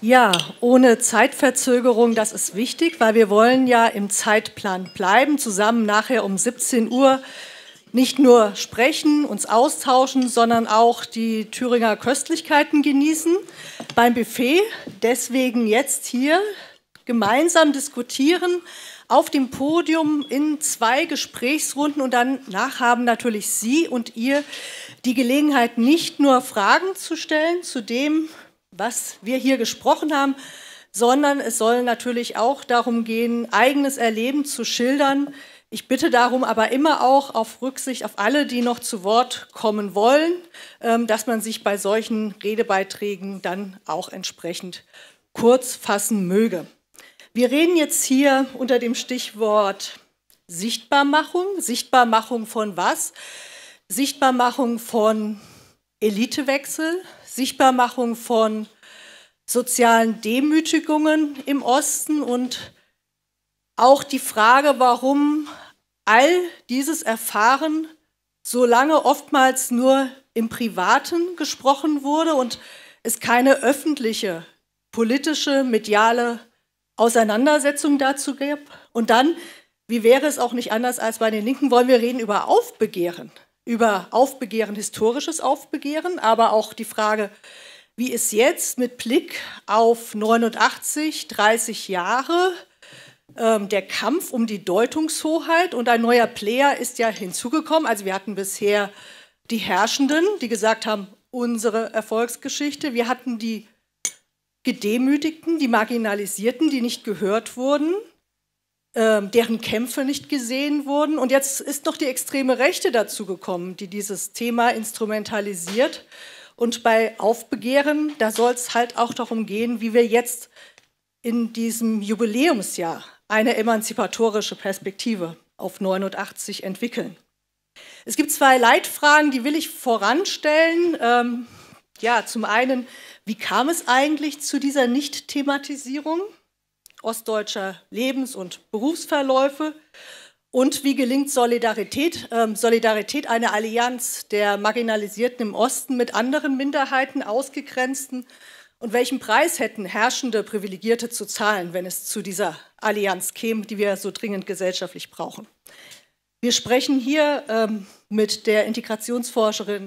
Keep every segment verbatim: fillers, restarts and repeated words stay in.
Ja, ohne Zeitverzögerung, das ist wichtig, weil wir wollen ja im Zeitplan bleiben, zusammen nachher um siebzehn Uhr nicht nur sprechen, uns austauschen, sondern auch die Thüringer Köstlichkeiten genießen beim Buffet. Deswegen jetzt hier gemeinsam diskutieren auf dem Podium in zwei Gesprächsrunden und danach haben natürlich Sie und ihr die Gelegenheit, nicht nur Fragen zu stellen zu dem, was wir hier gesprochen haben, sondern es soll natürlich auch darum gehen, eigenes Erleben zu schildern. Ich bitte darum aber immer auch auf Rücksicht auf alle, die noch zu Wort kommen wollen, dass man sich bei solchen Redebeiträgen dann auch entsprechend kurz fassen möge. Wir reden jetzt hier unter dem Stichwort Sichtbarmachung. Sichtbarmachung von was? Sichtbarmachung von Elitewechsel, Sichtbarmachung von sozialen Demütigungen im Osten und auch die Frage, warum all dieses Erfahren so lange oftmals nur im Privaten gesprochen wurde und es keine öffentliche, politische, mediale Auseinandersetzung dazu gab. Und dann, wie wäre es auch nicht anders als bei den Linken, wollen wir reden über Aufbegehren. Über Aufbegehren, historisches Aufbegehren, aber auch die Frage, wie ist jetzt mit Blick auf neunundachtzig, dreißig Jahre ähm, der Kampf um die Deutungshoheit und ein neuer Player ist ja hinzugekommen. Also wir hatten bisher die Herrschenden, die gesagt haben, unsere Erfolgsgeschichte. Wir hatten die Gedemütigten, die Marginalisierten, die nicht gehört wurden, deren Kämpfe nicht gesehen wurden. Und jetzt ist noch die extreme Rechte dazugekommen, die dieses Thema instrumentalisiert. Und bei Aufbegehren, da soll es halt auch darum gehen, wie wir jetzt in diesem Jubiläumsjahr eine emanzipatorische Perspektive auf neunundachtzig entwickeln. Es gibt zwei Leitfragen, die will ich voranstellen. Ähm, ja, zum einen, wie kam es eigentlich zu dieser Nicht-Thematisierung ostdeutscher Lebens- und Berufsverläufe und wie gelingt Solidarität, ähm, Solidarität, eine Allianz der Marginalisierten im Osten mit anderen Minderheiten, Ausgegrenzten und welchen Preis hätten herrschende Privilegierte zu zahlen, wenn es zu dieser Allianz käme, die wir so dringend gesellschaftlich brauchen. Wir sprechen hier ähm, mit der Integrationsforscherin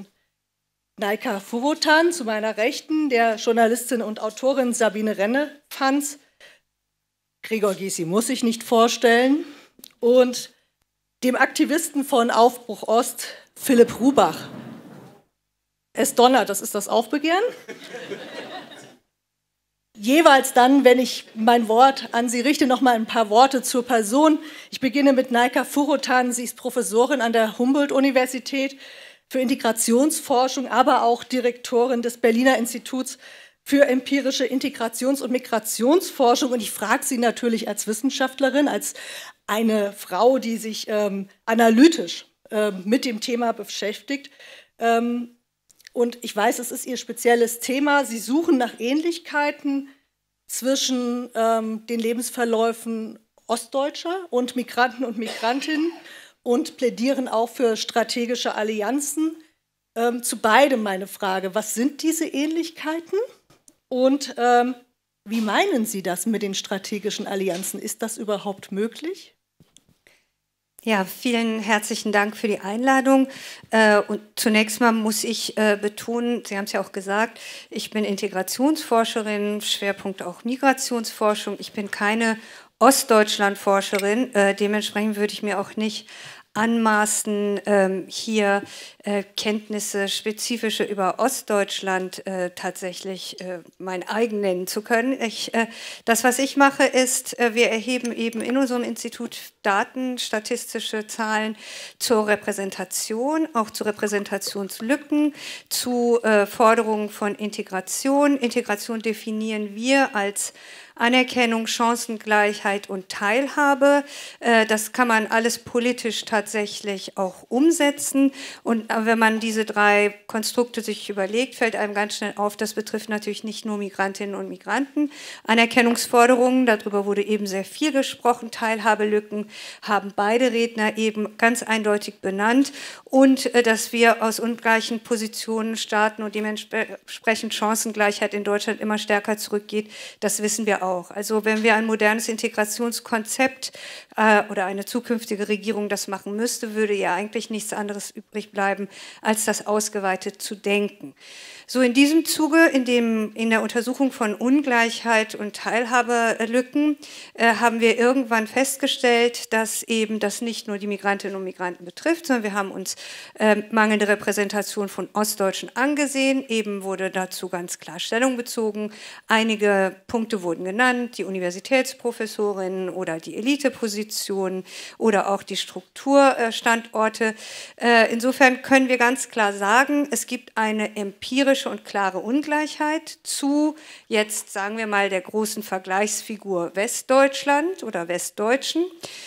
Naika Furutan, zu meiner Rechten, der Journalistin und Autorin Sabine Rennefanz, Gregor Gysi muss ich nicht vorstellen, und dem Aktivisten von Aufbruch Ost, Philipp Rubach. Es donnert, das ist das Aufbegehren. Jeweils dann, wenn ich mein Wort an Sie richte, noch mal ein paar Worte zur Person. Ich beginne mit Naika Furutan. Sie ist Professorin an der Humboldt-Universität für Integrationsforschung, aber auch Direktorin des Berliner Instituts für empirische Integrations- und Migrationsforschung. Und ich frage Sie natürlich als Wissenschaftlerin, als eine Frau, die sich ähm, analytisch ähm, mit dem Thema beschäftigt. Ähm, und ich weiß, es ist Ihr spezielles Thema. Sie suchen nach Ähnlichkeiten zwischen ähm, den Lebensverläufen Ostdeutscher und Migranten und Migrantinnen und plädieren auch für strategische Allianzen. Ähm, zu beidem meine Frage, was sind diese Ähnlichkeiten? Und ähm, wie meinen Sie das mit den strategischen Allianzen? Ist das überhaupt möglich? Ja, vielen herzlichen Dank für die Einladung. Äh, und zunächst mal muss ich äh, betonen, Sie haben es ja auch gesagt, ich bin Integrationsforscherin, Schwerpunkt auch Migrationsforschung. Ich bin keine Ostdeutschland-Forscherin, äh, dementsprechend würde ich mir auch nicht anmaßen, ähm, hier äh, Kenntnisse spezifische über Ostdeutschland äh, tatsächlich äh, mein eigen nennen zu können. Ich, äh, das, was ich mache, ist, äh, wir erheben eben in unserem Institut Daten, statistische Zahlen zur Repräsentation, auch zu Repräsentationslücken, zu äh, Forderungen von Integration. Integration definieren wir als Anerkennung, Chancengleichheit und Teilhabe. Das kann man alles politisch tatsächlich auch umsetzen. Und wenn man diese drei Konstrukte sich überlegt, fällt einem ganz schnell auf, das betrifft natürlich nicht nur Migrantinnen und Migranten. Anerkennungsforderungen, darüber wurde eben sehr viel gesprochen. Teilhabelücken haben beide Redner eben ganz eindeutig benannt. Und dass wir aus ungleichen Positionen starten und dementsprechend Chancengleichheit in Deutschland immer stärker zurückgeht, das wissen wir auch. Also wenn wir ein modernes Integrationskonzept äh, oder eine zukünftige Regierung das machen müsste, würde ja eigentlich nichts anderes übrig bleiben, als das ausgeweitet zu denken. So in diesem Zuge, in, dem, in der Untersuchung von Ungleichheit und Teilhabelücken, äh, haben wir irgendwann festgestellt, dass eben das nicht nur die Migrantinnen und Migranten betrifft, sondern wir haben uns äh, mangelnde Repräsentation von Ostdeutschen angesehen. Eben wurde dazu ganz klar Stellung bezogen. Einige Punkte wurden genannt, die Universitätsprofessorinnen oder die Elitepositionen oder auch die Strukturstandorte. Äh, insofern können wir ganz klar sagen, es gibt eine empirische und klare Ungleichheit zu, jetzt sagen wir mal, der großen Vergleichsfigur Westdeutschland oder Westdeutschen.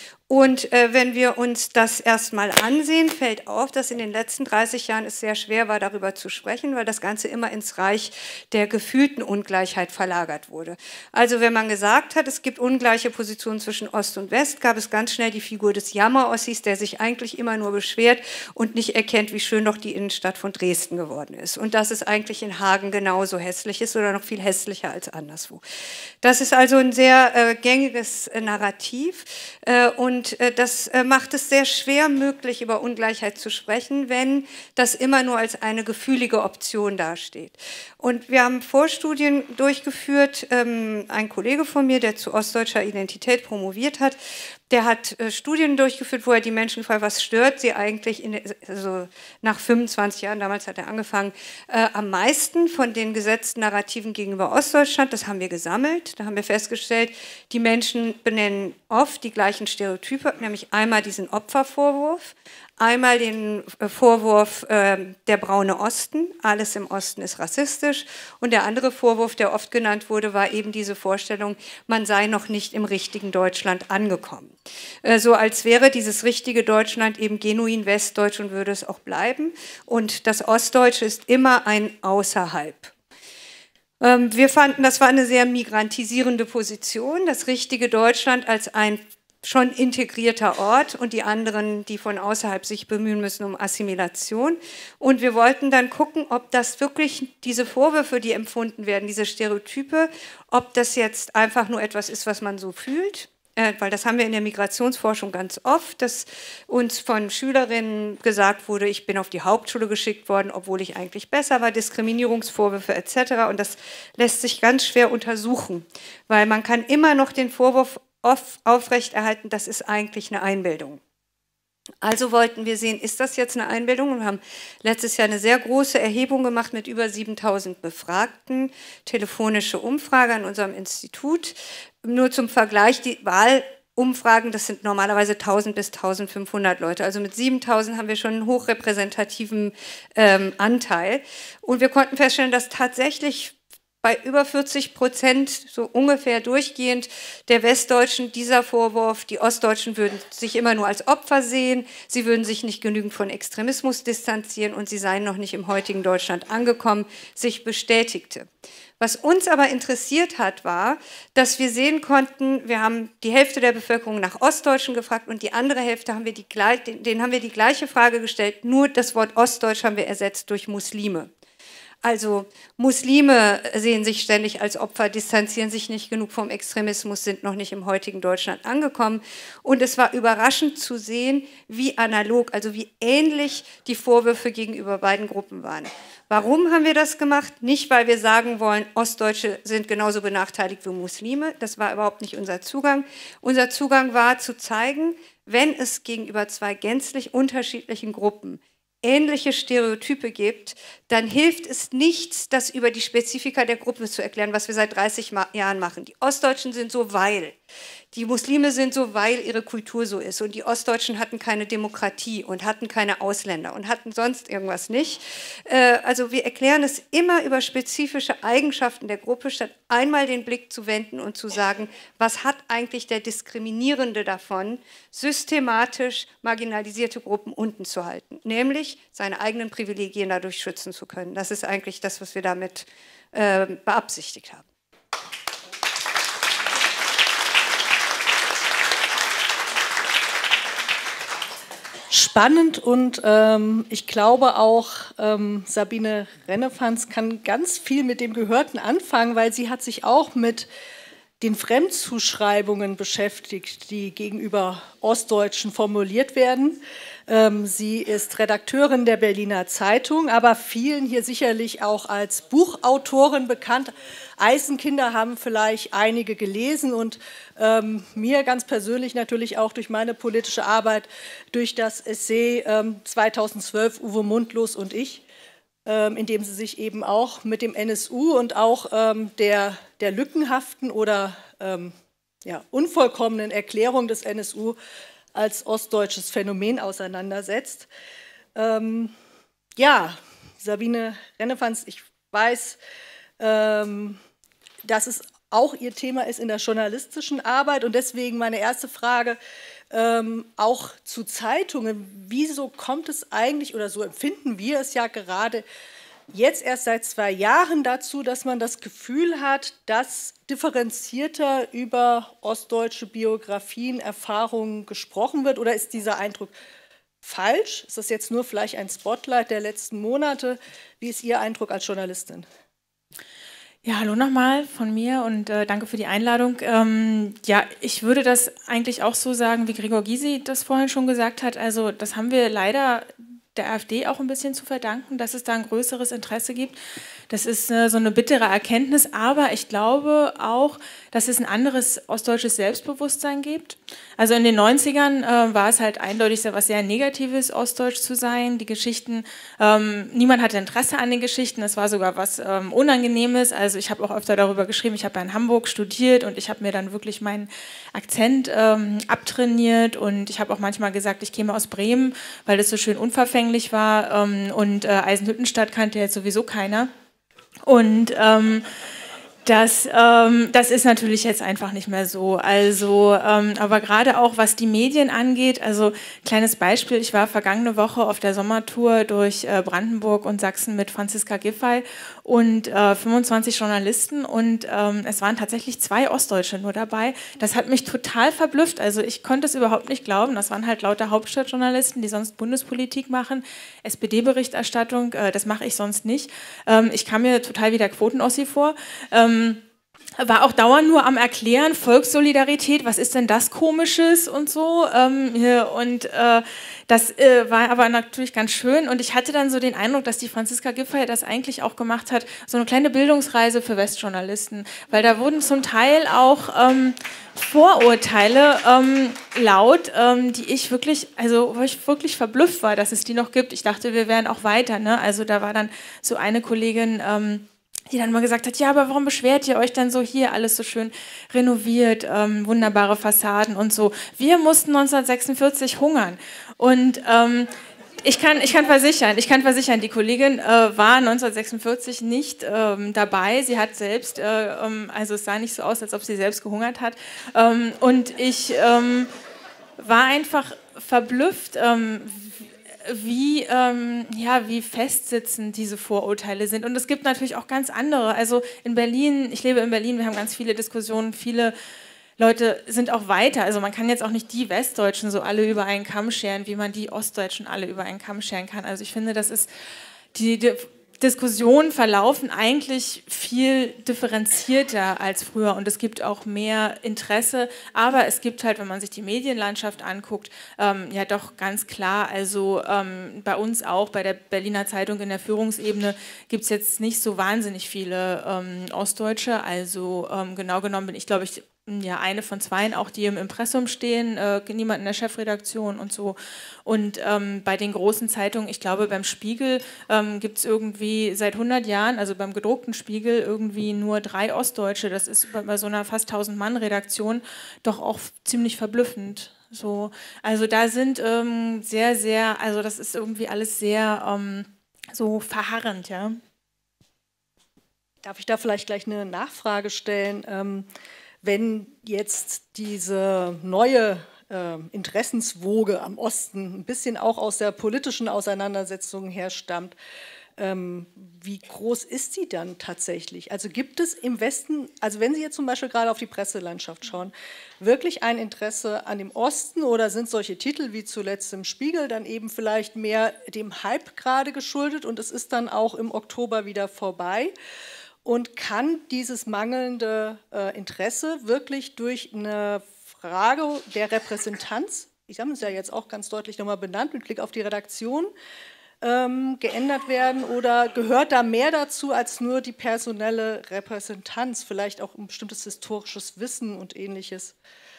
Und äh, wenn wir uns das erstmal ansehen, fällt auf, dass in den letzten dreißig Jahren es sehr schwer war, darüber zu sprechen, weil das Ganze immer ins Reich der gefühlten Ungleichheit verlagert wurde. Also wenn man gesagt hat, es gibt ungleiche Positionen zwischen Ost und West, gab es ganz schnell die Figur des Jammerossis, der sich eigentlich immer nur beschwert und nicht erkennt, wie schön doch die Innenstadt von Dresden geworden ist. Und dass es eigentlich in Hagen genauso hässlich ist oder noch viel hässlicher als anderswo. Das ist also ein sehr äh, gängiges äh, Narrativ äh, und Und das macht es sehr schwer möglich, über Ungleichheit zu sprechen, wenn das immer nur als eine gefühlige Option dasteht. Und wir haben Vorstudien durchgeführt, ein Kollege von mir, der zu ostdeutscher Identität promoviert hat, der hat äh, Studien durchgeführt, wo er die Menschen fragt, was stört sie eigentlich in, also nach fünfundzwanzig Jahren, damals hat er angefangen, äh, am meisten von den gesetzten Narrativen gegenüber Ostdeutschland. Das haben wir gesammelt. Da haben wir festgestellt, die Menschen benennen oft die gleichen Stereotype, nämlich einmal diesen Opfervorwurf, einmal den Vorwurf äh, der braune Osten, alles im Osten ist rassistisch, und der andere Vorwurf, der oft genannt wurde, war eben diese Vorstellung, man sei noch nicht im richtigen Deutschland angekommen. Äh, so als wäre dieses richtige Deutschland eben genuin westdeutsch und würde es auch bleiben, und das Ostdeutsche ist immer ein Außerhalb. Ähm, wir fanden, das war eine sehr migrantisierende Position, das richtige Deutschland als ein schon integrierter Ort und die anderen, die von außerhalb sich bemühen müssen um Assimilation. Und wir wollten dann gucken, ob das wirklich diese Vorwürfe, die empfunden werden, diese Stereotype, ob das jetzt einfach nur etwas ist, was man so fühlt, äh, weil das haben wir in der Migrationsforschung ganz oft, dass uns von Schülerinnen gesagt wurde, ich bin auf die Hauptschule geschickt worden, obwohl ich eigentlich besser war, Diskriminierungsvorwürfe et cetera. Und das lässt sich ganz schwer untersuchen, weil man kann immer noch den Vorwurf aufrechterhalten, das ist eigentlich eine Einbildung. Also wollten wir sehen, ist das jetzt eine Einbildung? Und wir haben letztes Jahr eine sehr große Erhebung gemacht mit über siebentausend Befragten, telefonische Umfrage an unserem Institut. Nur zum Vergleich, die Wahlumfragen, das sind normalerweise tausend bis eintausendfünfhundert Leute. Also mit siebentausend haben wir schon einen hochrepräsentativen ähm, Anteil. Und wir konnten feststellen, dass tatsächlich bei über vierzig Prozent so ungefähr durchgehend der Westdeutschen dieser Vorwurf, die Ostdeutschen würden sich immer nur als Opfer sehen, sie würden sich nicht genügend von Extremismus distanzieren und sie seien noch nicht im heutigen Deutschland angekommen, sich bestätigte. Was uns aber interessiert hat, war, dass wir sehen konnten, wir haben die Hälfte der Bevölkerung nach Ostdeutschen gefragt und die andere Hälfte haben wir die, denen haben wir die gleiche Frage gestellt, nur das Wort Ostdeutsch haben wir ersetzt durch Muslime. Also Muslime sehen sich ständig als Opfer, distanzieren sich nicht genug vom Extremismus, sind noch nicht im heutigen Deutschland angekommen. Und es war überraschend zu sehen, wie analog, also wie ähnlich die Vorwürfe gegenüber beiden Gruppen waren. Warum haben wir das gemacht? Nicht, weil wir sagen wollen, Ostdeutsche sind genauso benachteiligt wie Muslime. Das war überhaupt nicht unser Zugang. Unser Zugang war zu zeigen, wenn es gegenüber zwei gänzlich unterschiedlichen Gruppen ähnliche Stereotype gibt, dann hilft es nichts, das über die Spezifika der Gruppe zu erklären, was wir seit dreißig Jahren machen. Die Ostdeutschen sind so, weil. Die Muslime sind so, weil ihre Kultur so ist. Und die Ostdeutschen hatten keine Demokratie und hatten keine Ausländer und hatten sonst irgendwas nicht. Also wir erklären es immer über spezifische Eigenschaften der Gruppe, statt einmal den Blick zu wenden und zu sagen, was hat eigentlich der Diskriminierende davon, systematisch marginalisierte Gruppen unten zu halten, nämlich seine eigenen Privilegien dadurch schützen zu können. Das ist eigentlich das, was wir damit äh, beabsichtigt haben. Spannend und ähm, ich glaube auch, ähm, Sabine Rennefanz kann ganz viel mit dem Gehörten anfangen, weil sie hat sich auch mit den Fremdzuschreibungen beschäftigt, die gegenüber Ostdeutschen formuliert werden. Ähm, sie ist Redakteurin der Berliner Zeitung, aber vielen hier sicherlich auch als Buchautorin bekannt. Eisenkinder haben vielleicht einige gelesen und ähm, mir ganz persönlich natürlich auch durch meine politische Arbeit, durch das Essay ähm, zweitausendzwölf Uwe Mundlos und ich, ähm, in dem sie sich eben auch mit dem N S U und auch ähm, der, der lückenhaften oder ähm, ja, unvollkommenen Erklärung des N S U als ostdeutsches Phänomen auseinandersetzt. Ähm, ja, Sabine Rennefanz, ich weiß, ähm, dass es auch Ihr Thema ist in der journalistischen Arbeit und deswegen meine erste Frage ähm, auch zu Zeitungen. Wieso kommt es eigentlich, oder so empfinden wir es ja gerade jetzt erst seit zwei Jahren dazu, dass man das Gefühl hat, dass differenzierter über ostdeutsche Biografien, Erfahrungen gesprochen wird? Oder ist dieser Eindruck falsch? Ist das jetzt nur vielleicht ein Spotlight der letzten Monate? Wie ist Ihr Eindruck als Journalistin? Ja, hallo nochmal von mir und äh, danke für die Einladung. Ähm, ja, ich würde das eigentlich auch so sagen, wie Gregor Gysi das vorhin schon gesagt hat. Also das haben wir leider der AfD auch ein bisschen zu verdanken, dass es da ein größeres Interesse gibt. Das ist äh, so eine bittere Erkenntnis, aber ich glaube auch, dass es ein anderes ostdeutsches Selbstbewusstsein gibt. Also in den neunzigern äh, war es halt eindeutig was sehr Negatives, ostdeutsch zu sein. Die Geschichten, ähm, niemand hatte Interesse an den Geschichten, es war sogar was ähm, Unangenehmes. Also ich habe auch öfter darüber geschrieben, ich habe in Hamburg studiert und ich habe mir dann wirklich meinen Akzent ähm, abtrainiert und ich habe auch manchmal gesagt, ich käme aus Bremen, weil das so schön unverfänglich war ähm, und äh, Eisenhüttenstadt kannte jetzt sowieso keiner. Und ähm, Das, ähm, das ist natürlich jetzt einfach nicht mehr so. Also, ähm, aber gerade auch was die Medien angeht, also kleines Beispiel, ich war vergangene Woche auf der Sommertour durch äh, Brandenburg und Sachsen mit Franziska Giffey und äh, fünfundzwanzig Journalisten und ähm, es waren tatsächlich zwei Ostdeutsche nur dabei. Das hat mich total verblüfft. Also ich konnte es überhaupt nicht glauben. Das waren halt lauter Hauptstadtjournalisten, die sonst Bundespolitik machen, S P D-Berichterstattung, äh, das mache ich sonst nicht. Ähm, ich kam mir total wie der Quotenossi vor. Ähm, war auch dauernd nur am Erklären, Volkssolidarität, was ist denn das Komisches und so. Ähm, und äh, das äh, war aber natürlich ganz schön. Und ich hatte dann so den Eindruck, dass die Franziska Giffey das eigentlich auch gemacht hat, so eine kleine Bildungsreise für Westjournalisten. Weil da wurden zum Teil auch ähm, Vorurteile ähm, laut, ähm, die ich wirklich, also wo ich wirklich verblüfft war, dass es die noch gibt. Ich dachte, wir wären auch weiter. Ne? Also da war dann so eine Kollegin, ähm, die dann mal gesagt hat, ja, aber warum beschwert ihr euch denn so hier, alles so schön renoviert, ähm, wunderbare Fassaden und so. Wir mussten neunzehnhundertsechsundvierzig hungern und ähm, ich kann, ich kann versichern, ich kann versichern, die Kollegin äh, war neunzehnhundertsechsundvierzig nicht ähm, dabei, sie hat selbst, äh, ähm, also es sah nicht so aus, als ob sie selbst gehungert hat ähm, und ich ähm, war einfach verblüfft, ähm, wie, ähm, ja, wie festsitzend diese Vorurteile sind. Und es gibt natürlich auch ganz andere. Also in Berlin, ich lebe in Berlin, wir haben ganz viele Diskussionen, viele Leute sind auch weiter. Also man kann jetzt auch nicht die Westdeutschen so alle über einen Kamm scheren, wie man die Ostdeutschen alle über einen Kamm scheren kann. Also ich finde, das ist die, die Diskussionen verlaufen eigentlich viel differenzierter als früher und es gibt auch mehr Interesse, aber es gibt halt, wenn man sich die Medienlandschaft anguckt, ähm, ja doch ganz klar, also ähm, bei uns auch, bei der Berliner Zeitung in der Führungsebene gibt es jetzt nicht so wahnsinnig viele ähm, Ostdeutsche, also ähm, genau genommen bin ich, glaube ich, ja eine von zweien auch, die im Impressum stehen, äh, niemand in der Chefredaktion und so. Und ähm, bei den großen Zeitungen, ich glaube beim Spiegel ähm, gibt es irgendwie seit hundert Jahren, also beim gedruckten Spiegel, irgendwie nur drei Ostdeutsche. Das ist bei, bei so einer fast tausend-Mann-Redaktion doch auch ziemlich verblüffend. So, also da sind ähm, sehr, sehr, also das ist irgendwie alles sehr ähm, so verharrend, ja. Darf ich da vielleicht gleich eine Nachfrage stellen? Ähm, wenn jetzt diese neue äh, Interessenswoge am Osten ein bisschen auch aus der politischen Auseinandersetzung herstammt, ähm, wie groß ist sie dann tatsächlich? Also gibt es im Westen, also wenn Sie jetzt zum Beispiel gerade auf die Presselandschaft schauen, wirklich ein Interesse an dem Osten oder sind solche Titel wie zuletzt im Spiegel dann eben vielleicht mehr dem Hype gerade geschuldet und es ist dann auch im Oktober wieder vorbei? Und kann dieses mangelnde äh, Interesse wirklich durch eine Frage der Repräsentanz, ich habe es ja jetzt auch ganz deutlich nochmal benannt, mit Blick auf die Redaktion, ähm, geändert werden oder gehört da mehr dazu als nur die personelle Repräsentanz, vielleicht auch ein bestimmtes historisches Wissen und Ähnliches?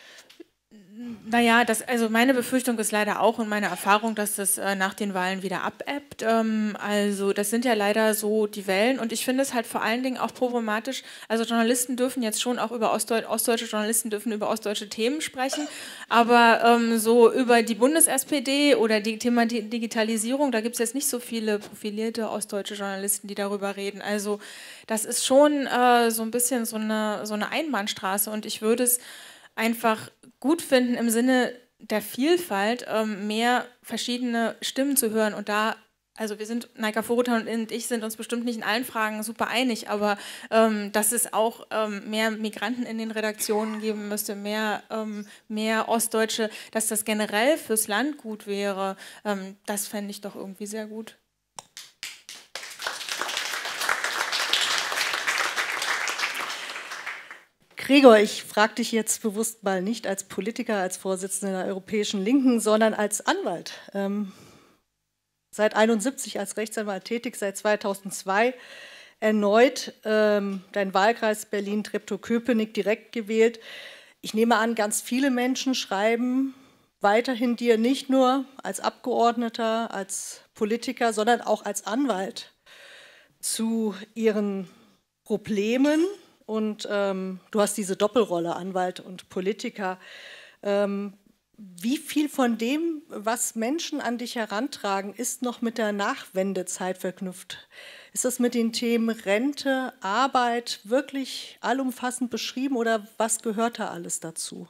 Naja, das, also meine Befürchtung ist leider auch und meine Erfahrung, dass das äh, nach den Wahlen wieder abebbt. Ähm, also das sind ja leider so die Wellen und ich finde es halt vor allen Dingen auch problematisch. Also Journalisten dürfen jetzt schon auch über Ostdeu ostdeutsche Journalisten dürfen über ostdeutsche Themen sprechen, aber ähm, so über die Bundes-S P D oder die Thema Digitalisierung, da gibt es jetzt nicht so viele profilierte ostdeutsche Journalisten, die darüber reden. Also das ist schon äh, so ein bisschen so eine, so eine Einbahnstraße und ich würde es einfach gut finden, im Sinne der Vielfalt ähm, mehr verschiedene Stimmen zu hören und da, also wir sind, Naika Vorutan und ich sind uns bestimmt nicht in allen Fragen super einig, aber ähm, dass es auch ähm, mehr Migranten in den Redaktionen geben müsste, mehr, ähm, mehr Ostdeutsche, dass das generell fürs Land gut wäre, ähm, das fände ich doch irgendwie sehr gut. Gregor, ich frage dich jetzt bewusst mal nicht als Politiker, als Vorsitzender der Europäischen Linken, sondern als Anwalt. Ähm, seit einundsiebzig als Rechtsanwalt tätig, seit zweitausendzwei erneut ähm, dein Wahlkreis Berlin-Treptow-Köpenick direkt gewählt. Ich nehme an, ganz viele Menschen schreiben weiterhin dir nicht nur als Abgeordneter, als Politiker, sondern auch als Anwalt zu ihren Problemen. Und ähm, du hast diese Doppelrolle, Anwalt und Politiker. Ähm, wie viel von dem, was Menschen an dich herantragen, ist noch mit der Nachwendezeit verknüpft? Ist das mit den Themen Rente, Arbeit wirklich allumfassend beschrieben oder was gehört da alles dazu?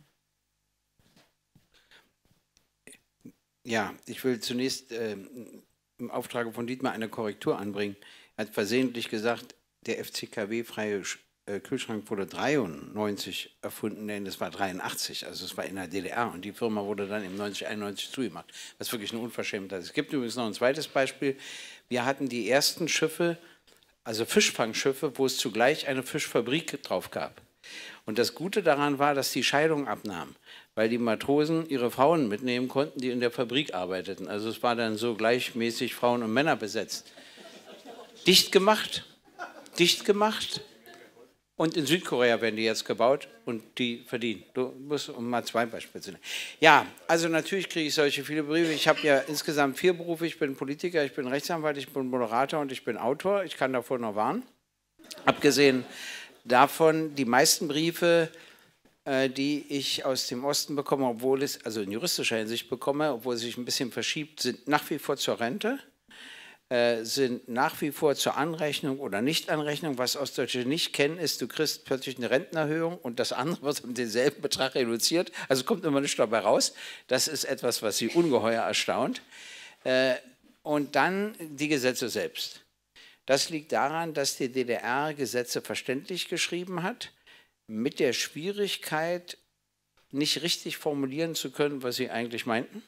Ja, ich will zunächst äh, im Auftrag von Dietmar eine Korrektur anbringen. Er hat versehentlich gesagt, der F C K W-freie Kühlschrank wurde dreiundneunzig erfunden, denn das war dreiundachtzig, also es war in der D D R und die Firma wurde dann im neunzig, einundneunzig zugemacht, was wirklich eine Unverschämtheit ist. Es gibt übrigens noch ein zweites Beispiel. Wir hatten die ersten Schiffe, also Fischfangschiffe, wo es zugleich eine Fischfabrik drauf gab. Und das Gute daran war, dass die Scheidung abnahm, weil die Matrosen ihre Frauen mitnehmen konnten, die in der Fabrik arbeiteten. Also es war dann so gleichmäßig Frauen und Männer besetzt. Dicht gemacht, dicht gemacht. Und in Südkorea werden die jetzt gebaut und die verdienen. Du musst um mal zwei Beispiele zu nennen. Ja, also natürlich kriege ich solche viele Briefe. Ich habe ja insgesamt vier Berufe. Ich bin Politiker, ich bin Rechtsanwalt, ich bin Moderator und ich bin Autor. Ich kann davor noch warnen. Abgesehen davon, die meisten Briefe, äh, die ich aus dem Osten bekomme, obwohl es, also in juristischer Hinsicht bekomme, obwohl es sich ein bisschen verschiebt, sind nach wie vor zur Rente. Sind nach wie vor zur Anrechnung oder Nichtanrechnung. Was Ostdeutsche nicht kennen, ist, du kriegst plötzlich eine Rentenerhöhung und das andere wird um denselben Betrag reduziert. Also kommt immer nichts dabei raus. Das ist etwas, was sie ungeheuer erstaunt. Und dann die Gesetze selbst. Das liegt daran, dass die D D R Gesetze verständlich geschrieben hat, mit der Schwierigkeit, nicht richtig formulieren zu können, was sie eigentlich meinten.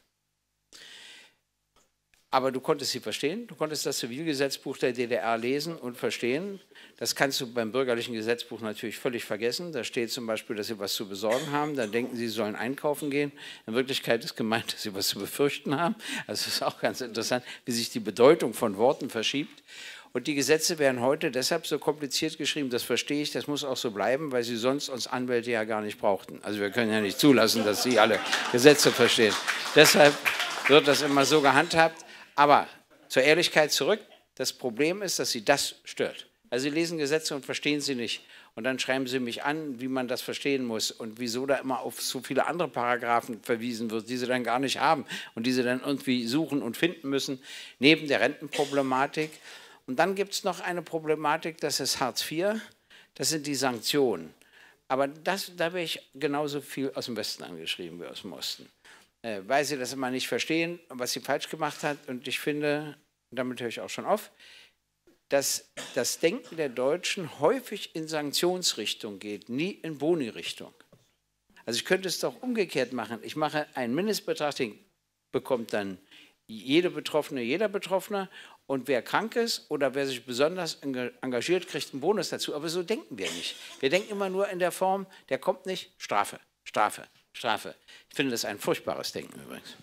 Aber du konntest sie verstehen, du konntest das Zivilgesetzbuch der D D R lesen und verstehen. Das kannst du beim bürgerlichen Gesetzbuch natürlich völlig vergessen. Da steht zum Beispiel, dass sie was zu besorgen haben. Dann denken sie, sie sollen einkaufen gehen. In Wirklichkeit ist gemeint, dass sie was zu befürchten haben. Also es ist auch ganz interessant, wie sich die Bedeutung von Worten verschiebt. Und die Gesetze werden heute deshalb so kompliziert geschrieben, das verstehe ich, das muss auch so bleiben, weil sie sonst uns Anwälte ja gar nicht brauchten. Also wir können ja nicht zulassen, dass sie alle Gesetze verstehen. Deshalb wird das immer so gehandhabt. Aber zur Ehrlichkeit zurück, das Problem ist, dass sie das stört. Also sie lesen Gesetze und verstehen sie nicht. Und dann schreiben sie mich an, wie man das verstehen muss und wieso da immer auf so viele andere Paragraphen verwiesen wird, die sie dann gar nicht haben und die sie dann irgendwie suchen und finden müssen, neben der Rentenproblematik. Und dann gibt es noch eine Problematik, das ist Hartz vier, das sind die Sanktionen. Aber das, da wäre ich genauso viel aus dem Westen angeschrieben wie aus dem Osten, äh, weil sie das immer nicht verstehen, was sie falsch gemacht hat. Und ich finde, damit höre ich auch schon auf, dass das Denken der Deutschen häufig in Sanktionsrichtung geht, nie in Boni-Richtung. Also ich könnte es doch umgekehrt machen. Ich mache einen Mindestbetrag, den bekommt dann jede Betroffene, jeder Betroffene. Und wer krank ist oder wer sich besonders engagiert, kriegt einen Bonus dazu. Aber so denken wir nicht. Wir denken immer nur in der Form, der kommt nicht, Strafe, Strafe, Strafe. Ich finde das ein furchtbares Denken übrigens.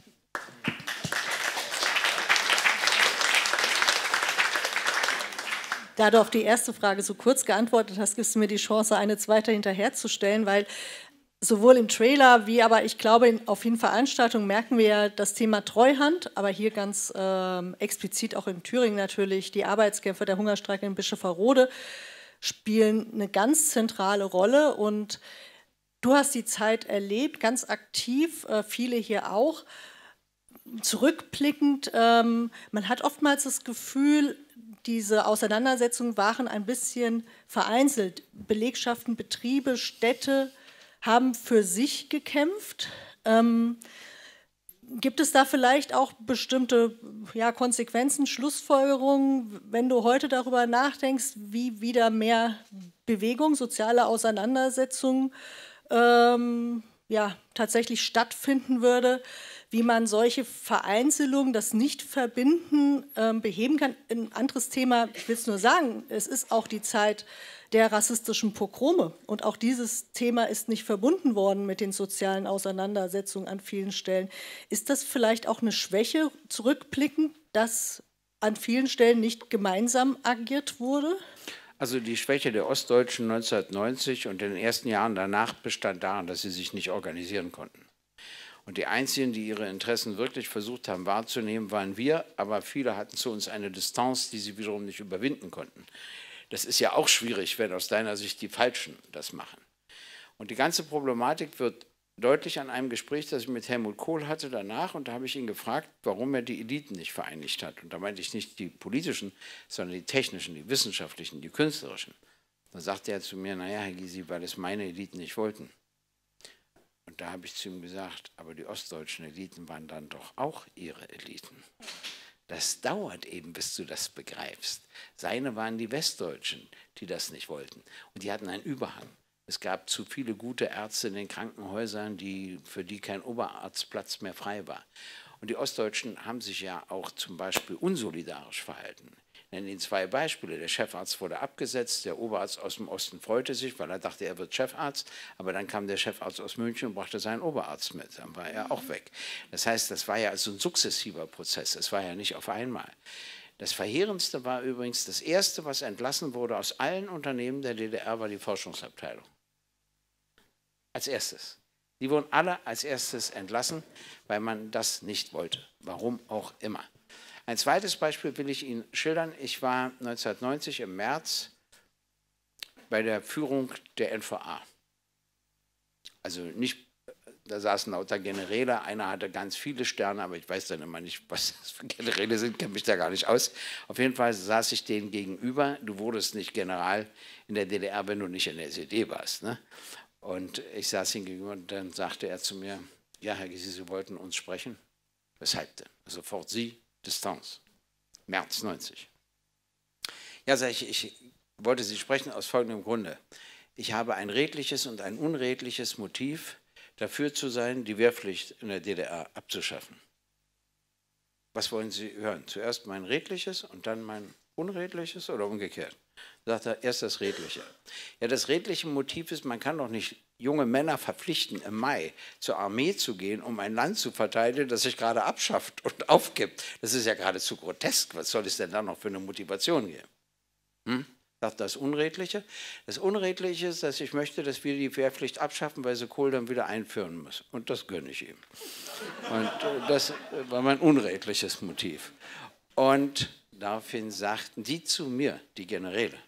Da du auf die erste Frage so kurz geantwortet hast, gibst du mir die Chance, eine zweite hinterherzustellen, weil sowohl im Trailer wie aber ich glaube in, auf vielen Veranstaltungen merken wir ja das Thema Treuhand, aber hier ganz ähm, explizit auch in Thüringen natürlich, die Arbeitskämpfer, der Hungerstreik in Bischofferode spielen eine ganz zentrale Rolle und du hast die Zeit erlebt, ganz aktiv, äh, viele hier auch. Zurückblickend, ähm, man hat oftmals das Gefühl, diese Auseinandersetzungen waren ein bisschen vereinzelt. Belegschaften, Betriebe, Städte haben für sich gekämpft. Ähm, gibt es da vielleicht auch bestimmte ja, Konsequenzen, Schlussfolgerungen, wenn du heute darüber nachdenkst, wie wieder mehr Bewegung, soziale Auseinandersetzung ähm, ja, tatsächlich stattfinden würde, wie man solche Vereinzelungen, das Nicht-Verbinden ähm, beheben kann. Ein anderes Thema, ich will es nur sagen, es ist auch die Zeit der rassistischen Pogrome. Und auch dieses Thema ist nicht verbunden worden mit den sozialen Auseinandersetzungen an vielen Stellen. Ist das vielleicht auch eine Schwäche, zurückblickend, dass an vielen Stellen nicht gemeinsam agiert wurde? Also die Schwäche der Ostdeutschen neunzehnhundertneunzig und in den ersten Jahren danach bestand darin, dass sie sich nicht organisieren konnten. Und die Einzigen, die ihre Interessen wirklich versucht haben wahrzunehmen, waren wir, aber viele hatten zu uns eine Distanz, die sie wiederum nicht überwinden konnten. Das ist ja auch schwierig, wenn aus deiner Sicht die Falschen das machen. Und die ganze Problematik wird deutlich an einem Gespräch, das ich mit Helmut Kohl hatte danach, und da habe ich ihn gefragt, warum er die Eliten nicht vereinigt hat. Und da meinte ich nicht die politischen, sondern die technischen, die wissenschaftlichen, die künstlerischen. Da sagte er zu mir, naja, Herr Gysi, weil es meine Eliten nicht wollten. Und da habe ich zu ihm gesagt, aber die ostdeutschen Eliten waren dann doch auch ihre Eliten. Das dauert eben, bis du das begreifst. Seine waren die Westdeutschen, die das nicht wollten. Und die hatten einen Überhang. Es gab zu viele gute Ärzte in den Krankenhäusern, die, für die kein Oberarztplatz mehr frei war. Und die Ostdeutschen haben sich ja auch zum Beispiel unsolidarisch verhalten. Ich nenne Ihnen zwei Beispiele. Der Chefarzt wurde abgesetzt, der Oberarzt aus dem Osten freute sich, weil er dachte, er wird Chefarzt, aber dann kam der Chefarzt aus München und brachte seinen Oberarzt mit, dann war er auch weg. Das heißt, das war ja also ein sukzessiver Prozess, es war ja nicht auf einmal. Das Verheerendste war übrigens, das Erste, was entlassen wurde aus allen Unternehmen der D D R, war die Forschungsabteilung. Als erstes. Die wurden alle als erstes entlassen, weil man das nicht wollte, warum auch immer. Ein zweites Beispiel will ich Ihnen schildern. Ich war neunzehnhundertneunzig im März bei der Führung der N V A. Also nicht, da saßen lauter Generäle, einer hatte ganz viele Sterne, aber ich weiß dann immer nicht, was das für Generäle sind, kenne mich da gar nicht aus. Auf jeden Fall saß ich denen gegenüber. Du wurdest nicht General in der D D R, wenn du nicht in der S E D warst. Ne? Und ich saß ihm gegenüber und dann sagte er zu mir, ja, Herr Gysi, Sie wollten uns sprechen. Weshalb denn? Sofort Sie. Distanz, März neunzig. Ja, sag ich, ich wollte Sie sprechen aus folgendem Grunde. Ich habe ein redliches und ein unredliches Motiv, dafür zu sein, die Wehrpflicht in der D D R abzuschaffen. Was wollen Sie hören? Zuerst mein redliches und dann mein unredliches oder umgekehrt? Sagt er, erst das Redliche. Ja, das redliche Motiv ist, man kann doch nicht junge Männer verpflichten, im Mai zur Armee zu gehen, um ein Land zu verteidigen, das sich gerade abschafft und aufgibt. Das ist ja geradezu grotesk. Was soll es denn da noch für eine Motivation geben? Hm? Sagt das Unredliche? Das Unredliche ist, dass ich möchte, dass wir die Wehrpflicht abschaffen, weil sie Kohl dann wieder einführen muss. Und das gönne ich ihm. Und äh, das war mein unredliches Motiv. Und daraufhin sagten die zu mir, die Generäle,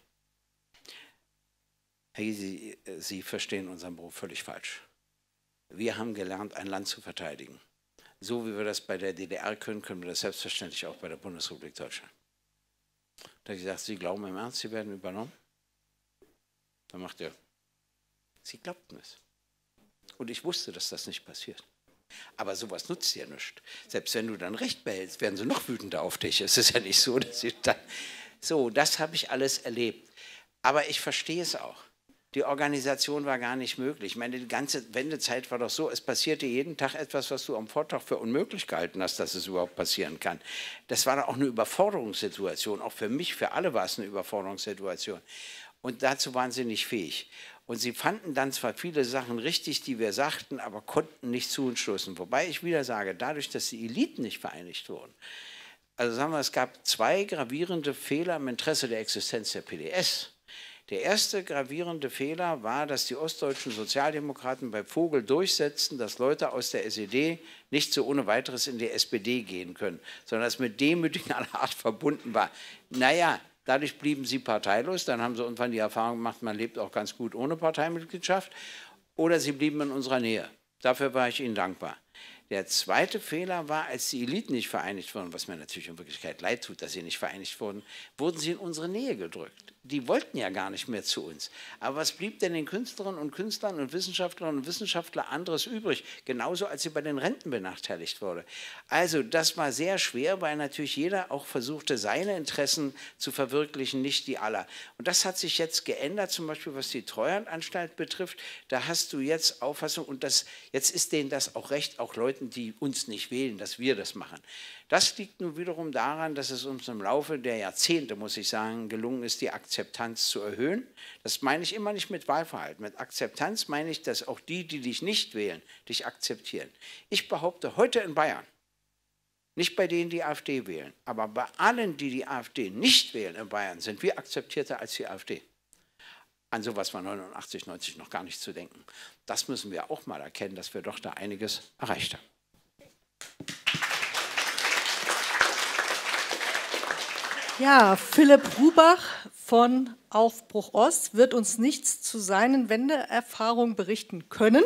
Herr Gysi, Sie verstehen unseren Beruf völlig falsch. Wir haben gelernt, ein Land zu verteidigen. So wie wir das bei der D D R können, können wir das selbstverständlich auch bei der Bundesrepublik Deutschland. Da habe ich gesagt, Sie glauben im Ernst, Sie werden übernommen? Dann macht er, Sie glaubten es. Und ich wusste, dass das nicht passiert. Aber sowas nutzt ja nichts. Selbst wenn du dann Recht behältst, werden sie noch wütender auf dich. Es ist ja nicht so, dass sie dann... So, das habe ich alles erlebt. Aber ich verstehe es auch. Die Organisation war gar nicht möglich. Ich meine, die ganze Wendezeit war doch so, es passierte jeden Tag etwas, was du am Vortag für unmöglich gehalten hast, dass es überhaupt passieren kann. Das war doch auch eine Überforderungssituation. Auch für mich, für alle war es eine Überforderungssituation. Und dazu waren sie nicht fähig. Und sie fanden dann zwar viele Sachen richtig, die wir sagten, aber konnten nicht zu uns stoßen. Wobei ich wieder sage, dadurch, dass die Eliten nicht vereinigt wurden, also sagen wir, es gab zwei gravierende Fehler im Interesse der Existenz der P D S. Der erste gravierende Fehler war, dass die ostdeutschen Sozialdemokraten bei Vogel durchsetzten, dass Leute aus der S E D nicht so ohne weiteres in die S P D gehen können, sondern dass mit Demütigen aller Art verbunden war. Naja, dadurch blieben sie parteilos, dann haben sie irgendwann die Erfahrung gemacht, man lebt auch ganz gut ohne Parteimitgliedschaft, oder sie blieben in unserer Nähe. Dafür war ich ihnen dankbar. Der zweite Fehler war, als die Eliten nicht vereinigt wurden, was mir natürlich in Wirklichkeit leid tut, dass sie nicht vereinigt wurden, wurden sie in unsere Nähe gedrückt. Die wollten ja gar nicht mehr zu uns. Aber was blieb denn den Künstlerinnen und Künstlern und Wissenschaftlerinnen und Wissenschaftlern anderes übrig? Genauso, als sie bei den Renten benachteiligt wurde. Also das war sehr schwer, weil natürlich jeder auch versuchte, seine Interessen zu verwirklichen, nicht die aller. Und das hat sich jetzt geändert, zum Beispiel was die Treuhandanstalt betrifft. Da hast du jetzt Auffassung, und das, jetzt ist denen das auch recht, auch Leuten, die uns nicht wählen, dass wir das machen. Das liegt nun wiederum daran, dass es uns im Laufe der Jahrzehnte, muss ich sagen, gelungen ist, die Akzeptanz zu erhöhen. Das meine ich immer nicht mit Wahlverhalten. Mit Akzeptanz meine ich, dass auch die, die dich nicht wählen, dich akzeptieren. Ich behaupte, heute in Bayern, nicht bei denen, die AfD wählen, aber bei allen, die die AfD nicht wählen in Bayern, sind wir akzeptierter als die AfD. An sowas war neunundachtzig, neunzig noch gar nicht zu denken. Das müssen wir auch mal erkennen, dass wir doch da einiges erreicht haben. Ja, Philipp Rubach von Aufbruch Ost wird uns nichts zu seinen Wendeerfahrungen berichten können,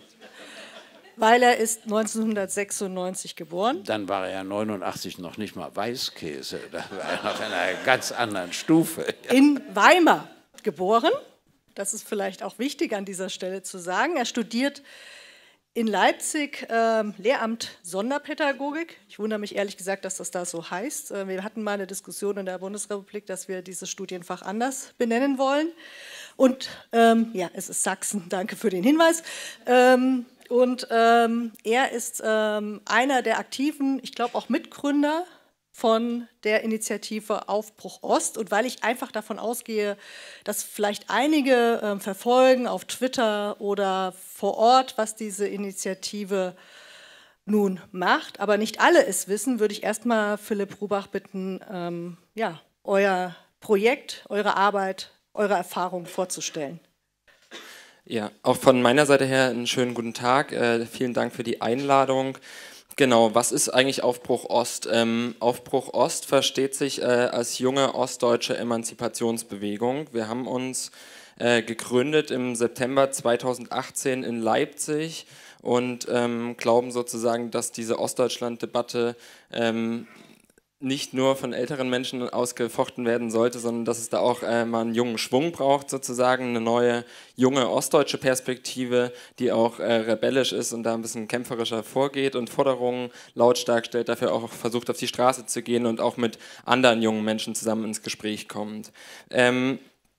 weil er ist neunzehnhundertsechsundneunzig geboren. Dann war er ja neunundachtzig noch nicht mal Weißkäse, da war er noch in einer ganz anderen Stufe. In Weimar geboren, das ist vielleicht auch wichtig an dieser Stelle zu sagen. Er studiert in Leipzig äh, Lehramt Sonderpädagogik. Ich wundere mich ehrlich gesagt, dass das da so heißt. Äh, wir hatten mal eine Diskussion in der Bundesrepublik, dass wir dieses Studienfach anders benennen wollen. Und ähm, ja, es ist Sachsen, danke für den Hinweis. Ähm, und ähm, er ist ähm, einer der aktiven, ich glaube auch Mitgründer von der Initiative Aufbruch Ost. Und weil ich einfach davon ausgehe, dass vielleicht einige äh, verfolgen auf Twitter oder vor Ort, was diese Initiative nun macht, aber nicht alle es wissen, würde ich erstmal Philipp Rubach bitten, ähm, ja, euer Projekt, eure Arbeit, eure Erfahrungen vorzustellen. Ja, auch von meiner Seite her einen schönen guten Tag. Äh, vielen Dank für die Einladung. Genau, was ist eigentlich Aufbruch Ost? Ähm, Aufbruch Ost versteht sich äh, als junge ostdeutsche Emanzipationsbewegung. Wir haben uns äh, gegründet im September zweitausendachtzehn in Leipzig und ähm, glauben sozusagen, dass diese Ostdeutschland-Debatte ähm, nicht nur von älteren Menschen ausgefochten werden sollte, sondern dass es da auch äh, mal einen jungen Schwung braucht, sozusagen eine neue, junge ostdeutsche Perspektive, die auch äh, rebellisch ist und da ein bisschen kämpferischer vorgeht und Forderungen lautstark stellt, dafür auch versucht, auf die Straße zu gehen und auch mit anderen jungen Menschen zusammen ins Gespräch kommt. Ähm,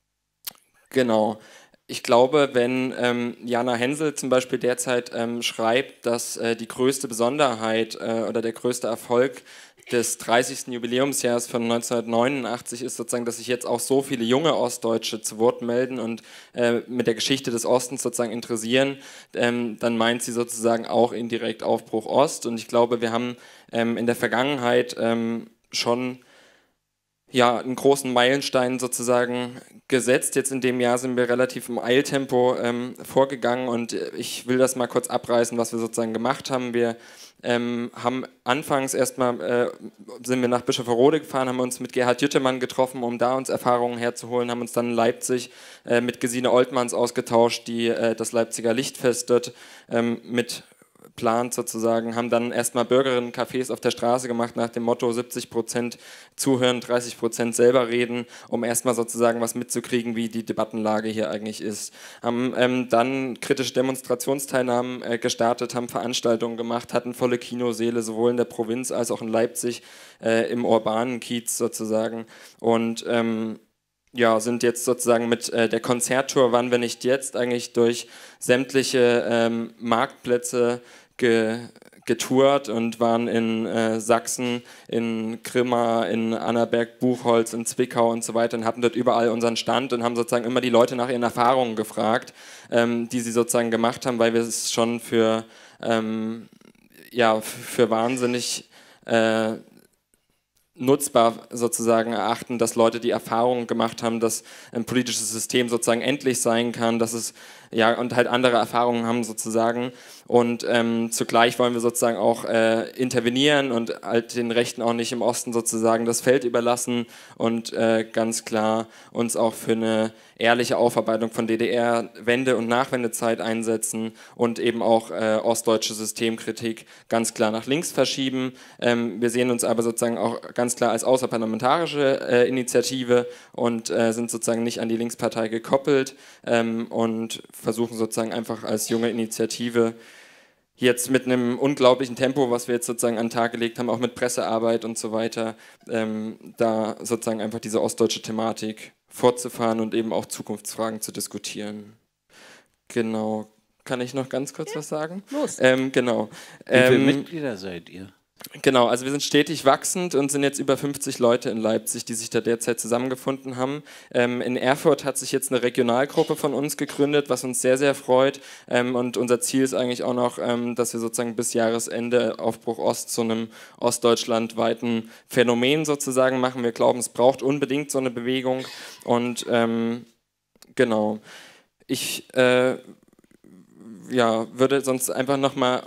genau. Ich glaube, wenn ähm, Jana Hensel zum Beispiel derzeit ähm, schreibt, dass äh, die größte Besonderheit äh, oder der größte Erfolg des dreißigsten Jubiläumsjahres von neunzehnhundertneunundachtzig ist sozusagen, dass sich jetzt auch so viele junge Ostdeutsche zu Wort melden und äh, mit der Geschichte des Ostens sozusagen interessieren, ähm, dann meint sie sozusagen auch indirekt Aufbruch Ost. Und ich glaube, wir haben ähm, in der Vergangenheit ähm, schon ja, einen großen Meilenstein sozusagen gesetzt. Jetzt in dem Jahr sind wir relativ im Eiltempo ähm, vorgegangen und ich will das mal kurz abreißen, was wir sozusagen gemacht haben. Wir ähm, haben anfangs erstmal, äh, sind wir nach Bischofferode gefahren, haben uns mit Gerhard Jüttemann getroffen, um da uns Erfahrungen herzuholen, haben uns dann in Leipzig äh, mit Gesine Oltmanns ausgetauscht, die äh, das Leipziger Lichtfest dort ähm, mit plant sozusagen, haben dann erstmal Bürgerinnen-Cafés auf der Straße gemacht nach dem Motto siebzig Prozent zuhören, dreißig Prozent selber reden, um erstmal sozusagen was mitzukriegen, wie die Debattenlage hier eigentlich ist. Haben ähm, dann kritische Demonstrationsteilnahmen äh, gestartet, haben Veranstaltungen gemacht, hatten volle Kinosäle, sowohl in der Provinz als auch in Leipzig, äh, im urbanen Kiez sozusagen und ähm, ja, sind jetzt sozusagen mit äh, der Konzerttour Wann, wenn nicht jetzt, eigentlich durch sämtliche ähm, Marktplätze ge, getourt und waren in äh, Sachsen, in Grimma, in Annaberg, Buchholz, in Zwickau und so weiter und hatten dort überall unseren Stand und haben sozusagen immer die Leute nach ihren Erfahrungen gefragt, ähm, die sie sozusagen gemacht haben, weil wir es schon für, ähm, ja, für wahnsinnig äh, nutzbar sozusagen erachten, dass Leute die Erfahrung gemacht haben, dass ein politisches System sozusagen endlich sein kann, dass es ja und halt andere Erfahrungen haben sozusagen und ähm, zugleich wollen wir sozusagen auch äh, intervenieren und halt den Rechten auch nicht im Osten sozusagen das Feld überlassen und äh, ganz klar uns auch für eine ehrliche Aufarbeitung von D D R-Wende- und Nachwendezeit einsetzen und eben auch äh, ostdeutsche Systemkritik ganz klar nach links verschieben. Ähm, wir sehen uns aber sozusagen auch ganz klar als außerparlamentarische äh, Initiative und äh, sind sozusagen nicht an die Linkspartei gekoppelt ähm, und versuchen sozusagen einfach als junge Initiative jetzt mit einem unglaublichen Tempo, was wir jetzt sozusagen an den Tag gelegt haben, auch mit Pressearbeit und so weiter, ähm, da sozusagen einfach diese ostdeutsche Thematik fortzufahren und eben auch Zukunftsfragen zu diskutieren. Genau. Kann ich noch ganz kurz ja. was sagen? Los. Ähm, genau. Wie viele ähm, Mitglieder seid ihr? Genau, also wir sind stetig wachsend und sind jetzt über fünfzig Leute in Leipzig, die sich da derzeit zusammengefunden haben. Ähm, in Erfurt hat sich jetzt eine Regionalgruppe von uns gegründet, was uns sehr, sehr freut. Ähm, und unser Ziel ist eigentlich auch noch, ähm, dass wir sozusagen bis Jahresende Aufbruch Ost zu einem ostdeutschlandweiten Phänomen sozusagen machen. Wir glauben, es braucht unbedingt so eine Bewegung. Und ähm, genau, ich äh, ja, würde sonst einfach nochmal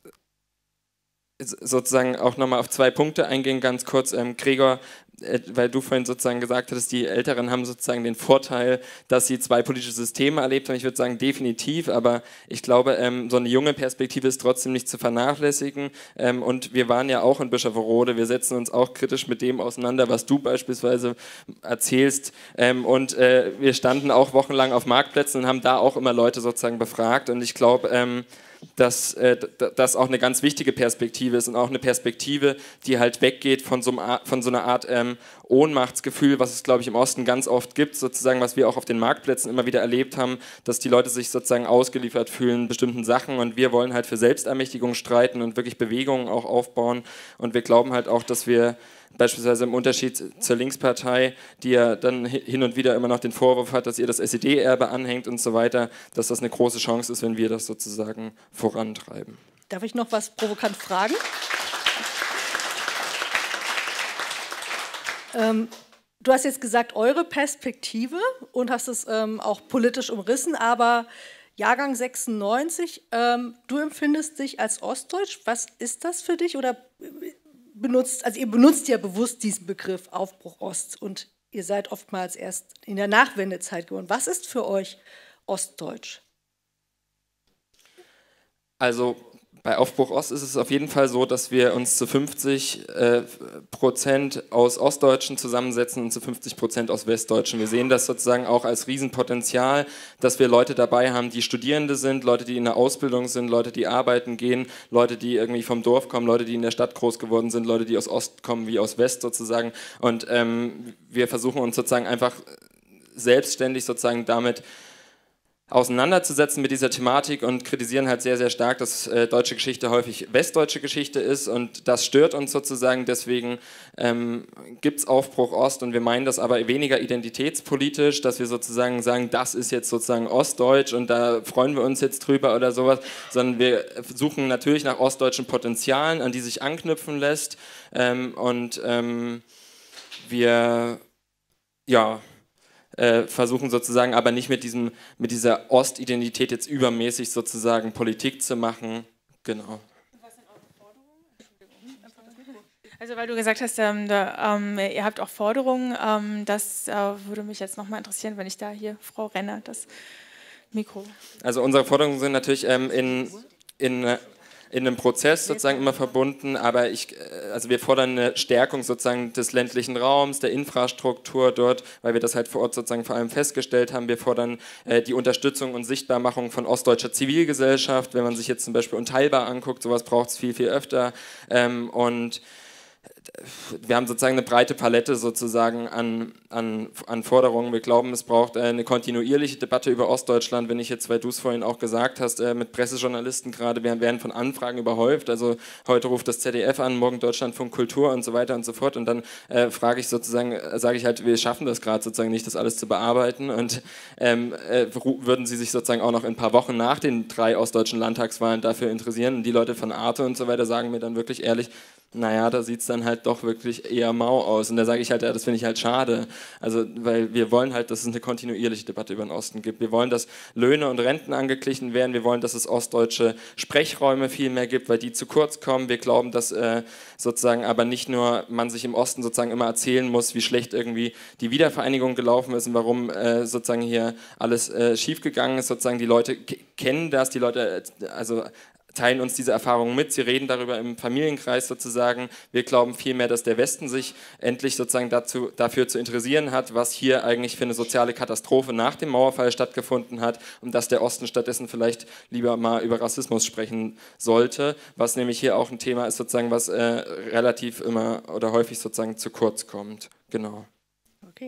sozusagen auch nochmal auf zwei Punkte eingehen, ganz kurz. Ähm, Gregor, äh, weil du vorhin sozusagen gesagt hattest, die Älteren haben sozusagen den Vorteil, dass sie zwei politische Systeme erlebt haben. Ich würde sagen, definitiv, aber ich glaube, ähm, so eine junge Perspektive ist trotzdem nicht zu vernachlässigen. Ähm, und wir waren ja auch in Bischofferode, wir setzen uns auch kritisch mit dem auseinander, was du beispielsweise erzählst. Ähm, und äh, wir standen auch wochenlang auf Marktplätzen und haben da auch immer Leute sozusagen befragt. Und ich glaube, ähm, dass äh, das auch eine ganz wichtige Perspektive ist und auch eine Perspektive, die halt weggeht von so, einem, von so einer Art ähm, Ohnmachtsgefühl, was es, glaube ich, im Osten ganz oft gibt, sozusagen, was wir auch auf den Marktplätzen immer wieder erlebt haben, dass die Leute sich sozusagen ausgeliefert fühlen bestimmten Sachen und wir wollen halt für Selbstermächtigung streiten und wirklich Bewegungen auch aufbauen und wir glauben halt auch, dass wir beispielsweise im Unterschied zur Linkspartei, die ja dann hin und wieder immer noch den Vorwurf hat, dass ihr das S E D-Erbe anhängt und so weiter, dass das eine große Chance ist, wenn wir das sozusagen vorantreiben. Darf ich noch was provokant fragen? ähm, du hast jetzt gesagt, eure Perspektive und hast es ähm, auch politisch umrissen, aber Jahrgang sechsundneunzig, ähm, du empfindest dich als Ostdeutsch. Was ist das für dich? Oder benutzt, also ihr benutzt ja bewusst diesen Begriff Aufbruch Ost und ihr seid oftmals erst in der Nachwendezeit geworden. Was ist für euch Ostdeutsch? Also bei Aufbruch Ost ist es auf jeden Fall so, dass wir uns zu fünfzig Prozent aus Ostdeutschen zusammensetzen und zu fünfzig Prozent aus Westdeutschen. Wir sehen das sozusagen auch als Riesenpotenzial, dass wir Leute dabei haben, die Studierende sind, Leute, die in der Ausbildung sind, Leute, die arbeiten gehen, Leute, die irgendwie vom Dorf kommen, Leute, die in der Stadt groß geworden sind, Leute, die aus Ost kommen wie aus West sozusagen. Und ähm, wir versuchen uns sozusagen einfach selbstständig sozusagen damit auseinanderzusetzen mit dieser Thematik und kritisieren halt sehr, sehr stark, dass äh, deutsche Geschichte häufig westdeutsche Geschichte ist und das stört uns sozusagen, deswegen ähm, gibt es Aufbruch Ost und wir meinen das aber weniger identitätspolitisch, dass wir sozusagen sagen, das ist jetzt sozusagen Ostdeutsch und da freuen wir uns jetzt drüber oder sowas, sondern wir suchen natürlich nach ostdeutschen Potenzialen, an die sich anknüpfen lässt ähm, und ähm, wir ja, äh, versuchen sozusagen aber nicht mit, diesem, mit dieser Ostidentität jetzt übermäßig sozusagen Politik zu machen. Genau. Also weil du gesagt hast, ähm, da, ähm, ihr habt auch Forderungen, ähm, das äh, würde mich jetzt nochmal interessieren, wenn ich da hier, Frau Renner, das Mikro. Also unsere Forderungen sind natürlich ähm, in, in, in einem Prozess sozusagen immer verbunden, aber ich, also wir fordern eine Stärkung sozusagen des ländlichen Raums, der Infrastruktur dort, weil wir das halt vor Ort sozusagen vor allem festgestellt haben. Wir fordern äh, die Unterstützung und Sichtbarmachung von ostdeutscher Zivilgesellschaft, wenn man sich jetzt zum Beispiel Unteilbar anguckt, sowas braucht es viel, viel öfter ähm, und wir haben sozusagen eine breite Palette sozusagen an, an, an Forderungen. Wir glauben, es braucht eine kontinuierliche Debatte über Ostdeutschland, wenn ich jetzt, weil du es vorhin auch gesagt hast, mit Pressejournalisten gerade, wir werden von Anfragen überhäuft. Also heute ruft das Z D F an, morgen Deutschlandfunk Kultur und so weiter und so fort. Und dann äh, frage ich sozusagen, sage ich halt, wir schaffen das gerade sozusagen nicht, das alles zu bearbeiten. Und ähm, äh, würden Sie sich sozusagen auch noch in ein paar Wochen nach den drei ostdeutschen Landtagswahlen dafür interessieren? Und die Leute von Arte und so weiter sagen mir dann wirklich ehrlich, naja, da sieht es dann halt doch wirklich eher mau aus. Und da sage ich halt, ja, das finde ich halt schade. Also, weil wir wollen halt, dass es eine kontinuierliche Debatte über den Osten gibt. Wir wollen, dass Löhne und Renten angeglichen werden. Wir wollen, dass es ostdeutsche Sprechräume viel mehr gibt, weil die zu kurz kommen. Wir glauben, dass äh, sozusagen aber nicht nur man sich im Osten sozusagen immer erzählen muss, wie schlecht irgendwie die Wiedervereinigung gelaufen ist und warum äh, sozusagen hier alles äh, schiefgegangen ist. Sozusagen die Leute kennen das, die Leute, also teilen uns diese Erfahrungen mit, sie reden darüber im Familienkreis sozusagen. Wir glauben vielmehr, dass der Westen sich endlich sozusagen dazu, dafür zu interessieren hat, was hier eigentlich für eine soziale Katastrophe nach dem Mauerfall stattgefunden hat und dass der Osten stattdessen vielleicht lieber mal über Rassismus sprechen sollte, was nämlich hier auch ein Thema ist, sozusagen, was äh, relativ immer oder häufig sozusagen zu kurz kommt. Genau. Okay.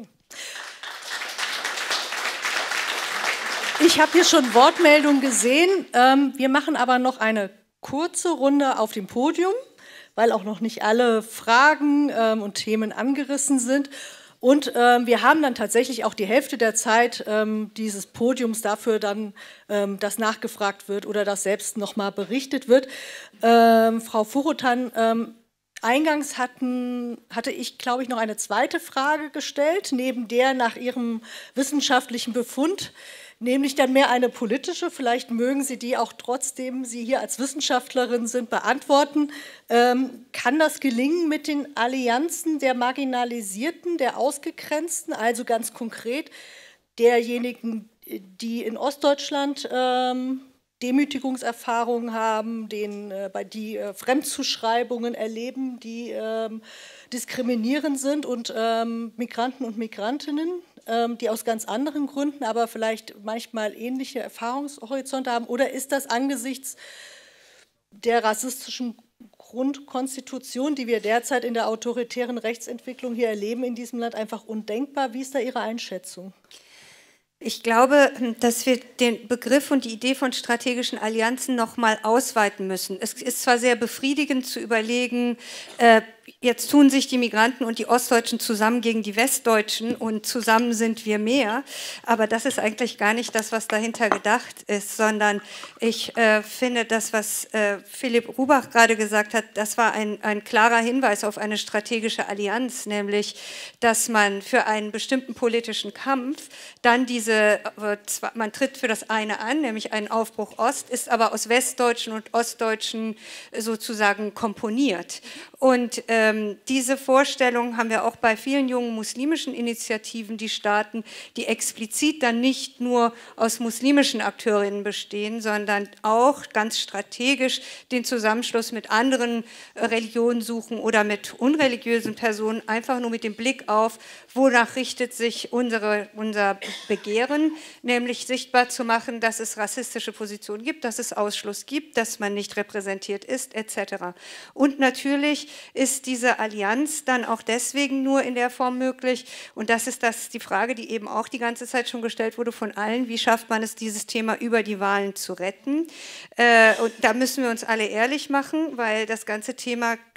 Ich habe hier schon Wortmeldungen gesehen. Ähm, wir machen aber noch eine kurze Runde auf dem Podium, weil auch noch nicht alle Fragen ähm, und Themen angerissen sind. Und ähm, wir haben dann tatsächlich auch die Hälfte der Zeit ähm, dieses Podiums dafür dann, ähm, dass nachgefragt wird oder dass selbst nochmal berichtet wird. Ähm, Frau Furutan, ähm, eingangs hatten, hatte ich, glaube ich, noch eine zweite Frage gestellt, neben der nach Ihrem wissenschaftlichen Befund, nämlich dann mehr eine politische. Vielleicht mögen Sie die auch trotzdem, Sie hier als Wissenschaftlerin sind, beantworten. Ähm, kann das gelingen mit den Allianzen der Marginalisierten, der Ausgegrenzten, also ganz konkret derjenigen, die in Ostdeutschland ähm, Demütigungserfahrungen haben, denen, äh, bei die äh, Fremdzuschreibungen erleben, die ähm, diskriminierend sind und ähm, Migranten und Migrantinnen, ähm, die aus ganz anderen Gründen, aber vielleicht manchmal ähnliche Erfahrungshorizonte haben? Oder ist das angesichts der rassistischen Grundkonstitution, die wir derzeit in der autoritären Rechtsentwicklung hier erleben in diesem Land, einfach undenkbar? Wie ist da Ihre Einschätzung? Ich glaube, dass wir den Begriff und die Idee von strategischen Allianzen noch mal ausweiten müssen. Es ist zwar sehr befriedigend zu überlegen, äh, jetzt tun sich die Migranten und die Ostdeutschen zusammen gegen die Westdeutschen und zusammen sind wir mehr, aber das ist eigentlich gar nicht das, was dahinter gedacht ist, sondern ich äh, finde, das, was äh, Philipp Rubach gerade gesagt hat, das war ein, ein klarer Hinweis auf eine strategische Allianz, nämlich, dass man für einen bestimmten politischen Kampf dann diese, äh, man tritt für das eine an, nämlich einen Aufbruch Ost, ist aber aus Westdeutschen und Ostdeutschen sozusagen komponiert. Und ähm, diese Vorstellung haben wir auch bei vielen jungen muslimischen Initiativen, die starten, die explizit dann nicht nur aus muslimischen Akteurinnen bestehen, sondern auch ganz strategisch den Zusammenschluss mit anderen äh, Religionen suchen oder mit unreligiösen Personen, einfach nur mit dem Blick auf, wonach richtet sich unsere, unser Begehren, nämlich sichtbar zu machen, dass es rassistische Positionen gibt, dass es Ausschluss gibt, dass man nicht repräsentiert ist, et cetera. Und natürlich ist diese Allianz dann auch deswegen nur in der Form möglich, und das ist das, die Frage, die eben auch die ganze Zeit schon gestellt wurde von allen, wie schafft man es, dieses Thema über die Wahlen zu retten? Äh, und da müssen wir uns alle ehrlich machen, weil das ganze Thema klappt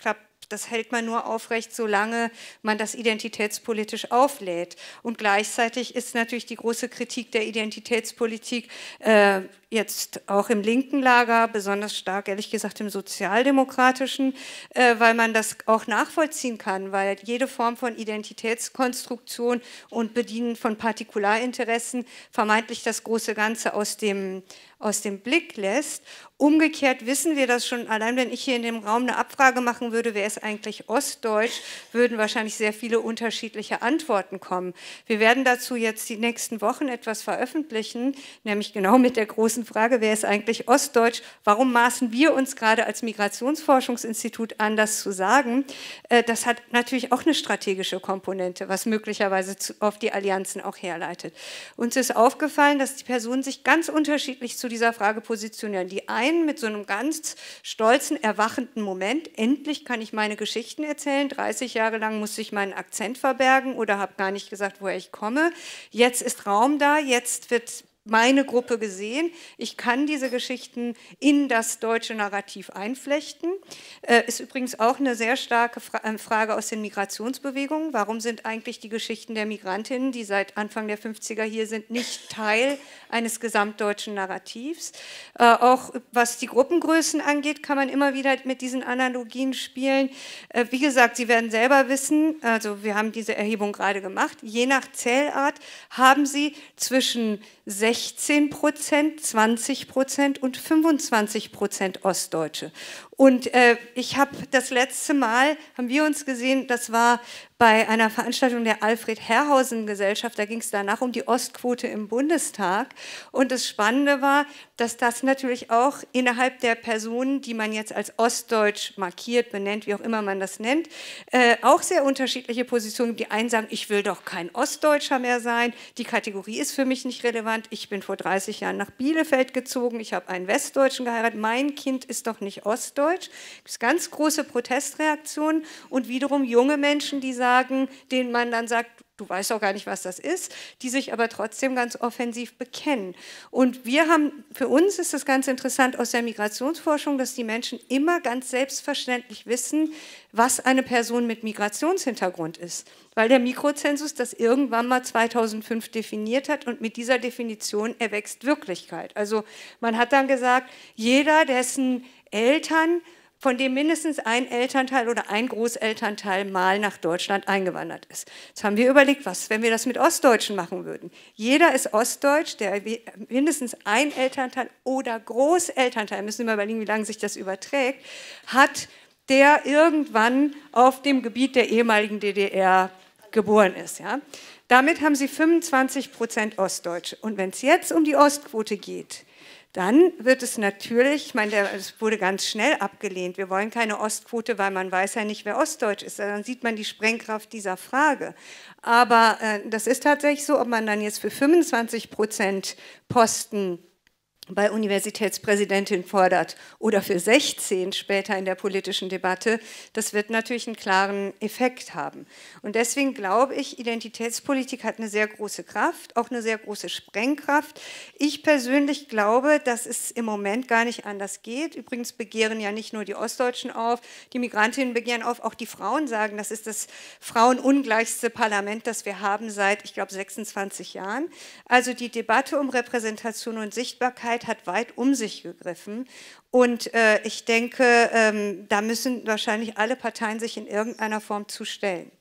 Das hält man nur aufrecht, solange man das identitätspolitisch auflädt. Und gleichzeitig ist natürlich die große Kritik der Identitätspolitik äh, jetzt auch im linken Lager, besonders stark, ehrlich gesagt, im sozialdemokratischen, äh, weil man das auch nachvollziehen kann, weil jede Form von Identitätskonstruktion und Bedienen von Partikularinteressen vermeintlich das große Ganze aus dem, aus dem Blick lässt. Umgekehrt wissen wir das schon, allein wenn ich hier in dem Raum eine Abfrage machen würde, wer ist eigentlich ostdeutsch, würden wahrscheinlich sehr viele unterschiedliche Antworten kommen. Wir werden dazu jetzt die nächsten Wochen etwas veröffentlichen, nämlich genau mit der großen Frage, wer ist eigentlich ostdeutsch? Warum maßen wir uns gerade als Migrationsforschungsinstitut an, das zu sagen? Das hat natürlich auch eine strategische Komponente, was möglicherweise auf die Allianzen auch herleitet. Uns ist aufgefallen, dass die Personen sich ganz unterschiedlich zu dieser Frage positionieren. Die einen mit so einem ganz stolzen, erwachenden Moment, endlich kann ich meine Geschichten erzählen, dreißig Jahre lang musste ich meinen Akzent verbergen oder habe gar nicht gesagt, woher ich komme. Jetzt ist Raum da, jetzt wird meine Gruppe gesehen. Ich kann diese Geschichten in das deutsche Narrativ einflechten. Äh, ist übrigens auch eine sehr starke Fra äh, Frage aus den Migrationsbewegungen. Warum sind eigentlich die Geschichten der Migrantinnen, die seit Anfang der fünfziger hier sind, nicht Teil eines gesamtdeutschen Narrativs? Äh, auch was die Gruppengrößen angeht, kann man immer wieder mit diesen Analogien spielen. Äh, wie gesagt, Sie werden selber wissen, also wir haben diese Erhebung gerade gemacht, je nach Zählart haben Sie zwischen sechzehn Prozent, zwanzig Prozent und fünfundzwanzig Prozent Ostdeutsche. Und äh, ich habe das letzte Mal, haben wir uns gesehen, das war bei einer Veranstaltung der Alfred-Herrhausen-Gesellschaft, da ging es danach um die Ostquote im Bundestag. Und das Spannende war, dass das natürlich auch innerhalb der Personen, die man jetzt als ostdeutsch markiert, benennt, wie auch immer man das nennt, äh, auch sehr unterschiedliche Positionen gibt. Die einen sagen, ich will doch kein Ostdeutscher mehr sein, die Kategorie ist für mich nicht relevant, ich bin vor dreißig Jahren nach Bielefeld gezogen, ich habe einen Westdeutschen geheiratet, mein Kind ist doch nicht ostdeutsch. Es gibt ganz große Protestreaktionen und wiederum junge Menschen, die sagen, denen man dann sagt, du weißt auch gar nicht, was das ist, die sich aber trotzdem ganz offensiv bekennen. Und wir haben, für uns ist das ganz interessant aus der Migrationsforschung, dass die Menschen immer ganz selbstverständlich wissen, was eine Person mit Migrationshintergrund ist. Weil der Mikrozensus das irgendwann mal zweitausendfünf definiert hat und mit dieser Definition erwächst Wirklichkeit. Also man hat dann gesagt, jeder, dessen Eltern, von dem mindestens ein Elternteil oder ein Großelternteil mal nach Deutschland eingewandert ist. Jetzt haben wir überlegt, was, wenn wir das mit Ostdeutschen machen würden. Jeder ist ostdeutsch, der mindestens ein Elternteil oder Großelternteil, müssen wir mal überlegen, wie lange sich das überträgt, hat, der irgendwann auf dem Gebiet der ehemaligen D D R geboren ist. Ja? Damit haben Sie fünfundzwanzig Prozent Ostdeutsche. Und wenn es jetzt um die Ostquote geht, dann wird es natürlich, ich meine, es wurde ganz schnell abgelehnt, wir wollen keine Ostquote, weil man weiß ja nicht, wer ostdeutsch ist, dann sieht man die Sprengkraft dieser Frage. Aber äh, das ist tatsächlich so, ob man dann jetzt für fünfundzwanzig Prozent Posten bei Universitätspräsidentin fordert oder für sechzehn später in der politischen Debatte, das wird natürlich einen klaren Effekt haben. Und deswegen glaube ich, Identitätspolitik hat eine sehr große Kraft, auch eine sehr große Sprengkraft. Ich persönlich glaube, dass es im Moment gar nicht anders geht. Übrigens begehren ja nicht nur die Ostdeutschen auf, die Migrantinnen begehren auf, auch die Frauen sagen, das ist das frauenungleichste Parlament, das wir haben seit, ich glaube, sechsundzwanzig Jahren. Also die Debatte um Repräsentation und Sichtbarkeit hat weit um sich gegriffen und äh, ich denke, ähm, da müssen wahrscheinlich alle Parteien sich in irgendeiner Form zu stellen.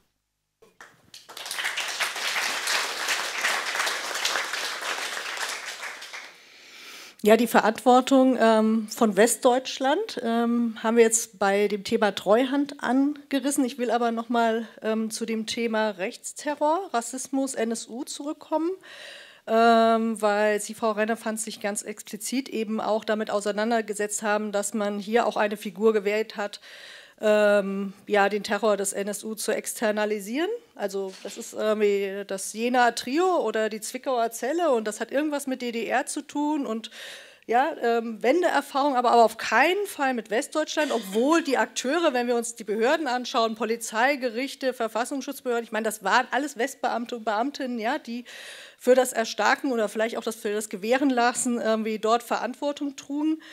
Ja, die Verantwortung ähm, von Westdeutschland ähm, haben wir jetzt bei dem Thema Treuhand angerissen. Ich will aber noch mal ähm, zu dem Thema Rechtsterror, Rassismus, N S U zurückkommen. Ähm, weil Sie, Frau Renner-Pfanz, sich ganz explizit eben auch damit auseinandergesetzt haben, dass man hier auch eine Figur gewählt hat, ähm, ja, den Terror des N S U zu externalisieren. Also das ist irgendwie das Jenaer Trio oder die Zwickauer Zelle und das hat irgendwas mit D D R zu tun und ja, ähm, Wendeerfahrung, aber, aber auf keinen Fall mit Westdeutschland, obwohl die Akteure, wenn wir uns die Behörden anschauen, Polizei, Gerichte, Verfassungsschutzbehörden, ich meine, das waren alles Westbeamte und Beamtinnen, ja, die für das Erstarken oder vielleicht auch das für das Gewähren lassen irgendwie dort Verantwortung trugen.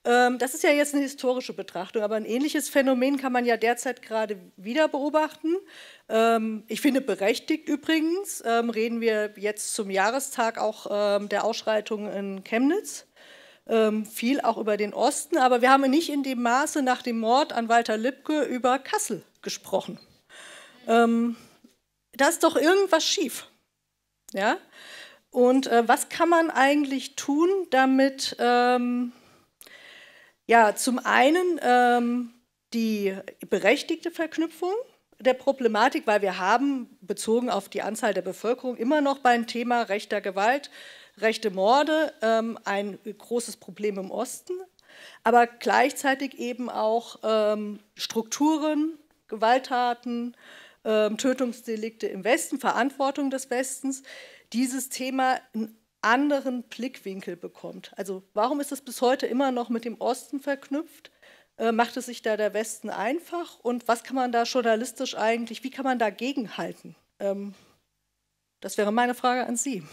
Ähm, das ist ja jetzt eine historische Betrachtung, aber ein ähnliches Phänomen kann man ja derzeit gerade wieder beobachten. Ähm, ich finde berechtigt übrigens, ähm, reden wir jetzt zum Jahrestag auch ähm, der Ausschreitungen in Chemnitz. Ähm, viel auch über den Osten, aber wir haben nicht in dem Maße nach dem Mord an Walter Lübcke über Kassel gesprochen. Ähm, da ist doch irgendwas schief. Ja? Und äh, was kann man eigentlich tun, damit ähm, ja, zum einen ähm, die berechtigte Verknüpfung der Problematik, weil wir haben, bezogen auf die Anzahl der Bevölkerung, immer noch beim Thema rechter Gewalt, rechte Morde ähm, ein großes Problem im Osten, aber gleichzeitig eben auch ähm, Strukturen, Gewalttaten, ähm, Tötungsdelikte im Westen, Verantwortung des Westens, dieses Thema einen anderen Blickwinkel bekommt. Also warum ist es bis heute immer noch mit dem Osten verknüpft? Äh, macht es sich da der Westen einfach? Und was kann man da journalistisch eigentlich, wie kann man da gegenhalten? Ähm, das wäre meine Frage an Sie.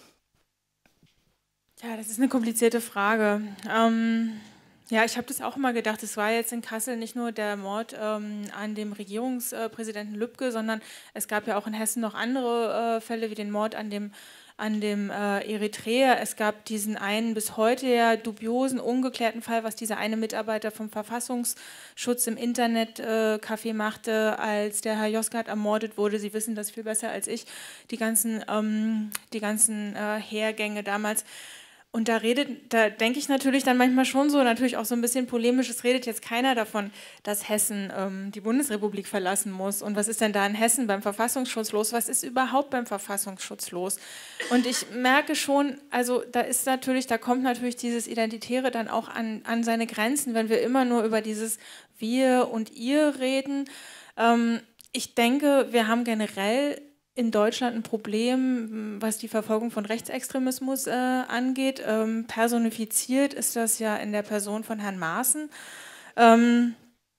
Ja, das ist eine komplizierte Frage. Ähm, ja, ich habe das auch immer gedacht, es war jetzt in Kassel nicht nur der Mord ähm, an dem Regierungspräsidenten Lübcke, sondern es gab ja auch in Hessen noch andere äh, Fälle, wie den Mord an dem, an dem äh, Eritreer. Es gab diesen einen bis heute ja dubiosen, ungeklärten Fall, was dieser eine Mitarbeiter vom Verfassungsschutz im Internetcafé äh, machte, als der Herr Yozgat ermordet wurde. Sie wissen das viel besser als ich, die ganzen, ähm, die ganzen äh, Hergänge damals. Und da redet, da denke ich natürlich dann manchmal schon so, natürlich auch so ein bisschen polemisch, es redet jetzt keiner davon, dass Hessen ähm, die Bundesrepublik verlassen muss. Und was ist denn da in Hessen beim Verfassungsschutz los? Was ist überhaupt beim Verfassungsschutz los? Und ich merke schon, also da ist natürlich, da kommt natürlich dieses Identitäre dann auch an, an seine Grenzen, wenn wir immer nur über dieses Wir und Ihr reden. Ähm, ich denke, wir haben generell in Deutschland ein Problem, was die Verfolgung von Rechtsextremismus äh, angeht. Ähm, personifiziert ist das ja in der Person von Herrn Maaßen. Ähm,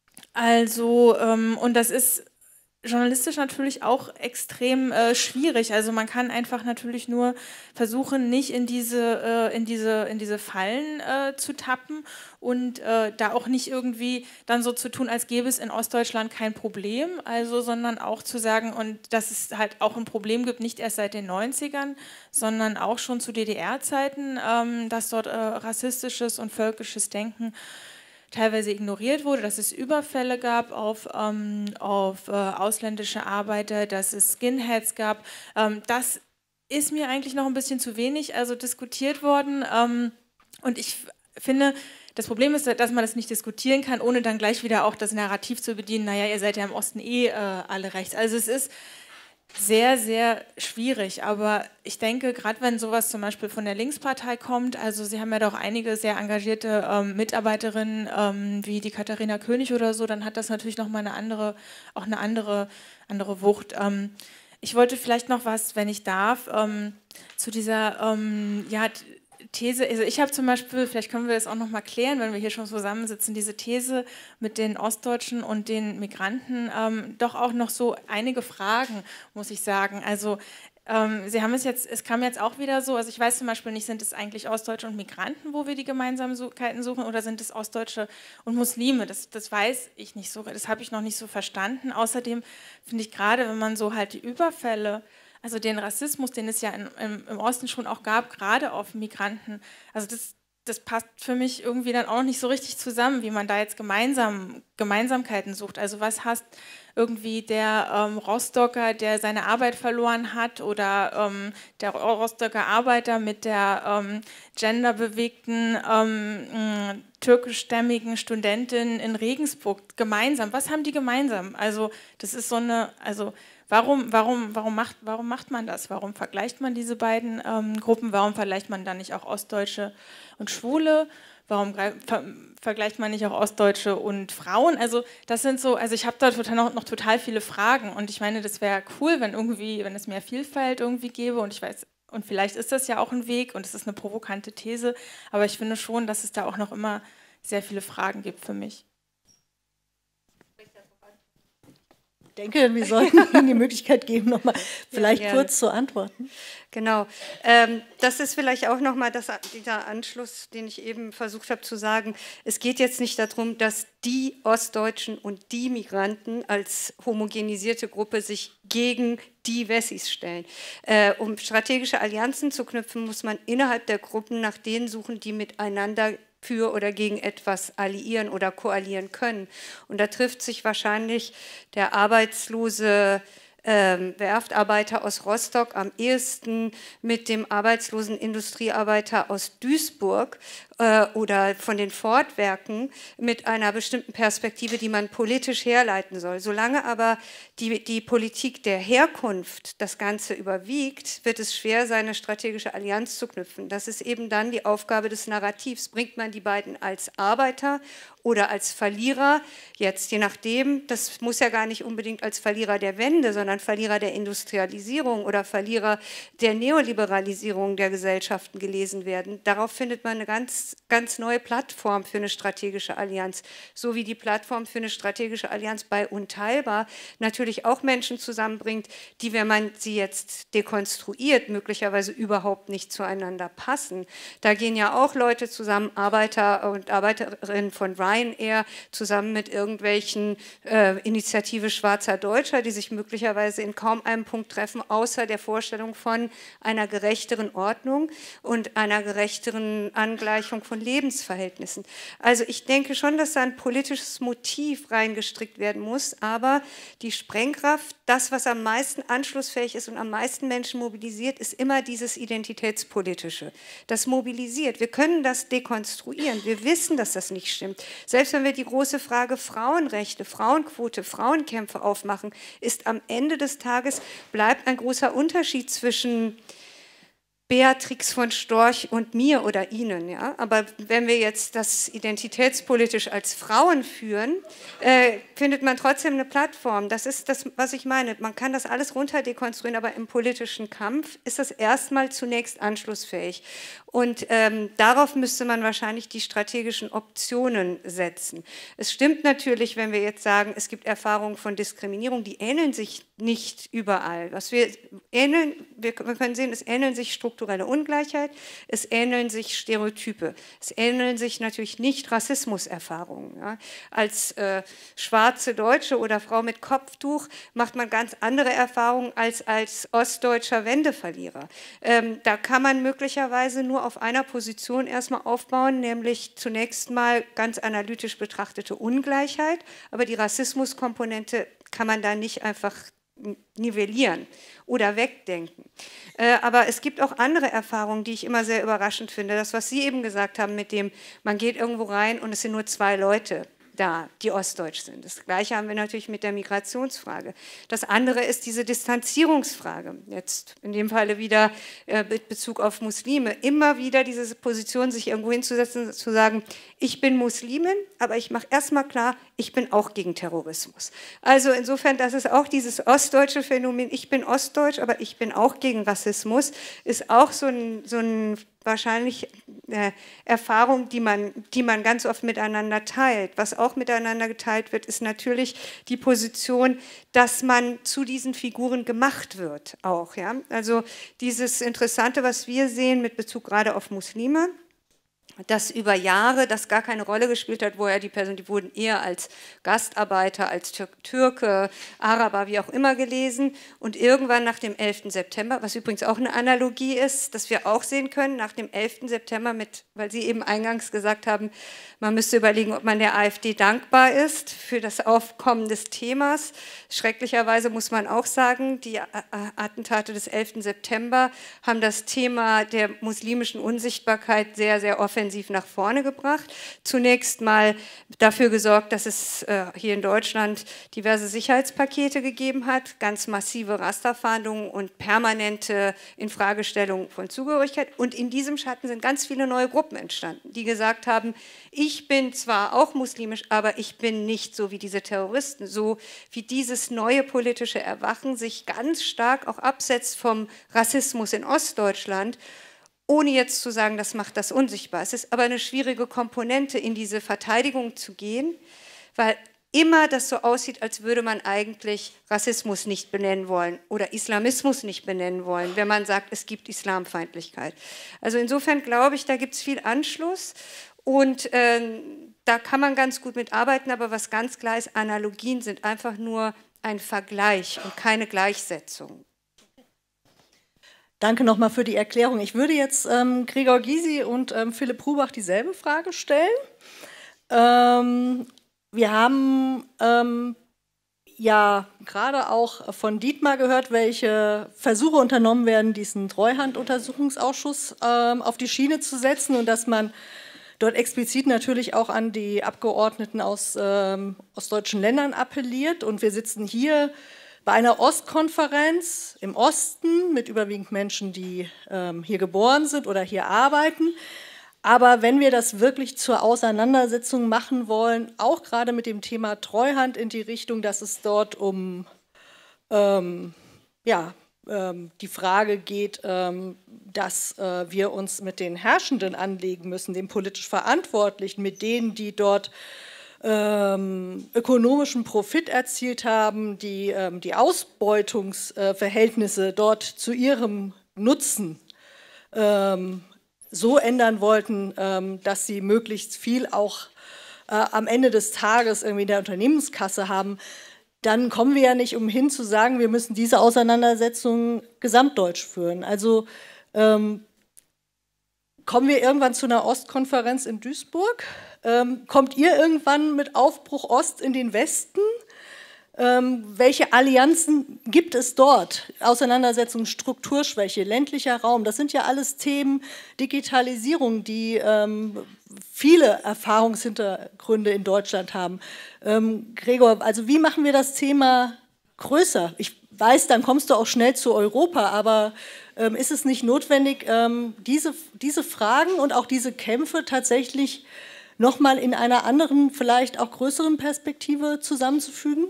also, ähm, und das ist journalistisch natürlich auch extrem äh, schwierig. Also man kann einfach natürlich nur versuchen, nicht in diese, äh, in diese, in diese Fallen äh, zu tappen und äh, da auch nicht irgendwie dann so zu tun, als gäbe es in Ostdeutschland kein Problem, also sondern auch zu sagen, und dass es halt auch ein Problem gibt, nicht erst seit den neunzigern, sondern auch schon zu D D R-Zeiten, ähm, dass dort äh, rassistisches und völkisches Denken teilweise ignoriert wurde, dass es Überfälle gab auf, ähm, auf äh, ausländische Arbeiter, dass es Skinheads gab. Ähm, das ist mir eigentlich noch ein bisschen zu wenig also diskutiert worden. Ähm, und ich finde, das Problem ist, dass man das nicht diskutieren kann, ohne dann gleich wieder auch das Narrativ zu bedienen, naja, ihr seid ja im Osten eh äh, alle rechts. Also es ist sehr, sehr schwierig, aber ich denke, gerade wenn sowas zum Beispiel von der Linkspartei kommt, also Sie haben ja doch einige sehr engagierte ähm, Mitarbeiterinnen, ähm, wie die Katharina König oder so, dann hat das natürlich nochmal eine andere, auch eine andere, andere Wucht. Ähm, ich wollte vielleicht noch was, wenn ich darf, ähm, zu dieser, ähm, ja, These, also ich habe zum Beispiel, vielleicht können wir das auch noch mal klären, wenn wir hier schon zusammensitzen, diese These mit den Ostdeutschen und den Migranten, ähm, doch auch noch so einige Fragen, muss ich sagen. Also ähm, Sie haben es jetzt, es kam jetzt auch wieder so, also ich weiß zum Beispiel nicht, sind es eigentlich Ostdeutsche und Migranten, wo wir die Gemeinsamkeiten suchen, oder sind es Ostdeutsche und Muslime? Das, das weiß ich nicht so, das habe ich noch nicht so verstanden. Außerdem finde ich gerade, wenn man so halt die Überfälle, also den Rassismus, den es ja in, im, im Osten schon auch gab, gerade auf Migranten, also das, das passt für mich irgendwie dann auch nicht so richtig zusammen, wie man da jetzt gemeinsam, Gemeinsamkeiten sucht. Also was hasst irgendwie der ähm, Rostocker, der seine Arbeit verloren hat, oder ähm, der Rostocker Arbeiter mit der ähm, genderbewegten ähm, türkischstämmigen Studentin in Regensburg gemeinsam. Was haben die gemeinsam? Also das ist so eine, also Warum, warum, warum, macht, warum macht man das? Warum vergleicht man diese beiden ähm, Gruppen? Warum vergleicht man dann nicht auch Ostdeutsche und Schwule? Warum ver vergleicht man nicht auch Ostdeutsche und Frauen? Also das sind so, also ich habe da total noch, noch total viele Fragen, und ich meine, das wäre cool, wenn irgendwie, wenn es mehr Vielfalt irgendwie gäbe, und ich weiß, und vielleicht ist das ja auch ein Weg und es ist eine provokante These, aber ich finde schon, dass es da auch noch immer sehr viele Fragen gibt für mich. denke, wir sollten Ihnen die Möglichkeit geben, noch mal vielleicht ja, kurz zu antworten. Genau. Ähm, das ist vielleicht auch nochmal dieser Anschluss, den ich eben versucht habe zu sagen. Es geht jetzt nicht darum, dass die Ostdeutschen und die Migranten als homogenisierte Gruppe sich gegen die Wessis stellen. Äh, um strategische Allianzen zu knüpfen, muss man innerhalb der Gruppen nach denen suchen, die miteinander für oder gegen etwas alliieren oder koalieren können. Und da trifft sich wahrscheinlich der arbeitslose ähm, Werftarbeiter aus Rostock am ehesten mit dem arbeitslosen Industriearbeiter aus Duisburg äh, oder von den Ford-Werken mit einer bestimmten Perspektive, die man politisch herleiten soll. Solange aber die, die Politik der Herkunft das Ganze überwiegt, wird es schwer sein, eine strategische Allianz zu knüpfen. Das ist eben dann die Aufgabe des Narrativs. Bringt man die beiden als Arbeiter oder als Verlierer, jetzt je nachdem, das muss ja gar nicht unbedingt als Verlierer der Wende, sondern Verlierer der Industrialisierung oder Verlierer der Neoliberalisierung der Gesellschaften gelesen werden. Darauf findet man eine ganz, ganz neue Plattform für eine strategische Allianz, so wie die Plattform für eine strategische Allianz bei Unteilbar natürlich auch Menschen zusammenbringt, die, wenn man sie jetzt dekonstruiert, möglicherweise überhaupt nicht zueinander passen. Da gehen ja auch Leute zusammen, Arbeiter und Arbeiterinnen von Ryanair, zusammen mit irgendwelchen äh, Initiative Schwarzer Deutscher, die sich möglicherweise in kaum einem Punkt treffen, außer der Vorstellung von einer gerechteren Ordnung und einer gerechteren Angleichung von Lebensverhältnissen. Also ich denke schon, dass da ein politisches Motiv reingestrickt werden muss, aber die Sprengkraft, das, was am meisten anschlussfähig ist und am meisten Menschen mobilisiert, ist immer dieses Identitätspolitische. Das mobilisiert. Wir können das dekonstruieren. Wir wissen, dass das nicht stimmt. Selbst wenn wir die große Frage Frauenrechte, Frauenquote, Frauenkämpfe aufmachen, ist am Ende des Tages, bleibt ein großer Unterschied zwischen Beatrix von Storch und mir oder Ihnen. Ja? Aber wenn wir jetzt das identitätspolitisch als Frauen führen, äh, findet man trotzdem eine Plattform. Das ist das, was ich meine. Man kann das alles runter dekonstruieren, aber im politischen Kampf ist das erstmal zunächst anschlussfähig. Und ähm, darauf müsste man wahrscheinlich die strategischen Optionen setzen. Es stimmt natürlich, wenn wir jetzt sagen, es gibt Erfahrungen von Diskriminierung, die ähneln sich nicht überall. Was wir ähneln, wir können sehen, es ähneln sich strukturelle Ungleichheit, es ähneln sich Stereotype, es ähneln sich natürlich nicht Rassismuserfahrungen. Ja. Als äh, schwarze Deutsche oder Frau mit Kopftuch macht man ganz andere Erfahrungen als als ostdeutscher Wendeverlierer. Ähm, da kann man möglicherweise nur auf einer Position erstmal aufbauen, nämlich zunächst mal ganz analytisch betrachtete Ungleichheit, aber die Rassismuskomponente kann man da nicht einfach nivellieren oder wegdenken. Äh, aber es gibt auch andere Erfahrungen, die ich immer sehr überraschend finde. Das, was Sie eben gesagt haben mit dem, man geht irgendwo rein und es sind nur zwei Leute da, die ostdeutsch sind. Das Gleiche haben wir natürlich mit der Migrationsfrage. Das andere ist diese Distanzierungsfrage. Jetzt in dem Falle wieder äh, mit Bezug auf Muslime. Immer wieder diese Position, sich irgendwo hinzusetzen, zu sagen, ich bin Muslimin, aber ich mache erstmal klar, ich bin auch gegen Terrorismus. Also insofern, das ist auch dieses ostdeutsche Phänomen, ich bin ostdeutsch, aber ich bin auch gegen Rassismus, ist auch so ein, so ein wahrscheinlich äh, Erfahrung, die man, die man ganz oft miteinander teilt. Was auch miteinander geteilt wird, ist natürlich die Position, dass man zu diesen Figuren gemacht wird auch. Ja? Also dieses Interessante, was wir sehen mit Bezug gerade auf Muslime, das über Jahre das gar keine Rolle gespielt hat, woher die Personen, die wurden eher als Gastarbeiter, als Tür Türke, Araber, wie auch immer gelesen. Und irgendwann nach dem elften September, was übrigens auch eine Analogie ist, dass wir auch sehen können, nach dem elften September, mit, weil Sie eben eingangs gesagt haben, man müsste überlegen, ob man der AfD dankbar ist für das Aufkommen des Themas. Schrecklicherweise muss man auch sagen, die Attentate des elften September haben das Thema der muslimischen Unsichtbarkeit sehr, sehr offensiv nach vorne gebracht. Zunächst mal dafür gesorgt, dass es äh, hier in Deutschland diverse Sicherheitspakete gegeben hat, ganz massive Rasterfahndungen und permanente Infragestellung von Zugehörigkeit. Und in diesem Schatten sind ganz viele neue Gruppen entstanden, die gesagt haben, ich bin zwar auch muslimisch, aber ich bin nicht so wie diese Terroristen, so wie dieses neue politische Erwachen sich ganz stark auch absetzt vom Rassismus in Ostdeutschland, ohne jetzt zu sagen, das macht das unsichtbar. Es ist aber eine schwierige Komponente, in diese Verteidigung zu gehen, weil immer das so aussieht, als würde man eigentlich Rassismus nicht benennen wollen oder Islamismus nicht benennen wollen, wenn man sagt, es gibt Islamfeindlichkeit. Also insofern glaube ich, da gibt es viel Anschluss und äh, da kann man ganz gut mitarbeiten, aber was ganz klar ist, Analogien sind einfach nur ein Vergleich und keine Gleichsetzung. Danke nochmal für die Erklärung. Ich würde jetzt ähm, Gregor Gysi und ähm, Philipp Rubach dieselbe Frage stellen. Ähm, Wir haben ähm, ja gerade auch von Dietmar gehört, welche Versuche unternommen werden, diesen Treuhanduntersuchungsausschuss ähm, auf die Schiene zu setzen und dass man dort explizit natürlich auch an die Abgeordneten aus ähm, ostdeutschen Ländern appelliert. Und wir sitzen hier bei einer Ostkonferenz im Osten mit überwiegend Menschen, die ähm, hier geboren sind oder hier arbeiten. Aber wenn wir das wirklich zur Auseinandersetzung machen wollen, auch gerade mit dem Thema Treuhand in die Richtung, dass es dort um ähm, ja, ähm, die Frage geht, ähm, dass äh, wir uns mit den Herrschenden anlegen müssen, den politisch Verantwortlichen, mit denen, die dort ähm, ökonomischen Profit erzielt haben, die ähm, die Ausbeutungsverhältnisse dort zu ihrem Nutzen ähm, so ändern wollten, ähm, dass sie möglichst viel auch äh, am Ende des Tages irgendwie in der Unternehmenskasse haben, dann kommen wir ja nicht umhin zu sagen, wir müssen diese Auseinandersetzung gesamtdeutsch führen. Also ähm, kommen wir irgendwann zu einer Ostkonferenz in Duisburg? Ähm, kommt ihr irgendwann mit Aufbruch Ost in den Westen? Ähm, welche Allianzen gibt es dort? Auseinandersetzung, Strukturschwäche, ländlicher Raum, das sind ja alles Themen, Digitalisierung, die ähm, viele Erfahrungshintergründe in Deutschland haben. Ähm, Gregor, also wie machen wir das Thema größer? Ich weiß, dann kommst du auch schnell zu Europa, aber ähm, ist es nicht notwendig, ähm, diese, diese Fragen und auch diese Kämpfe tatsächlich nochmal in einer anderen, vielleicht auch größeren Perspektive zusammenzufügen?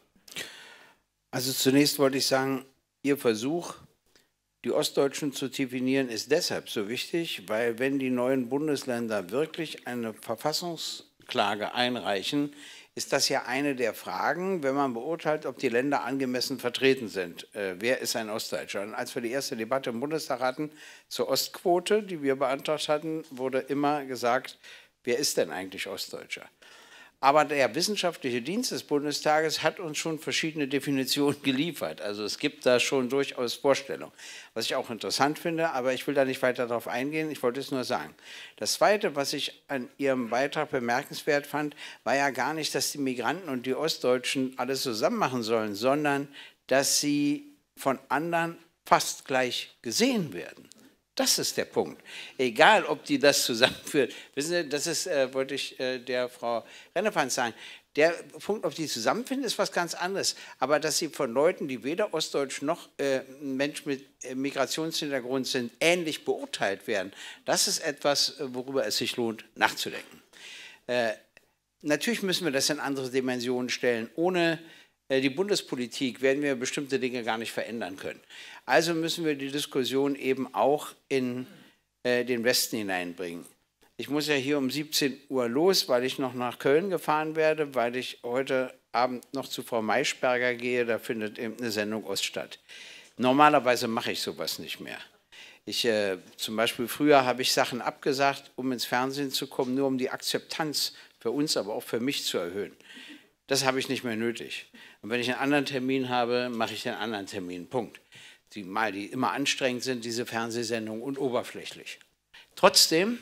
Also zunächst wollte ich sagen, Ihr Versuch, die Ostdeutschen zu definieren, ist deshalb so wichtig, weil wenn die neuen Bundesländer wirklich eine Verfassungsklage einreichen, ist das ja eine der Fragen, wenn man beurteilt, ob die Länder angemessen vertreten sind. Äh, wer ist ein Ostdeutscher? Und als wir die erste Debatte im Bundestag hatten zur Ostquote, die wir beantragt hatten, wurde immer gesagt, wer ist denn eigentlich Ostdeutscher? Aber der wissenschaftliche Dienst des Bundestages hat uns schon verschiedene Definitionen geliefert. Also es gibt da schon durchaus Vorstellungen, was ich auch interessant finde, aber ich will da nicht weiter darauf eingehen, ich wollte es nur sagen. Das Zweite, was ich an Ihrem Beitrag bemerkenswert fand, war ja gar nicht, dass die Migranten und die Ostdeutschen alles zusammen machen sollen, sondern dass sie von anderen fast gleich gesehen werden. Das ist der Punkt. Egal, ob die das zusammenführen. Wissen Sie, das ist, äh, wollte ich äh, der Frau Rennepanz sagen. Der Punkt, ob die zusammenfinden, ist was ganz anderes. Aber dass sie von Leuten, die weder Ostdeutsch noch äh, Mensch mit äh, Migrationshintergrund sind, ähnlich beurteilt werden, das ist etwas, worüber es sich lohnt, nachzudenken. Äh, natürlich müssen wir das in andere Dimensionen stellen. Ohne die Bundespolitik werden wir bestimmte Dinge gar nicht verändern können. Also müssen wir die Diskussion eben auch in äh, den Westen hineinbringen. Ich muss ja hier um siebzehn Uhr los, weil ich noch nach Köln gefahren werde, weil ich heute Abend noch zu Frau Maischberger gehe, da findet eben eine Sendung Ost statt. Normalerweise mache ich sowas nicht mehr. Ich, äh, zum Beispiel früher habe ich Sachen abgesagt, um ins Fernsehen zu kommen, nur um die Akzeptanz für uns, aber auch für mich zu erhöhen. Das habe ich nicht mehr nötig. Und wenn ich einen anderen Termin habe, mache ich einen anderen Termin. Punkt. Die, mal, die immer anstrengend sind, diese Fernsehsendungen, und oberflächlich. Trotzdem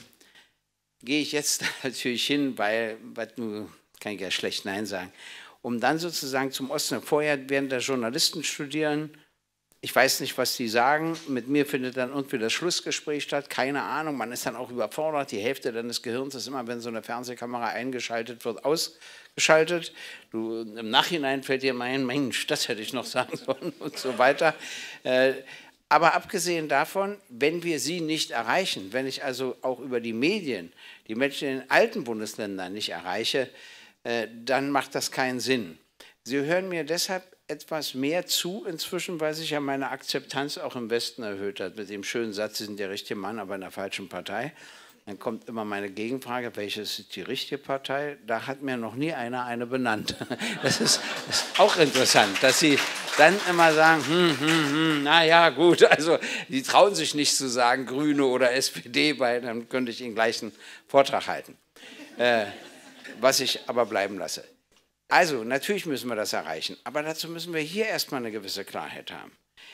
gehe ich jetzt natürlich hin, weil, weil nur kann ich ja schlecht Nein sagen, um dann sozusagen zum Osten. Vorher werden da Journalisten studieren. Ich weiß nicht, was die sagen. Mit mir findet dann irgendwie das Schlussgespräch statt. Keine Ahnung. Man ist dann auch überfordert. Die Hälfte deines Gehirns ist immer, wenn so eine Fernsehkamera eingeschaltet wird, ausgeschaltet. Du, im Nachhinein fällt dir mein, Mensch, das hätte ich noch sagen sollen und so weiter. Äh, aber abgesehen davon, wenn wir sie nicht erreichen, wenn ich also auch über die Medien die Menschen in den alten Bundesländern nicht erreiche, äh, dann macht das keinen Sinn. Sie hören mir deshalb etwas mehr zu inzwischen, weil sich ja meine Akzeptanz auch im Westen erhöht hat, mit dem schönen Satz, Sie sind der richtige Mann, aber in der falschen Partei. Dann kommt immer meine Gegenfrage, welche ist die richtige Partei? Da hat mir noch nie einer eine benannt. Das ist, ist auch interessant, dass sie dann immer sagen, hm, hm, hm, na ja, gut, also die trauen sich nicht zu sagen Grüne oder S P D, weil dann könnte ich Ihnen gleich einen Vortrag halten, äh, was ich aber bleiben lasse. Also, natürlich müssen wir das erreichen, aber dazu müssen wir hier erstmal eine gewisse Klarheit haben.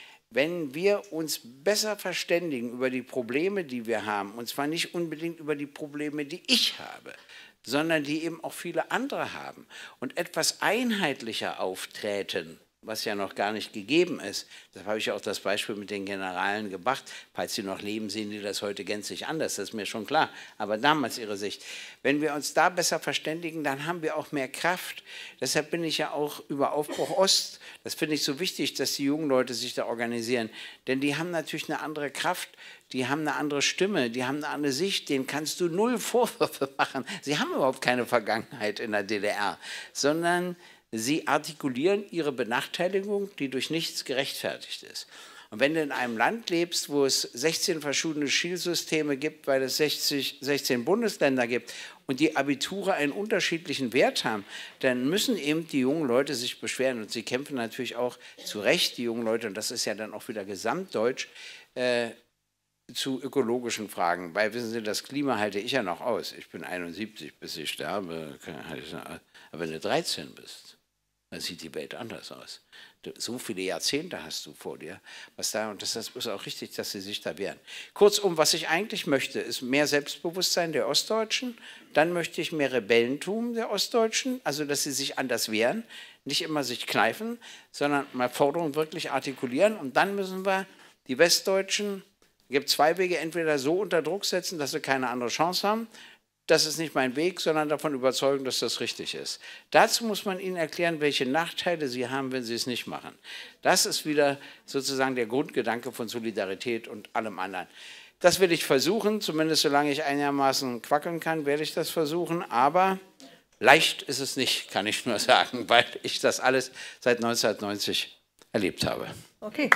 Wenn wir uns besser verständigen über die Probleme, die wir haben, und zwar nicht unbedingt über die Probleme, die ich habe, sondern die eben auch viele andere haben, und etwas einheitlicher auftreten, was ja noch gar nicht gegeben ist, da habe ich auch das Beispiel mit den Generalen gebracht, falls sie noch leben, sehen die das heute gänzlich anders, das ist mir schon klar, aber damals ihre Sicht. Wenn wir uns da besser verständigen, dann haben wir auch mehr Kraft. Deshalb bin ich ja auch über Aufbruch Ost, das finde ich so wichtig, dass die jungen Leute sich da organisieren, denn die haben natürlich eine andere Kraft, die haben eine andere Stimme, die haben eine andere Sicht, denen kannst du null Vorwürfe machen. Sie haben überhaupt keine Vergangenheit in der D D R, sondern sie artikulieren ihre Benachteiligung, die durch nichts gerechtfertigt ist. Und wenn du in einem Land lebst, wo es sechzehn verschiedene Schulsysteme gibt, weil es sechzig, sechzehn Bundesländer gibt und die Abiture einen unterschiedlichen Wert haben, dann müssen eben die jungen Leute sich beschweren. Und sie kämpfen natürlich auch zu Recht, die jungen Leute, und das ist ja dann auch wieder gesamtdeutsch, äh, zu ökologischen Fragen. Weil, wissen Sie, das Klima halte ich ja noch aus. Ich bin einundsiebzig, bis ich sterbe. Aber wenn du dreizehn bist, dann sieht die Welt anders aus. So viele Jahrzehnte hast du vor dir, was da, und das ist auch richtig, dass sie sich da wehren. Kurzum, was ich eigentlich möchte, ist mehr Selbstbewusstsein der Ostdeutschen, dann möchte ich mehr Rebellentum der Ostdeutschen, also dass sie sich anders wehren, nicht immer sich kneifen, sondern mal Forderungen wirklich artikulieren, und dann müssen wir die Westdeutschen, es gibt zwei Wege, entweder so unter Druck setzen, dass sie keine andere Chance haben. Das ist nicht mein Weg, sondern davon überzeugen, dass das richtig ist. Dazu muss man ihnen erklären, welche Nachteile sie haben, wenn sie es nicht machen. Das ist wieder sozusagen der Grundgedanke von Solidarität und allem anderen. Das will ich versuchen, zumindest solange ich einigermaßen quackeln kann, werde ich das versuchen, aber leicht ist es nicht, kann ich nur sagen, weil ich das alles seit neunzehnhundertneunzig erlebt habe. Okay.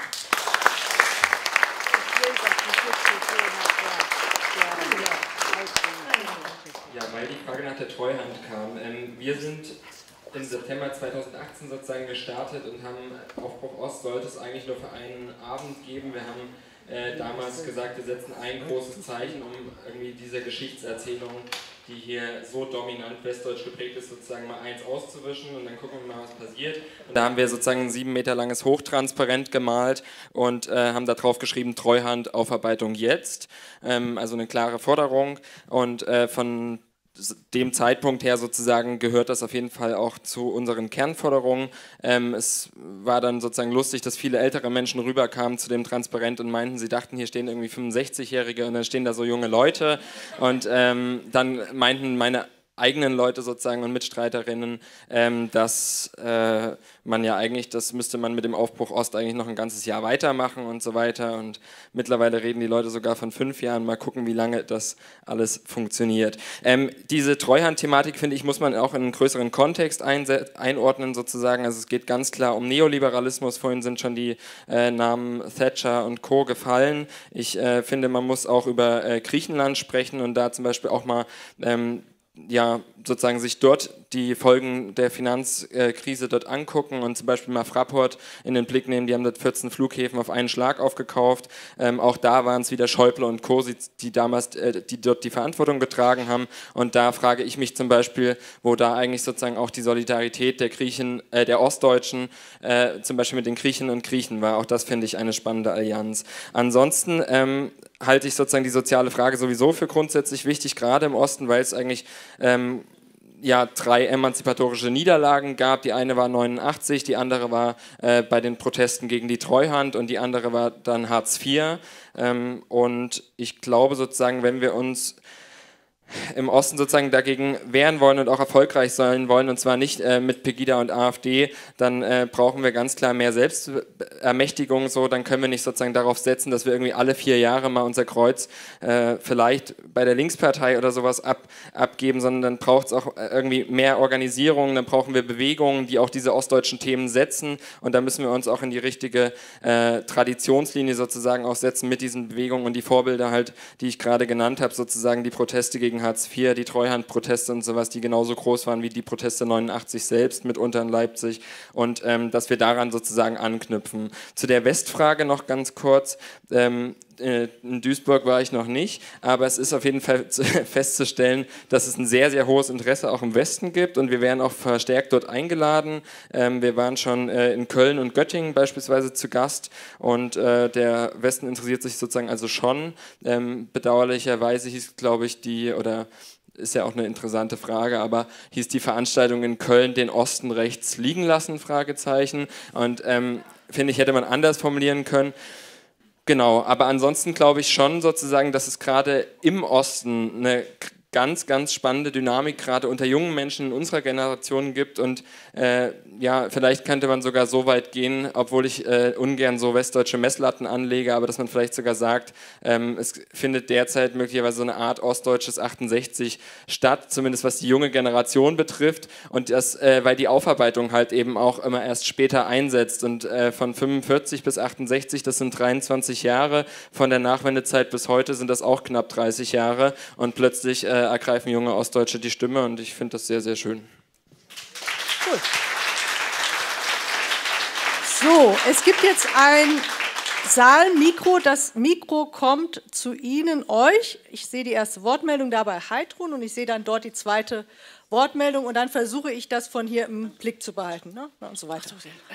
Ja, weil die Frage nach der Treuhand kam. Ähm, wir sind im September zweitausendachtzehn sozusagen gestartet und haben Aufbruch Ost sollte es eigentlich nur für einen Abend geben. Wir haben äh, damals gesagt, wir setzen ein großes Zeichen, um irgendwie diese Geschichtserzählung, die hier so dominant westdeutsch geprägt ist, sozusagen mal eins auszuwischen, und dann gucken wir mal, was passiert. Und da haben wir sozusagen ein sieben Meter langes Hochtransparent gemalt und äh, haben da drauf geschrieben, Treuhand, Aufarbeitung jetzt, ähm, also eine klare Forderung, und äh, von dem Zeitpunkt her sozusagen gehört das auf jeden Fall auch zu unseren Kernforderungen. Ähm, es war dann sozusagen lustig, dass viele ältere Menschen rüberkamen zu dem Transparent und meinten, sie dachten, hier stehen irgendwie fünfundsechzigjährige und dann stehen da so junge Leute, und ähm, dann meinten meine eigenen Leute sozusagen und Mitstreiterinnen, ähm, dass äh, man ja eigentlich, das müsste man mit dem Aufbruch Ost eigentlich noch ein ganzes Jahr weitermachen und so weiter, und mittlerweile reden die Leute sogar von fünf Jahren, mal gucken, wie lange das alles funktioniert. Ähm, diese Treuhand-Thematik, finde ich, muss man auch in einen größeren Kontext einordnen sozusagen, also es geht ganz klar um Neoliberalismus, vorhin sind schon die äh, Namen Thatcher und Co. gefallen. Ich äh, finde, man muss auch über äh, Griechenland sprechen und da zum Beispiel auch mal ähm, ja, sozusagen sich dort die Folgen der Finanzkrise dort angucken und zum Beispiel mal Fraport in den Blick nehmen, die haben dort vierzehn Flughäfen auf einen Schlag aufgekauft. Ähm, auch da waren es wieder Schäuble und Co., die damals äh, die dort die Verantwortung getragen haben, und da frage ich mich zum Beispiel, wo da eigentlich sozusagen auch die Solidarität der Griechen, äh, der Ostdeutschen, äh, zum Beispiel mit den Griechinnen und Griechen war. Auch das finde ich eine spannende Allianz. Ansonsten ähm, halte ich sozusagen die soziale Frage sowieso für grundsätzlich wichtig, gerade im Osten, weil es eigentlich ähm, ja, drei emanzipatorische Niederlagen gab. Die eine war neunundachtzig, die andere war äh, bei den Protesten gegen die Treuhand und die andere war dann Hartz vier. Ähm, und ich glaube sozusagen, wenn wir uns im Osten sozusagen dagegen wehren wollen und auch erfolgreich sein wollen, und zwar nicht äh, mit Pegida und AfD, dann äh, brauchen wir ganz klar mehr Selbstermächtigung, so, dann können wir nicht sozusagen darauf setzen, dass wir irgendwie alle vier Jahre mal unser Kreuz äh, vielleicht bei der Linkspartei oder sowas ab, abgeben, sondern dann braucht es auch irgendwie mehr Organisierung, dann brauchen wir Bewegungen, die auch diese ostdeutschen Themen setzen, und da müssen wir uns auch in die richtige äh, Traditionslinie sozusagen auch setzen mit diesen Bewegungen und die Vorbilder halt, die ich gerade genannt habe, sozusagen die Proteste gegen Hartz vier, die Treuhandproteste und sowas, die genauso groß waren wie die Proteste neunundachtzig selbst, mitunter in Leipzig, und ähm, dass wir daran sozusagen anknüpfen. Zu der Westfrage noch ganz kurz. Ähm, in Duisburg war ich noch nicht, aber es ist auf jeden Fall festzustellen, dass es ein sehr, sehr hohes Interesse auch im Westen gibt, und wir werden auch verstärkt dort eingeladen. Ähm, wir waren schon äh, in Köln und Göttingen beispielsweise zu Gast, und äh, der Westen interessiert sich sozusagen also schon. Ähm, bedauerlicherweise hieß, glaube ich, die, oder ist ja auch eine interessante Frage, aber hieß die Veranstaltung in Köln den Osten rechts liegen lassen, Fragezeichen, und ähm, finde ich, hätte man anders formulieren können. Genau, aber ansonsten glaube ich schon sozusagen, dass es gerade im Osten eine ganz, ganz spannende Dynamik gerade unter jungen Menschen in unserer Generation gibt, und äh, ja, vielleicht könnte man sogar so weit gehen, obwohl ich äh, ungern so westdeutsche Messlatten anlege, aber dass man vielleicht sogar sagt, ähm, es findet derzeit möglicherweise so eine Art ostdeutsches achtundsechzig statt, zumindest was die junge Generation betrifft, und das, äh, weil die Aufarbeitung halt eben auch immer erst später einsetzt, und äh, von fünfundvierzig bis achtundsechzig, das sind dreiundzwanzig Jahre, von der Nachwendezeit bis heute sind das auch knapp dreißig Jahre, und plötzlich äh, ergreifen junge Ostdeutsche die Stimme, und ich finde das sehr, sehr schön. Cool. So, es gibt jetzt ein Saalmikro. Das Mikro kommt zu Ihnen, euch. Ich sehe die erste Wortmeldung da bei Heidrun, und ich sehe dann dort die zweite Wortmeldung, und dann versuche ich das von hier im Blick zu behalten, ne? Und so weiter.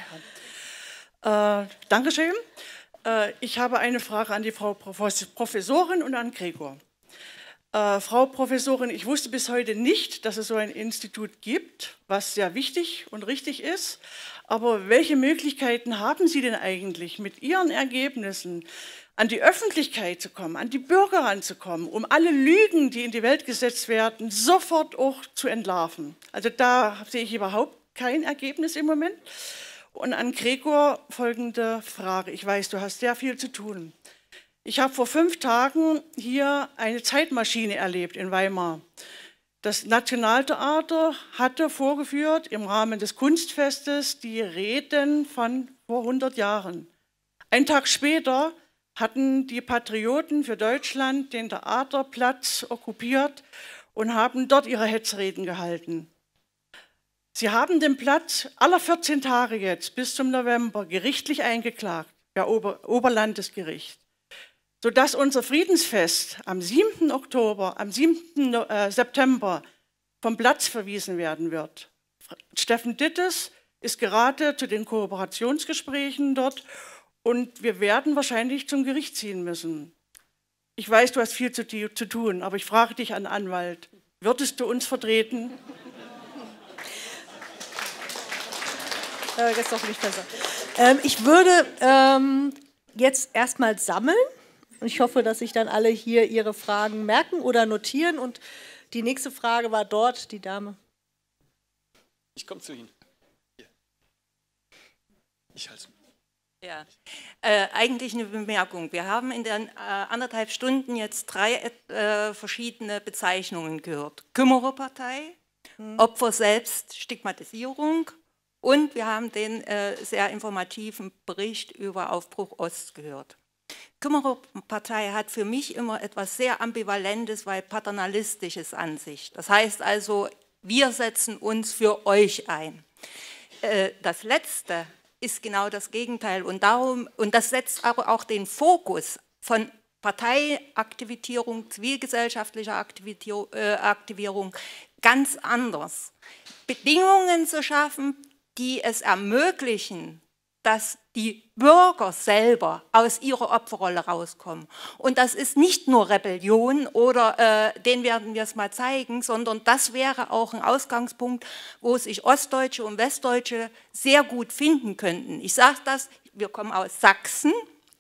Äh, Dankeschön. Äh, ich habe eine Frage an die Frau Professorin und an Gregor. Äh, Frau Professorin, ich wusste bis heute nicht, dass es so ein Institut gibt, was sehr wichtig und richtig ist. Aber welche Möglichkeiten haben Sie denn eigentlich, mit Ihren Ergebnissen an die Öffentlichkeit zu kommen, an die Bürger ranzukommen, um alle Lügen, die in die Welt gesetzt werden, sofort auch zu entlarven? Also da sehe ich überhaupt kein Ergebnis im Moment. Und an Gregor folgende Frage. Ich weiß, du hast sehr viel zu tun. Ich habe vor fünf Tagen hier eine Zeitmaschine erlebt in Weimar. Das Nationaltheater hatte vorgeführt im Rahmen des Kunstfestes die Reden von vor hundert Jahren. Einen Tag später hatten die Patrioten für Deutschland den Theaterplatz okkupiert und haben dort ihre Hetzreden gehalten. Sie haben den Platz aller vierzehn Tage jetzt bis zum November gerichtlich eingeklagt, per Ober- Oberlandesgericht, sodass unser Friedensfest am siebten Oktober, am siebten September vom Platz verwiesen werden wird. Steffen Dittes ist gerade zu den Kooperationsgesprächen dort, und wir werden wahrscheinlich zum Gericht ziehen müssen. Ich weiß, du hast viel zu, zu tun, aber ich frage dich an Anwalt, würdest du uns vertreten? Äh, das ist doch nicht besser. Ähm, ich würde ähm, jetzt erstmal sammeln. Und ich hoffe, dass sich dann alle hier ihre Fragen merken oder notieren. Und die nächste Frage war dort, die Dame. Ich komme zu Ihnen. Hier. Ich halte. Ja, äh, eigentlich eine Bemerkung. Wir haben in den äh, anderthalb Stunden jetzt drei äh, verschiedene Bezeichnungen gehört. Kümmererpartei, hm. Opfer selbst, Stigmatisierung, und wir haben den äh, sehr informativen Bericht über Aufbruch Ost gehört. Kümmererpartei hat für mich immer etwas sehr Ambivalentes, weil paternalistisches an sich. Das heißt also, wir setzen uns für euch ein. Äh, das Letzte ist genau das Gegenteil, und darum, und das setzt aber auch den Fokus von Parteiaktivierung, zivilgesellschaftlicher Aktivierung ganz anders. Bedingungen zu schaffen, die es ermöglichen, dass die Bürger selber aus ihrer Opferrolle rauskommen. Und das ist nicht nur Rebellion oder äh, den werden wir es mal zeigen, sondern das wäre auch ein Ausgangspunkt, wo sich Ostdeutsche und Westdeutsche sehr gut finden könnten. Ich sage das, wir kommen aus Sachsen.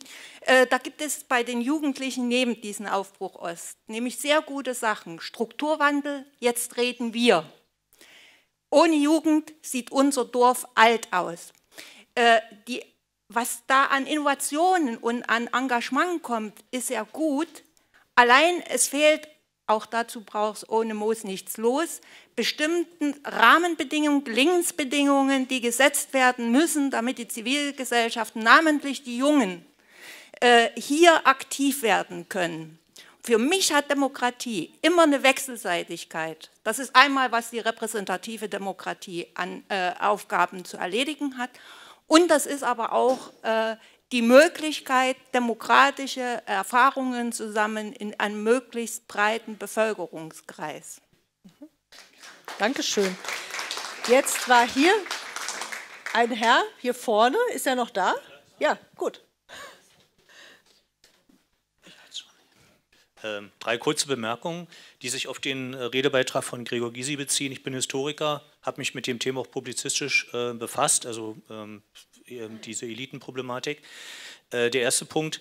Äh, da gibt es bei den Jugendlichen neben diesem Aufbruch Ost nämlich sehr gute Sachen. Strukturwandel, jetzt reden wir. Ohne Jugend sieht unser Dorf alt aus. Äh, die, was da an Innovationen und an Engagement kommt, ist ja gut. Allein es fehlt, auch dazu braucht es ohne Moos nichts los, bestimmten Rahmenbedingungen, Gelingensbedingungen, die gesetzt werden müssen, damit die Zivilgesellschaft, namentlich die Jungen, äh, hier aktiv werden können. Für mich hat Demokratie immer eine Wechselseitigkeit. Das ist einmal, was die repräsentative Demokratie an äh, Aufgaben zu erledigen hat. Und das ist aber auch äh, die Möglichkeit, demokratische Erfahrungen zusammen in einem möglichst breiten Bevölkerungskreis. Dankeschön. Jetzt war hier ein Herr hier vorne. Ist er noch da? Ja, gut. Ähm, drei kurze Bemerkungen, die sich auf den äh, Redebeitrag von Gregor Gysi beziehen. Ich bin Historiker, habe mich mit dem Thema auch publizistisch äh, befasst, also ähm, diese Elitenproblematik. Äh, der erste Punkt,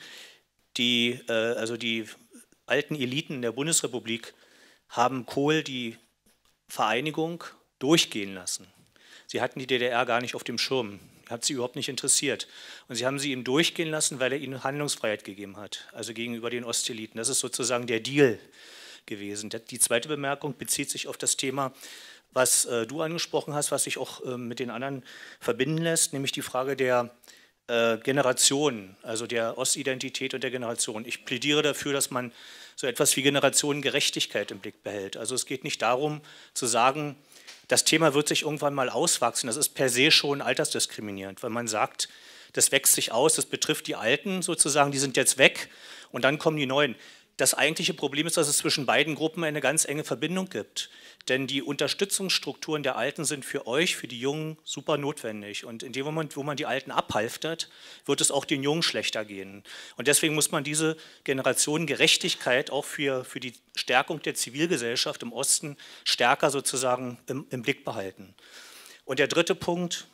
die, äh, also die alten Eliten der Bundesrepublik haben Kohl die Vereinigung durchgehen lassen. Sie hatten die D D R gar nicht auf dem Schirm. Hat sie überhaupt nicht interessiert. Und sie haben sie ihm durchgehen lassen, weil er ihnen Handlungsfreiheit gegeben hat, also gegenüber den Osteliten. Das ist sozusagen der Deal gewesen. Die zweite Bemerkung bezieht sich auf das Thema, was äh, du angesprochen hast, was sich auch äh, mit den anderen verbinden lässt, nämlich die Frage der äh, Generation, also der Ostidentität und der Generation. Ich plädiere dafür, dass man so etwas wie Generationengerechtigkeit im Blick behält. Also es geht nicht darum zu sagen, das Thema wird sich irgendwann mal auswachsen. Das ist per se schon altersdiskriminierend, weil man sagt, das wächst sich aus, das betrifft die Alten sozusagen, die sind jetzt weg und dann kommen die Neuen. Das eigentliche Problem ist, dass es zwischen beiden Gruppen eine ganz enge Verbindung gibt. Denn die Unterstützungsstrukturen der Alten sind für euch, für die Jungen, super notwendig. Und in dem Moment, wo man die Alten abhalftert, wird es auch den Jungen schlechter gehen. Und deswegen muss man diese Generationengerechtigkeit auch für, für die Stärkung der Zivilgesellschaft im Osten stärker sozusagen im, im Blick behalten. Und der dritte Punkt,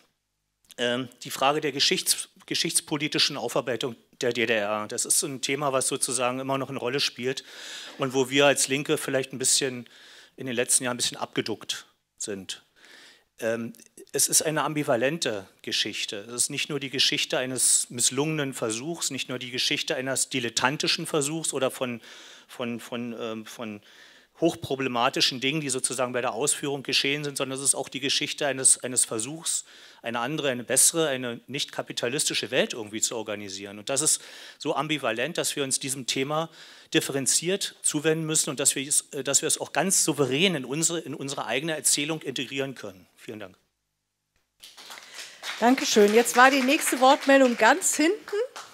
äh, die Frage der Geschichts, geschichtspolitischen Aufarbeitung der D D R. Das ist ein Thema, was sozusagen immer noch eine Rolle spielt und wo wir als Linke vielleicht ein bisschen in den letzten Jahren ein bisschen abgeduckt sind. Ähm, es ist eine ambivalente Geschichte. Es ist nicht nur die Geschichte eines misslungenen Versuchs, nicht nur die Geschichte eines dilettantischen Versuchs oder von, von, von, ähm, von hochproblematischen Dingen, die sozusagen bei der Ausführung geschehen sind, sondern es ist auch die Geschichte eines, eines Versuchs, eine andere, eine bessere, eine nicht kapitalistische Welt irgendwie zu organisieren. Und das ist so ambivalent, dass wir uns diesem Thema differenziert zuwenden müssen und dass wir es, dass wir es auch ganz souverän in unsere, in unsere eigene Erzählung integrieren können. Vielen Dank. Dankeschön. Jetzt war die nächste Wortmeldung ganz hinten.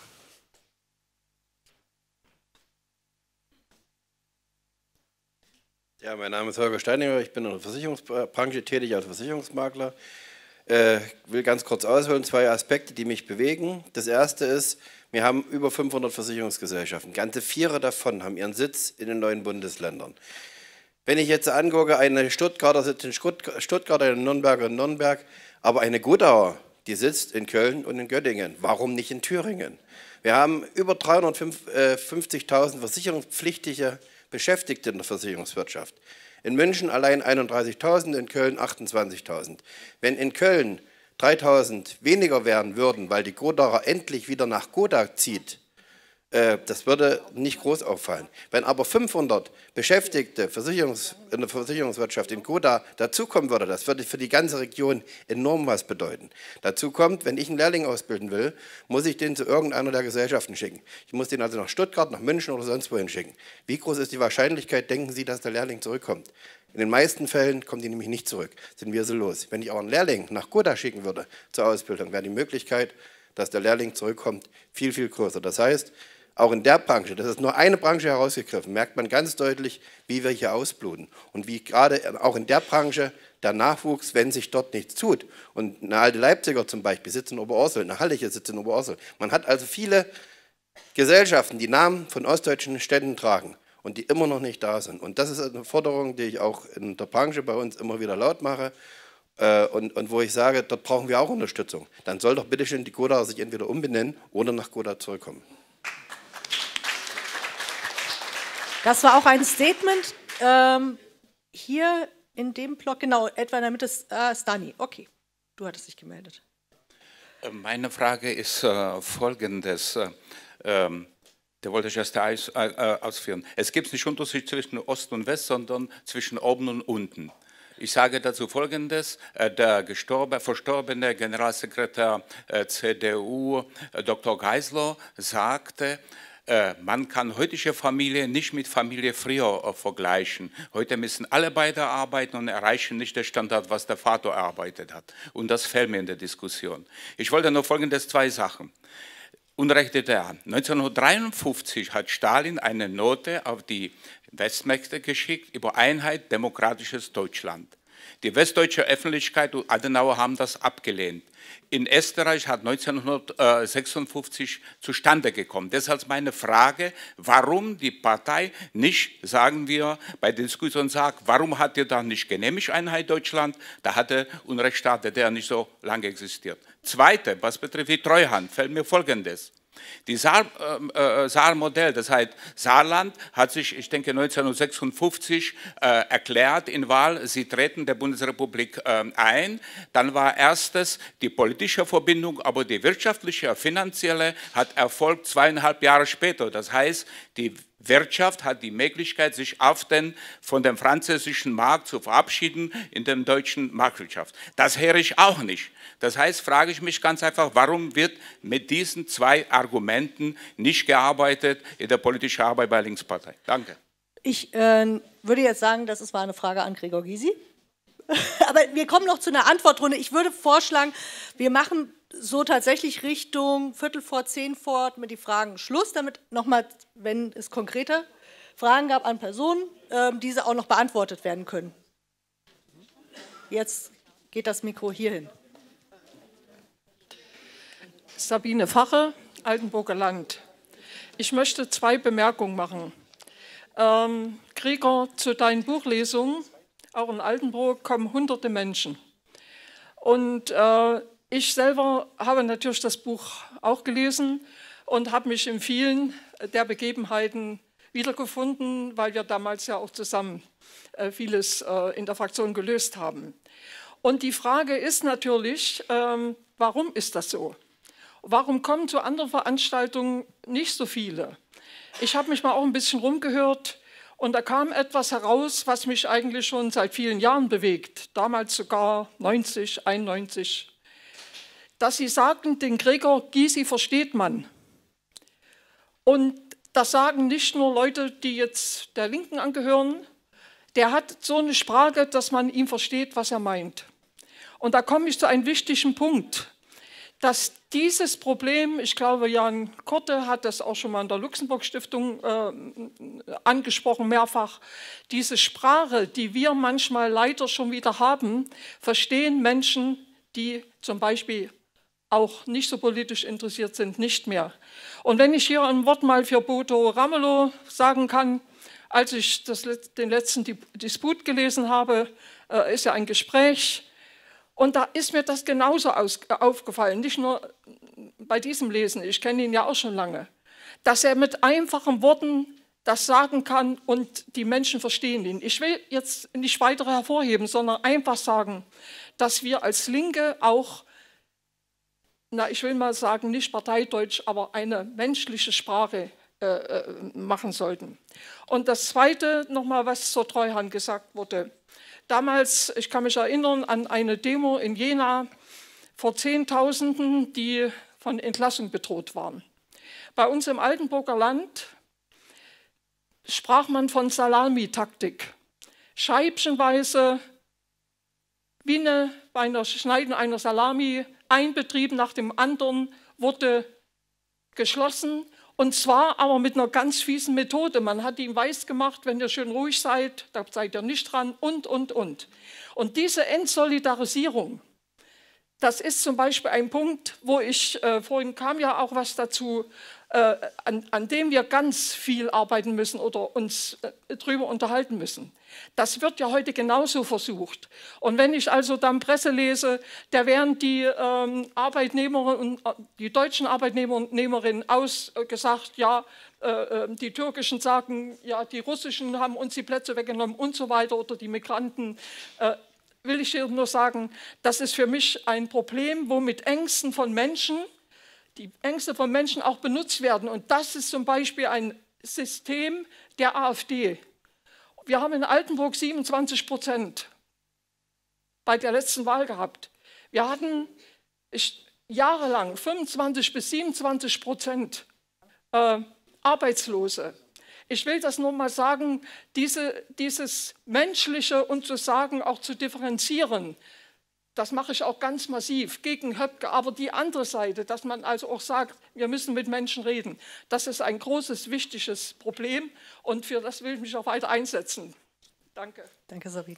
Ja, mein Name ist Holger Steininger, ich bin in der Versicherungsbranche tätig als Versicherungsmakler. Ich äh, will ganz kurz ausholen, zwei Aspekte, die mich bewegen. Das erste ist, wir haben über fünfhundert Versicherungsgesellschaften. Ganze vier davon haben ihren Sitz in den neuen Bundesländern. Wenn ich jetzt angucke, eine Stuttgarter sitzt in Stuttgart, eine Nürnberger in Nürnberg, aber eine Godauer, die sitzt in Köln und in Göttingen. Warum nicht in Thüringen? Wir haben über dreihundertfünfzigtausend versicherungspflichtige Beschäftigte in der Versicherungswirtschaft. In München allein einunddreißigtausend, in Köln achtundzwanzigtausend. Wenn in Köln dreitausend weniger werden würden, weil die Godauer endlich wieder nach Goda zieht, äh, das würde nicht groß auffallen. Wenn aber fünfhundert Beschäftigte Versicherungs, in der Versicherungswirtschaft in Goda dazukommen würde, das würde für die ganze Region enorm was bedeuten. Dazu kommt, wenn ich einen Lehrling ausbilden will, muss ich den zu irgendeiner der Gesellschaften schicken. Ich muss den also nach Stuttgart, nach München oder sonst wohin schicken. Wie groß ist die Wahrscheinlichkeit, denken Sie, dass der Lehrling zurückkommt? In den meisten Fällen kommen die nämlich nicht zurück, sind wir so los. Wenn ich aber einen Lehrling nach Goda schicken würde zur Ausbildung, wäre die Möglichkeit, dass der Lehrling zurückkommt, viel, viel größer. Das heißt, auch in der Branche, das ist nur eine Branche herausgegriffen, merkt man ganz deutlich, wie wir hier ausbluten und wie gerade auch in der Branche der Nachwuchs, wenn sich dort nichts tut. Und eine alte Leipziger zum Beispiel sitzt in Oberursel, eine Halliche sitzt in Oberursel. Man hat also viele Gesellschaften, die Namen von ostdeutschen Städten tragen und die immer noch nicht da sind. Und das ist eine Forderung, die ich auch in der Branche bei uns immer wieder laut mache äh, und, und wo ich sage, dort brauchen wir auch Unterstützung. Dann soll doch bitte schön die Godauer sich entweder umbenennen oder nach Goda zurückkommen. Das war auch ein Statement. Ähm, hier in dem Block, genau, etwa in der Mitte ist äh, Stani. Okay, du hattest dich gemeldet. Meine Frage ist äh, folgendes. Ähm, da wollte ich erst aus, äh, ausführen. Es gibt nicht Unterschied zwischen Ost und West, sondern zwischen oben und unten. Ich sage dazu Folgendes. Der gestorben, verstorbene Generalsekretär äh, C D U, äh, Doktor Geisler, sagte, äh, man kann heutige Familie nicht mit Familie früher äh, vergleichen. Heute müssen alle beide arbeiten und erreichen nicht den Standard, was der Vater erarbeitet hat. Und das fällt mir in der Diskussion. Ich wollte nur Folgendes, zwei Sachen. Unrecht D D R. neunzehnhundertdreiundfünfzig hat Stalin eine Note auf die Westmächte geschickt über Einheit, demokratisches Deutschland. Die westdeutsche Öffentlichkeit und Adenauer haben das abgelehnt. In Österreich hat neunzehnhundertsechsundfünfzig zustande gekommen. Deshalb meine Frage, warum die Partei nicht, sagen wir, bei der Diskussion sagt, warum hat ihr da nicht genehmigt Einheit Deutschland? Da hatte Unrechtsstaat D D R nicht so lange existiert. Zweite, was betrifft die Treuhand, fällt mir Folgendes. Die Saar-Modell, äh, das heißt, Saarland hat sich, ich denke, neunzehnhundertsechsundfünfzig äh, erklärt in Wahl, sie treten der Bundesrepublik äh, ein. Dann war erstes die politische Verbindung, aber die wirtschaftliche, finanzielle hat erfolgt zweieinhalb Jahre später. Das heißt, die Wirtschaft hat die Möglichkeit, sich auf den, von dem französischen Markt zu verabschieden in der deutschen Marktwirtschaft. Das höre ich auch nicht. Das heißt, frage ich mich ganz einfach, warum wird mit diesen zwei Argumenten nicht gearbeitet in der politischen Arbeit bei Linkspartei? Danke. Ich äh, würde jetzt sagen, das war eine Frage an Gregor Gysi. Aber wir kommen noch zu einer Antwortrunde. Ich würde vorschlagen, wir machen so tatsächlich Richtung Viertel vor zehn fort mit den Fragen Schluss, damit nochmal, wenn es konkrete Fragen gab an Personen, äh, diese auch noch beantwortet werden können. Jetzt geht das Mikro hierhin. Sabine Fache, Altenburger Land. Ich möchte zwei Bemerkungen machen. Ähm, Gregor, zu deinen Buchlesungen, auch in Altenburg, kommen hunderte Menschen. Und äh, ich selber habe natürlich das Buch auch gelesen und habe mich in vielen der Begebenheiten wiedergefunden, weil wir damals ja auch zusammen äh, vieles äh, in der Fraktion gelöst haben. Und die Frage ist natürlich, ähm, warum ist das so? Warum kommen zu anderen Veranstaltungen nicht so viele? Ich habe mich mal auch ein bisschen rumgehört und da kam etwas heraus, was mich eigentlich schon seit vielen Jahren bewegt, damals sogar neunzig, einundneunzig, dass sie sagten, den Gregor Gysi versteht man. Und das sagen nicht nur Leute, die jetzt der Linken angehören, der hat so eine Sprache, dass man ihn versteht, was er meint. Und da komme ich zu einem wichtigen Punkt, dass dieses Problem, ich glaube, Jan Korte hat das auch schon mal in der Luxemburg-Stiftung äh, angesprochen, mehrfach, diese Sprache, die wir manchmal leider schon wieder haben, verstehen Menschen, die zum Beispiel auch nicht so politisch interessiert sind, nicht mehr. Und wenn ich hier ein Wort mal für Bodo Ramelow sagen kann, als ich das, den letzten Disput gelesen habe, äh, ist ja ein Gespräch, und da ist mir das genauso aus, äh, aufgefallen, nicht nur bei diesem Lesen, ich kenne ihn ja auch schon lange, dass er mit einfachen Worten das sagen kann und die Menschen verstehen ihn. Ich will jetzt nicht weitere hervorheben, sondern einfach sagen, dass wir als Linke auch, na, ich will mal sagen, nicht parteideutsch, aber eine menschliche Sprache äh, machen sollten. Und das Zweite, nochmal, was zur Treuhand gesagt wurde. Damals, ich kann mich erinnern an eine Demo in Jena vor Zehntausenden, die von Entlassung bedroht waren. Bei uns im Altenburger Land sprach man von Salamitaktik. Scheibchenweise, wie eine, bei einer Schneiden einer Salami, ein Betrieb nach dem anderen wurde geschlossen. Und zwar aber mit einer ganz fiesen Methode. Man hat ihm weiß gemacht, wenn ihr schön ruhig seid, da seid ihr nicht dran und, und, und. Und diese Entsolidarisierung, das ist zum Beispiel ein Punkt, wo ich, äh, vorhin kam ja auch was dazu, äh, an, an dem wir ganz viel arbeiten müssen oder uns äh, drüber unterhalten müssen. Das wird ja heute genauso versucht. Und wenn ich also dann Presse lese, da werden die ähm, Arbeitnehmer und die deutschen Arbeitnehmer und Nehmerinnen ausgesagt, ja, äh, die Türkischen sagen, ja, die Russischen haben uns die Plätze weggenommen und so weiter oder die Migranten. Äh, will ich hier nur sagen, das ist für mich ein Problem, wo mit Ängsten von Menschen, die Ängste von Menschen auch benutzt werden. Und das ist zum Beispiel ein System der AfD. Wir haben in Altenburg siebenundzwanzig Prozent bei der letzten Wahl gehabt. Wir hatten ich, jahrelang fünfundzwanzig bis siebenundzwanzig Prozent äh, Arbeitslose. Ich will das nur mal sagen, diese, dieses Menschliche und zu sagen, auch zu differenzieren, das mache ich auch ganz massiv gegen Höpke. Aber die andere Seite, dass man also auch sagt, wir müssen mit Menschen reden, das ist ein großes, wichtiges Problem. Und für das will ich mich auch weiter einsetzen. Danke. Danke, Sabine.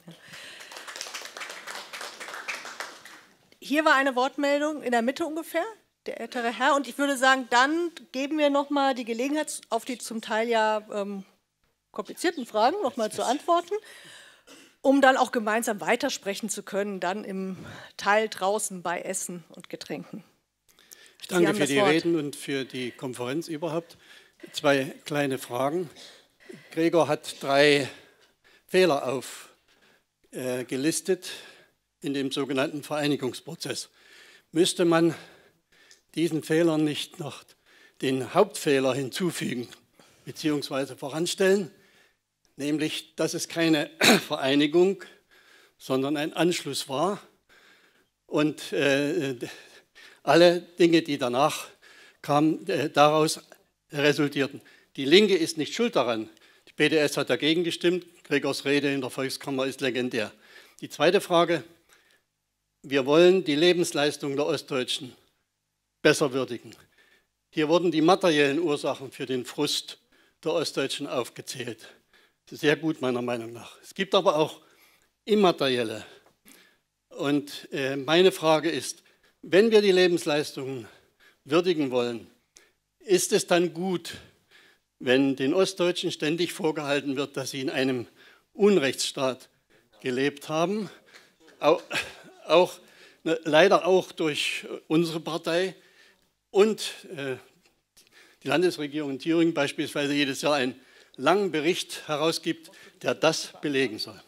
Hier war eine Wortmeldung in der Mitte ungefähr, der ältere Herr. Und ich würde sagen, dann geben wir noch mal die Gelegenheit, auf die zum Teil ja ähm, komplizierten Fragen noch mal zu antworten, um dann auch gemeinsam weitersprechen zu können, dann im Teil draußen bei Essen und Getränken. Ich danke für die Reden und für die Konferenz überhaupt. Zwei kleine Fragen. Gregor hat drei Fehler aufgelistet äh, in dem sogenannten Vereinigungsprozess. Müsste man diesen Fehlern nicht noch den Hauptfehler hinzufügen bzw. voranstellen, nämlich, dass es keine Vereinigung, sondern ein Anschluss war und äh, alle Dinge, die danach kamen, äh, daraus resultierten. Die Linke ist nicht schuld daran. Die P D S hat dagegen gestimmt. Gregors Rede in der Volkskammer ist legendär. Die zweite Frage: Wir wollen die Lebensleistung der Ostdeutschen besser würdigen. Hier wurden die materiellen Ursachen für den Frust der Ostdeutschen aufgezählt. Sehr gut, meiner Meinung nach. Es gibt aber auch immaterielle. Und äh, meine Frage ist, wenn wir die Lebensleistungen würdigen wollen, ist es dann gut, wenn den Ostdeutschen ständig vorgehalten wird, dass sie in einem Unrechtsstaat gelebt haben, auch, auch ne, leider auch durch unsere Partei und äh, die Landesregierung in Thüringen beispielsweise jedes Jahr einen langen Bericht herausgibt, der das belegen soll.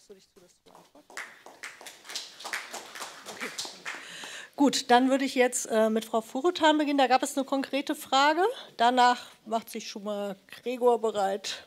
Okay. Gut, dann würde ich jetzt äh, mit Frau Furutan beginnen. Da gab es eine konkrete Frage. Danach macht sich schon mal Gregor bereit.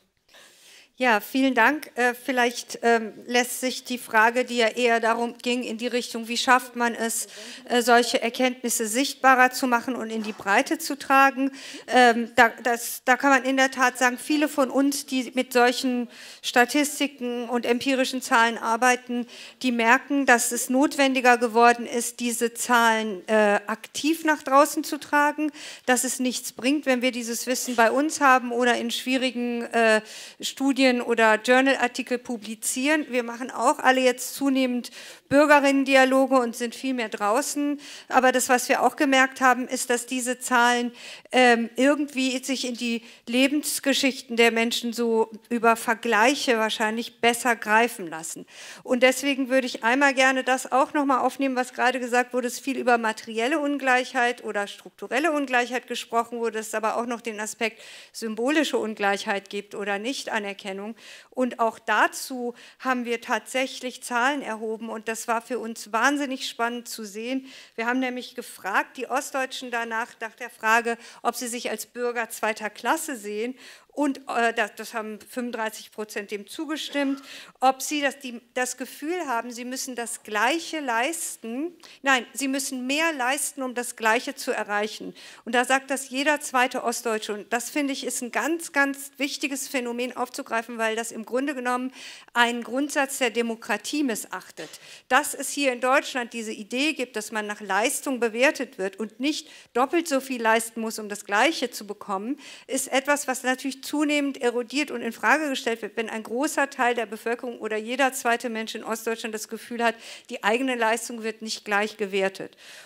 Ja, vielen Dank. Äh, vielleicht ähm, lässt sich die Frage, die ja eher darum ging, in die Richtung, wie schafft man es, äh, solche Erkenntnisse sichtbarer zu machen und in die Breite zu tragen. Ähm, da, das, da kann man in der Tat sagen, viele von uns, die mit solchen Statistiken und empirischen Zahlen arbeiten, die merken, dass es notwendiger geworden ist, diese Zahlen äh, aktiv nach draußen zu tragen, dass es nichts bringt, wenn wir dieses Wissen bei uns haben oder in schwierigen äh, Studien oder Journalartikel publizieren. Wir machen auch alle jetzt zunehmend Bürgerinnen-Dialoge und sind viel mehr draußen. Aber das, was wir auch gemerkt haben, ist, dass diese Zahlen ähm, irgendwie sich in die Lebensgeschichten der Menschen so über Vergleiche wahrscheinlich besser greifen lassen. Und deswegen würde ich einmal gerne das auch nochmal aufnehmen, was gerade gesagt wurde, es viel über materielle Ungleichheit oder strukturelle Ungleichheit gesprochen wurde, es aber auch noch den Aspekt symbolische Ungleichheit gibt oder Nichtanerkennung. Und auch dazu haben wir tatsächlich Zahlen erhoben und das war für uns wahnsinnig spannend zu sehen. Wir haben nämlich gefragt, die Ostdeutschen danach, nach der Frage, ob sie sich als Bürger zweiter Klasse sehen. Und äh, das, das haben fünfunddreißig Prozent dem zugestimmt, ob sie das, die, das Gefühl haben, sie müssen das Gleiche leisten, nein, sie müssen mehr leisten, um das Gleiche zu erreichen. Und da sagt das jeder zweite Ostdeutsche. Und das, finde ich, ist ein ganz, ganz wichtiges Phänomen aufzugreifen, weil das im Grunde genommen einen Grundsatz der Demokratie missachtet. Dass es hier in Deutschland diese Idee gibt, dass man nach Leistung bewertet wird und nicht doppelt so viel leisten muss, um das Gleiche zu bekommen, ist etwas, was natürlich zunehmend erodiert und in Frage gestellt wird, wenn ein großer Teil der Bevölkerung oder jeder zweite Mensch in Ostdeutschland das Gefühl hat, die eigene Leistung wird nicht gleich gewertet.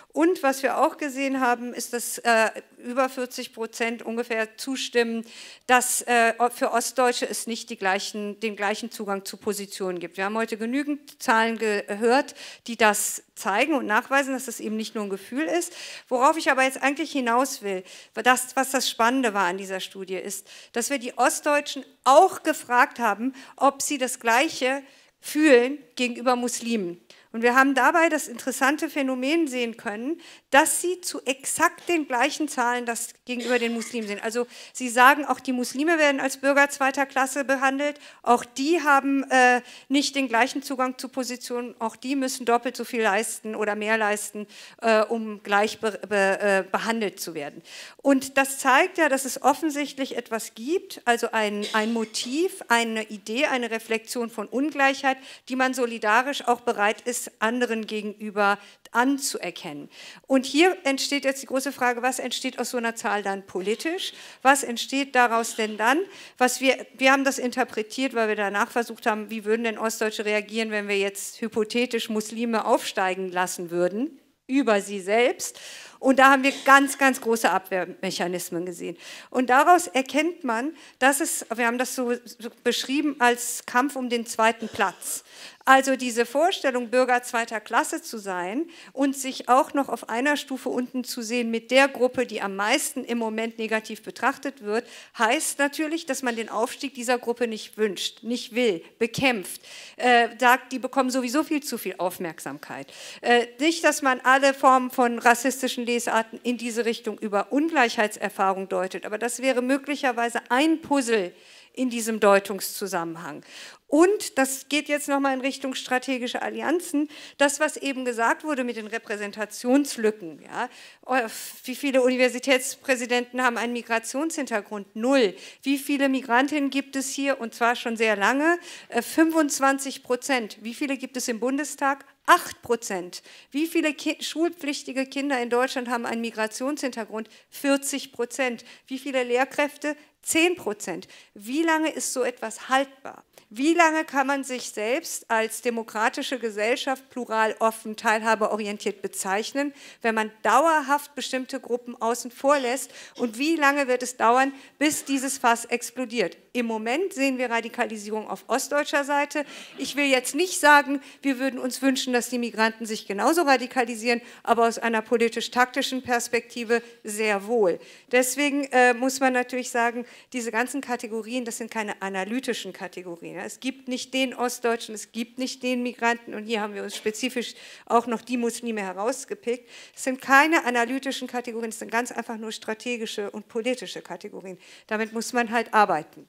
Und was wir auch gesehen haben, ist, dass äh, über vierzig Prozent ungefähr zustimmen, dass äh, für Ostdeutsche es nicht die gleichen, den gleichen Zugang zu Positionen gibt. Wir haben heute genügend Zahlen gehört, die das zeigen und nachweisen, dass es eben nicht nur ein Gefühl ist. Worauf ich aber jetzt eigentlich hinaus will, das, was das Spannende war an dieser Studie, ist, dass wir die Ostdeutschen auch gefragt haben, ob sie das Gleiche fühlen gegenüber Muslimen. Und wir haben dabei das interessante Phänomen sehen können, dass sie zu exakt den gleichen Zahlen das gegenüber den Muslimen sehen. Also sie sagen, auch die Muslime werden als Bürger zweiter Klasse behandelt, auch die haben äh, nicht den gleichen Zugang zu Positionen, auch die müssen doppelt so viel leisten oder mehr leisten, äh, um gleich be be äh, behandelt zu werden. Und das zeigt ja, dass es offensichtlich etwas gibt, also ein, ein Motiv, eine Idee, eine Reflexion von Ungleichheit, die man solidarisch auch bereit ist, anderen gegenüber anzuerkennen. Und hier entsteht jetzt die große Frage, was entsteht aus so einer Zahl dann politisch? Was entsteht daraus denn dann? Was wir, wir haben das interpretiert, weil wir danach versucht haben, wie würden denn Ostdeutsche reagieren, wenn wir jetzt hypothetisch Muslime aufsteigen lassen würden über sie selbst. Und da haben wir ganz, ganz große Abwehrmechanismen gesehen. Und daraus erkennt man, dass es, wir haben das so beschrieben als Kampf um den zweiten Platz. Also diese Vorstellung, Bürger zweiter Klasse zu sein und sich auch noch auf einer Stufe unten zu sehen mit der Gruppe, die am meisten im Moment negativ betrachtet wird, heißt natürlich, dass man den Aufstieg dieser Gruppe nicht wünscht, nicht will, bekämpft, äh, sagt, die bekommen sowieso viel zu viel Aufmerksamkeit. Äh, nicht, dass man alle Formen von rassistischen Lesarten in diese Richtung über Ungleichheitserfahrung deutet, aber das wäre möglicherweise ein Puzzle in diesem Deutungszusammenhang. Und das geht jetzt nochmal in Richtung strategische Allianzen. Das, was eben gesagt wurde mit den Repräsentationslücken. Ja, wie viele Universitätspräsidenten haben einen Migrationshintergrund? Null. Wie viele Migrantinnen gibt es hier? Und zwar schon sehr lange. fünfundzwanzig Prozent. Wie viele gibt es im Bundestag? acht Prozent. Wie viele Ki- schulpflichtige Kinder in Deutschland haben einen Migrationshintergrund? vierzig Prozent. Wie viele Lehrkräfte? zehn Prozent. Wie lange ist so etwas haltbar? Wie lange kann man sich selbst als demokratische Gesellschaft plural, offen, teilhabeorientiert bezeichnen, wenn man dauerhaft bestimmte Gruppen außen vor lässt? Und wie lange wird es dauern, bis dieses Fass explodiert? Im Moment sehen wir Radikalisierung auf ostdeutscher Seite. Ich will jetzt nicht sagen, wir würden uns wünschen, dass die Migranten sich genauso radikalisieren, aber aus einer politisch-taktischen Perspektive sehr wohl. Deswegen äh, muss man natürlich sagen, diese ganzen Kategorien, das sind keine analytischen Kategorien. Es gibt nicht den Ostdeutschen, es gibt nicht den Migranten und hier haben wir uns spezifisch auch noch die Muslime herausgepickt. Es sind keine analytischen Kategorien, es sind ganz einfach nur strategische und politische Kategorien. Damit muss man halt arbeiten.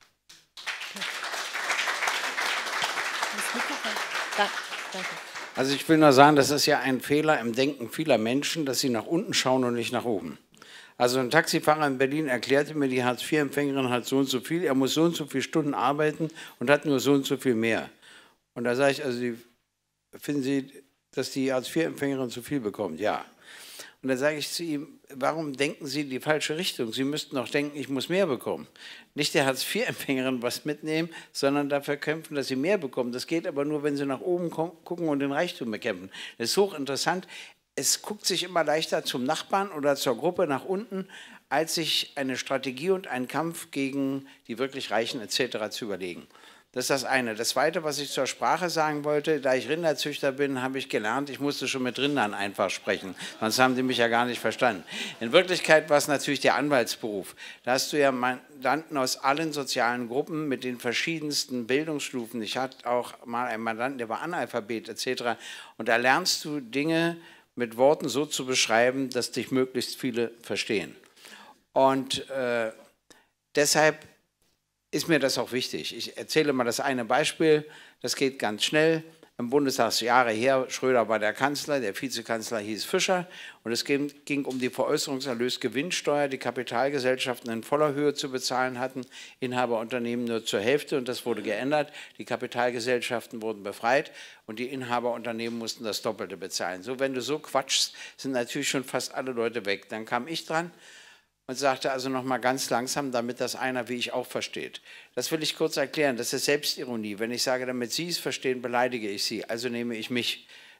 Also ich will nur sagen, das ist ja ein Fehler im Denken vieler Menschen, dass sie nach unten schauen und nicht nach oben. Also ein Taxifahrer in Berlin erklärte mir, die Hartz vier Empfängerin hat so und so viel, er muss so und so viele Stunden arbeiten und hat nur so und so viel mehr. Und da sage ich, also die, finden Sie, dass die Hartz vier Empfängerin zu viel bekommt? Ja. Und dann sage ich zu ihm, warum denken Sie in die falsche Richtung? Sie müssten doch denken, ich muss mehr bekommen. Nicht der Hartz vier Empfängerin was mitnehmen, sondern dafür kämpfen, dass sie mehr bekommen. Das geht aber nur, wenn sie nach oben gucken und den Reichtum bekämpfen. Das ist hochinteressant. Es guckt sich immer leichter zum Nachbarn oder zur Gruppe nach unten, als sich eine Strategie und einen Kampf gegen die wirklich Reichen et cetera zu überlegen. Das ist das eine. Das Zweite, was ich zur Sprache sagen wollte, da ich Rinderzüchter bin, habe ich gelernt, ich musste schon mit Rindern einfach sprechen, sonst haben die mich ja gar nicht verstanden. In Wirklichkeit war es natürlich der Anwaltsberuf. Da hast du ja Mandanten aus allen sozialen Gruppen mit den verschiedensten Bildungsstufen. Ich hatte auch mal einen Mandanten, der war Analphabet et cetera. Und da lernst du Dinge mit Worten so zu beschreiben, dass dich möglichst viele verstehen. Und äh, deshalb ist mir das auch wichtig. Ich erzähle mal das eine Beispiel, das geht ganz schnell. Im Bundestag ist Jahre her, Schröder war der Kanzler, der Vizekanzler hieß Fischer und es ging, ging um die Veräußerungserlösgewinnsteuer, die Kapitalgesellschaften in voller Höhe zu bezahlen hatten, Inhaberunternehmen nur zur Hälfte und das wurde geändert. Die Kapitalgesellschaften wurden befreit und die Inhaberunternehmen mussten das Doppelte bezahlen. So, wenn du so quatschst, sind natürlich schon fast alle Leute weg. Dann kam ich dran und sagte also noch mal ganz langsam, damit das einer wie ich auch versteht. Das will ich kurz erklären, das ist Selbstironie. Wenn ich sage, damit Sie es verstehen, beleidige ich Sie, also nehme ich mich.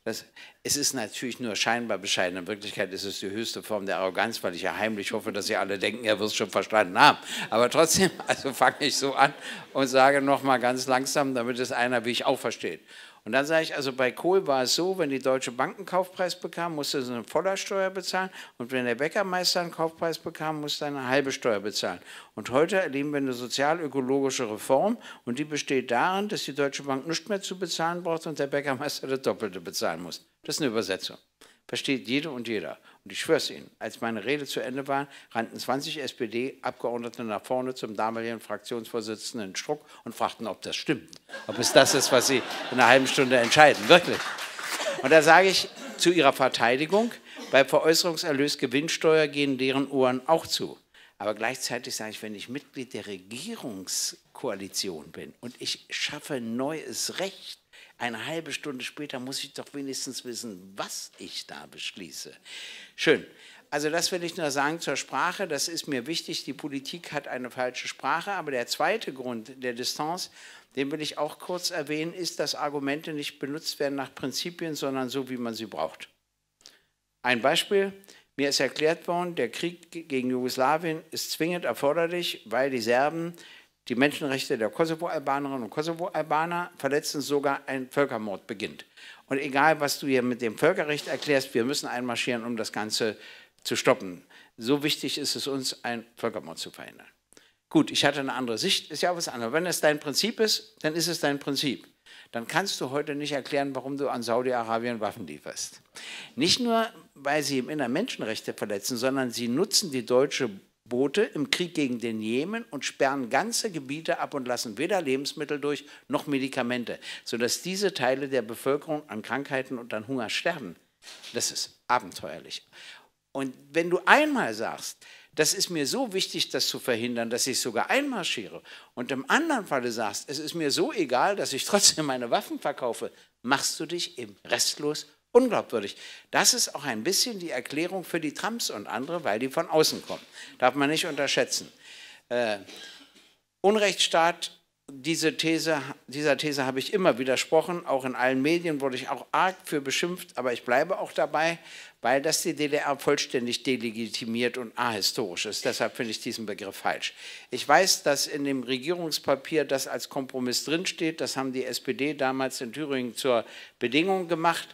Das, es ist natürlich nur scheinbar bescheiden. In Wirklichkeit ist es die höchste Form der Arroganz, weil ich ja heimlich hoffe, dass Sie alle denken, er wird es schon verstanden haben. Aber trotzdem, also fange ich so an und sage nochmal ganz langsam, damit es einer wie ich auch versteht. Und dann sage ich, also bei Kohl war es so, wenn die Deutsche Bank einen Kaufpreis bekam, musste sie eine voller Steuer bezahlen. Und wenn der Bäckermeister einen Kaufpreis bekam, musste er eine halbe Steuer bezahlen. Und heute erleben wir eine sozial-ökologische Reform. Und die besteht darin, dass die Deutsche Bank nichts mehr zu bezahlen braucht und der Bäckermeister das Doppelte bezahlen muss. Das ist eine Übersetzung. Versteht jede und jeder. Und ich schwöre es Ihnen, als meine Rede zu Ende war, rannten zwanzig S P D-Abgeordnete nach vorne zum damaligen Fraktionsvorsitzenden Struck und fragten, ob das stimmt. Ob es das ist, was Sie in einer halben Stunde entscheiden. Wirklich. Und da sage ich zu Ihrer Verteidigung, bei Veräußerungserlös Gewinnsteuer gehen deren Ohren auch zu. Aber gleichzeitig sage ich, wenn ich Mitglied der Regierungskoalition bin und ich schaffe neues Recht, eine halbe Stunde später muss ich doch wenigstens wissen, was ich da beschließe. Schön. Also das will ich nur sagen zur Sprache. Das ist mir wichtig. Die Politik hat eine falsche Sprache. Aber der zweite Grund der Distanz, den will ich auch kurz erwähnen, ist, dass Argumente nicht benutzt werden nach Prinzipien, sondern so, wie man sie braucht. Ein Beispiel. Mir ist erklärt worden, der Krieg gegen Jugoslawien ist zwingend erforderlich, weil die Serben die Menschenrechte der Kosovo-Albanerinnen und Kosovo-Albaner verletzen, sogar ein Völkermord beginnt. Und egal, was du hier mit dem Völkerrecht erklärst, wir müssen einmarschieren, um das Ganze zu stoppen. So wichtig ist es uns, einen Völkermord zu verhindern. Gut, ich hatte eine andere Sicht, ist ja auch was anderes. Wenn es dein Prinzip ist, dann ist es dein Prinzip. Dann kannst du heute nicht erklären, warum du an Saudi-Arabien Waffen lieferst. Nicht nur, weil sie im Inneren Menschenrechte verletzen, sondern sie nutzen die deutsche Boote im Krieg gegen den Jemen und sperren ganze Gebiete ab und lassen weder Lebensmittel durch noch Medikamente, sodass diese Teile der Bevölkerung an Krankheiten und an Hunger sterben. Das ist abenteuerlich. Und wenn du einmal sagst, das ist mir so wichtig, das zu verhindern, dass ich sogar einmarschiere, und im anderen Falle sagst, es ist mir so egal, dass ich trotzdem meine Waffen verkaufe, machst du dich eben restlos unglaubwürdig. Das ist auch ein bisschen die Erklärung für die Trumps und andere, weil die von außen kommen. Darf man nicht unterschätzen. Äh, Unrechtsstaat, diese These, dieser These habe ich immer widersprochen. Auch in allen Medien wurde ich auch arg für beschimpft, aber ich bleibe auch dabei, weil das die D D R vollständig delegitimiert und ahistorisch ist. Deshalb finde ich diesen Begriff falsch. Ich weiß, dass in dem Regierungspapier das als Kompromiss drinsteht. Das haben die S P D damals in Thüringen zur Bedingung gemacht.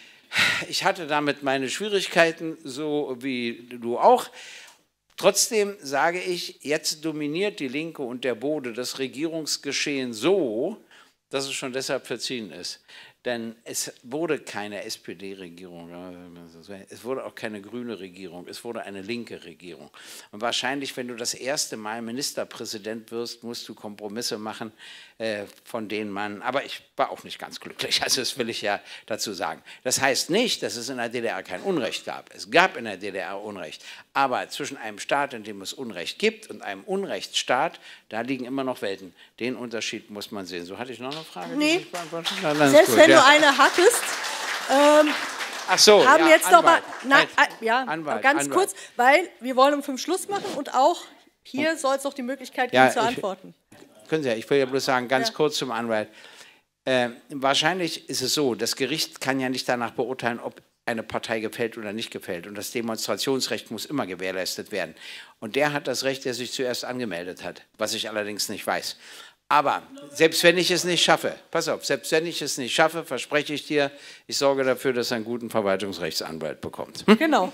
Ich hatte damit meine Schwierigkeiten, so wie du auch. Trotzdem sage ich, jetzt dominiert die Linke und der Bode das Regierungsgeschehen so, dass es schon deshalb verziehen ist. Denn es wurde keine S P D-Regierung, es wurde auch keine grüne Regierung, es wurde eine linke Regierung. Und wahrscheinlich, wenn du das erste Mal Ministerpräsident wirst, musst du Kompromisse machen, äh, von denen man, aber ich war auch nicht ganz glücklich, also das will ich ja dazu sagen. Das heißt nicht, dass es in der D D R kein Unrecht gab. Es gab in der D D R Unrecht, aber zwischen einem Staat, in dem es Unrecht gibt, und einem Unrechtsstaat, da liegen immer noch Welten. Den Unterschied muss man sehen. So, hatte ich noch eine Frage? Nee, Na, dann selbst gut, wenn ja. du eine hattest, ähm, Ach so, haben ja, jetzt noch mal, Anwalt. na, äh, ja, Anwalt, ganz Anwalt. kurz, weil wir wollen um fünf Schluss machen und auch hier soll es doch die Möglichkeit geben Ja, zu ich- antworten. Können Sie ja, ich will ja bloß sagen, ganz Ja. kurz zum Anwalt. Äh, wahrscheinlich ist es so, das Gericht kann ja nicht danach beurteilen, ob eine Partei gefällt oder nicht gefällt. Und das Demonstrationsrecht muss immer gewährleistet werden. Und der hat das Recht, der sich zuerst angemeldet hat, was ich allerdings nicht weiß. Aber selbst wenn ich es nicht schaffe, pass auf, selbst wenn ich es nicht schaffe, verspreche ich dir, ich sorge dafür, dass er einen guten Verwaltungsrechtsanwalt bekommt. Hm? Genau.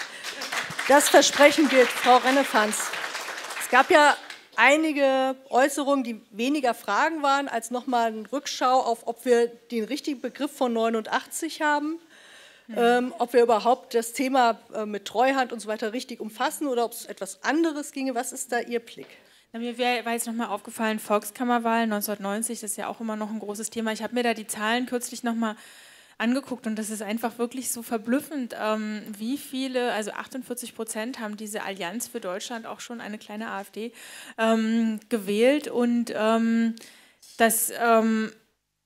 Das Versprechen gilt, Frau Rennefanz. Es gab ja einige Äußerungen, die weniger Fragen waren, als nochmal eine Rückschau auf, ob wir den richtigen Begriff von neunundachtzig haben, mhm. ähm, ob wir überhaupt das Thema äh, mit Treuhand und so weiter richtig umfassen oder ob es etwas anderes ginge. Was ist da Ihr Blick? Na, mir wär, war jetzt nochmal aufgefallen, Volkskammerwahl neunzehnhundertneunzig, das ist ja auch immer noch ein großes Thema. Ich habe mir da die Zahlen kürzlich nochmal angeguckt und das ist einfach wirklich so verblüffend, ähm, wie viele, also achtundvierzig Prozent haben diese Allianz für Deutschland, auch schon eine kleine AfD, ähm, gewählt und ähm, das ähm,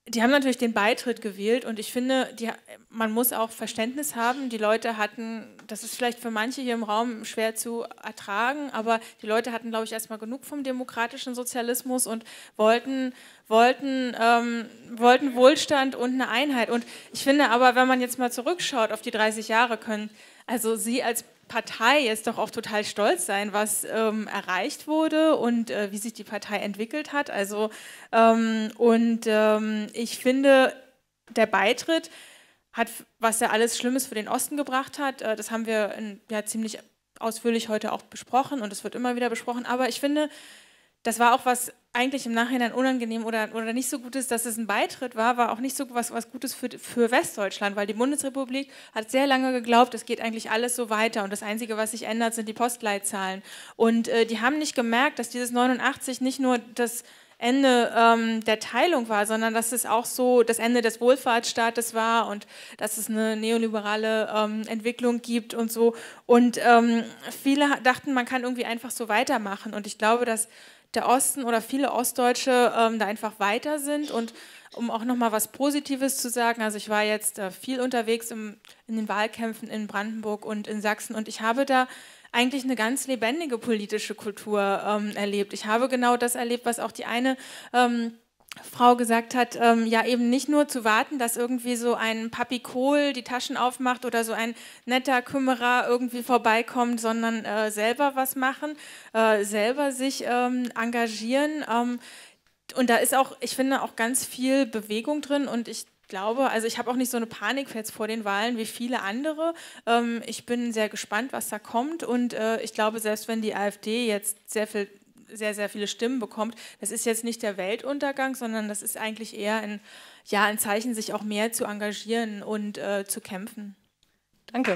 die haben natürlich den Beitritt gewählt und ich finde, die, man muss auch Verständnis haben. Die Leute hatten, das ist vielleicht für manche hier im Raum schwer zu ertragen, aber die Leute hatten, glaube ich, erstmal genug vom demokratischen Sozialismus und wollten, wollten, ähm, wollten Wohlstand und eine Einheit. Und ich finde aber, wenn man jetzt mal zurückschaut auf die dreißig Jahre, können also Sie als Partei jetzt doch auch total stolz sein, was ähm, erreicht wurde und äh, wie sich die Partei entwickelt hat. Also ähm, und ähm, ich finde, der Beitritt hat, was ja alles Schlimmes für den Osten gebracht hat, äh, das haben wir in, ja, ziemlich ausführlich heute auch besprochen und es wird immer wieder besprochen. Aber ich finde, das war auch was eigentlich im Nachhinein unangenehm oder, oder nicht so gut ist, dass es ein Beitritt war, war auch nicht so was, was Gutes für, für Westdeutschland, weil die Bundesrepublik hat sehr lange geglaubt, es geht eigentlich alles so weiter und das Einzige, was sich ändert, sind die Postleitzahlen. Und äh, die haben nicht gemerkt, dass dieses neunundachtzig nicht nur das Ende ähm, der Teilung war, sondern dass es auch so das Ende des Wohlfahrtsstaates war und dass es eine neoliberale ähm, Entwicklung gibt und so. Und ähm, viele dachten, man kann irgendwie einfach so weitermachen und ich glaube, dass der Osten oder viele Ostdeutsche ähm, da einfach weiter sind und um auch nochmal was Positives zu sagen, also ich war jetzt äh, viel unterwegs im, in den Wahlkämpfen in Brandenburg und in Sachsen und ich habe da eigentlich eine ganz lebendige politische Kultur ähm, erlebt. Ich habe genau das erlebt, was auch die eine ähm, Frau gesagt hat, ähm, ja eben nicht nur zu warten, dass irgendwie so ein Papi Kohl die Taschen aufmacht oder so ein netter Kümmerer irgendwie vorbeikommt, sondern äh, selber was machen, äh, selber sich ähm, engagieren. Ähm, und da ist auch, ich finde, auch ganz viel Bewegung drin und ich glaube, also ich habe auch nicht so eine Panik jetzt vor den Wahlen wie viele andere. Ähm, ich bin sehr gespannt, was da kommt und äh, ich glaube, selbst wenn die AfD jetzt sehr viel sehr, sehr viele Stimmen bekommt. Das ist jetzt nicht der Weltuntergang, sondern das ist eigentlich eher ein, ja, ein Zeichen, sich auch mehr zu engagieren und äh, zu kämpfen. Danke.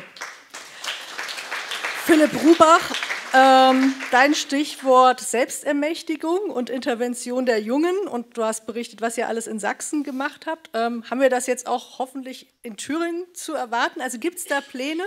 Philipp Rubach, ähm, dein Stichwort Selbstermächtigung und Intervention der Jungen und du hast berichtet, was ihr alles in Sachsen gemacht habt. Ähm, haben wir das jetzt auch hoffentlich in Thüringen zu erwarten? Also gibt es da Pläne?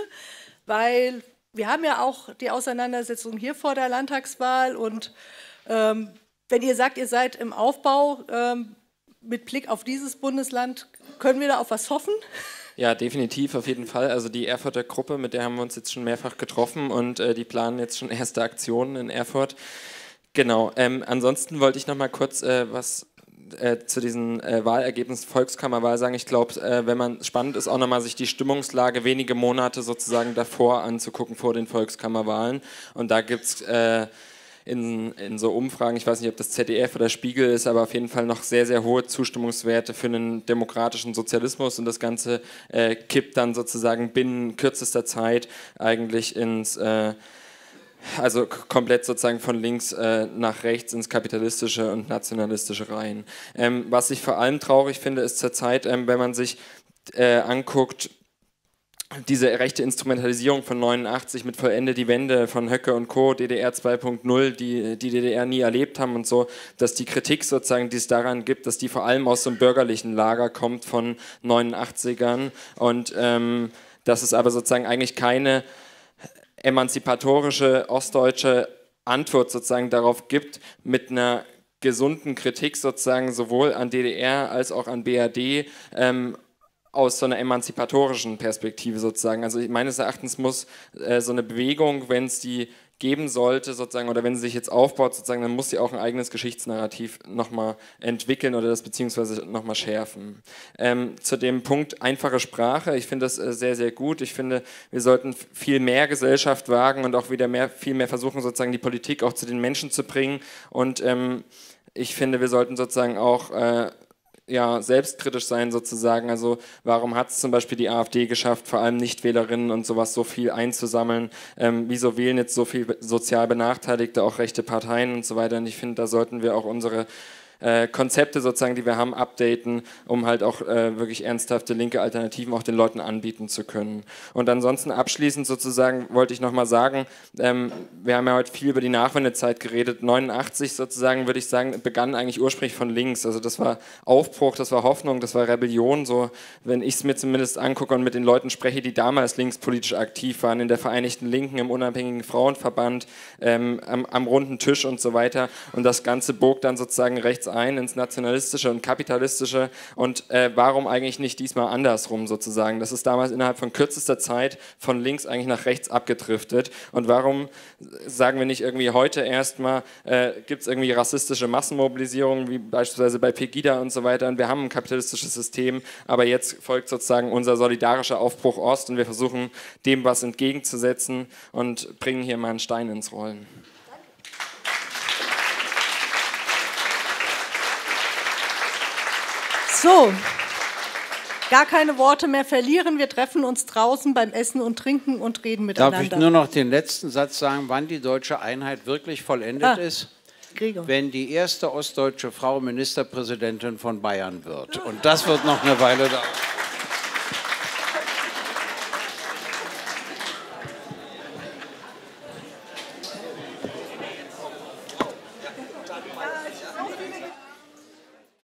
Weil wir haben ja auch die Auseinandersetzung hier vor der Landtagswahl und ähm, wenn ihr sagt, ihr seid im Aufbau ähm, mit Blick auf dieses Bundesland, können wir da auf was hoffen? Ja, definitiv, auf jeden Fall. Also die Erfurter Gruppe, mit der haben wir uns jetzt schon mehrfach getroffen und äh, die planen jetzt schon erste Aktionen in Erfurt. Genau, ähm, ansonsten wollte ich noch mal kurz äh, was Äh, zu diesen äh, Wahlergebnissen Volkskammerwahl sagen. Ich glaube, äh, wenn man spannend ist, auch nochmal sich die Stimmungslage wenige Monate sozusagen davor anzugucken, vor den Volkskammerwahlen. Und da gibt es äh, in, in so Umfragen, ich weiß nicht, ob das Z D F oder Spiegel ist, aber auf jeden Fall noch sehr, sehr hohe Zustimmungswerte für einen demokratischen Sozialismus und das Ganze äh, kippt dann sozusagen binnen kürzester Zeit eigentlich ins äh, Also komplett sozusagen von links äh, nach rechts ins kapitalistische und nationalistische rein. Ähm, was ich vor allem traurig finde, ist zurzeit, ähm, wenn man sich äh, anguckt, diese rechte Instrumentalisierung von neunundachtzig mit Vollende die Wende von Höcke und Co., D D R zwei Punkt null, die die D D R nie erlebt haben und so, dass die Kritik sozusagen, die es daran gibt, dass die vor allem aus so einem bürgerlichen Lager kommt von neunundachtzigern und ähm, dass es aber sozusagen eigentlich keine emanzipatorische ostdeutsche Antwort sozusagen darauf gibt, mit einer gesunden Kritik sozusagen sowohl an D D R als auch an B R D ähm, aus so einer emanzipatorischen Perspektive sozusagen. Also meines Erachtens muss äh, so eine Bewegung, wenn es die geben sollte sozusagen oder wenn sie sich jetzt aufbaut sozusagen, dann muss sie auch ein eigenes Geschichtsnarrativ nochmal entwickeln oder das beziehungsweise nochmal schärfen. Ähm, zu dem Punkt einfache Sprache, ich finde das äh, sehr, sehr gut. Ich finde, wir sollten viel mehr Gesellschaft wagen und auch wieder mehr, viel mehr versuchen sozusagen die Politik auch zu den Menschen zu bringen und ähm, ich finde, wir sollten sozusagen auch äh, ja, selbstkritisch sein sozusagen, also warum hat es zum Beispiel die AfD geschafft, vor allem Nichtwählerinnen und sowas so viel einzusammeln, ähm, wieso wählen jetzt so viel sozial Benachteiligte, auch rechte Parteien und so weiter und ich finde, da sollten wir auch unsere äh, Konzepte sozusagen, die wir haben, updaten, um halt auch äh, wirklich ernsthafte linke Alternativen auch den Leuten anbieten zu können. Und ansonsten abschließend sozusagen wollte ich nochmal sagen, ähm, wir haben ja heute viel über die Nachwendezeit geredet, neunundachtzig sozusagen, würde ich sagen, begann eigentlich ursprünglich von links, also das war Aufbruch, das war Hoffnung, das war Rebellion, so wenn ich es mir zumindest angucke und mit den Leuten spreche, die damals linkspolitisch aktiv waren, in der Vereinigten Linken, im unabhängigen Frauenverband, ähm, am, am runden Tisch und so weiter und das Ganze bog dann sozusagen rechts ein, ins Nationalistische und Kapitalistische. Und äh, warum eigentlich nicht diesmal andersrum sozusagen? Das ist damals innerhalb von kürzester Zeit von links eigentlich nach rechts abgedriftet. Und warum sagen wir nicht irgendwie heute erstmal, äh, gibt es irgendwie rassistische Massenmobilisierungen, wie beispielsweise bei Pegida und so weiter. Und wir haben ein kapitalistisches System, aber jetzt folgt sozusagen unser solidarischer Aufbruch Ost und wir versuchen, dem was entgegenzusetzen und bringen hier mal einen Stein ins Rollen. So, gar keine Worte mehr verlieren. Wir treffen uns draußen beim Essen und Trinken und reden miteinander. Darf ich nur noch den letzten Satz sagen, wann die deutsche Einheit wirklich vollendet ah, ist? Gregor. Wenn die erste ostdeutsche Frau Ministerpräsidentin von Bayern wird. Und das wird noch eine Weile dauern.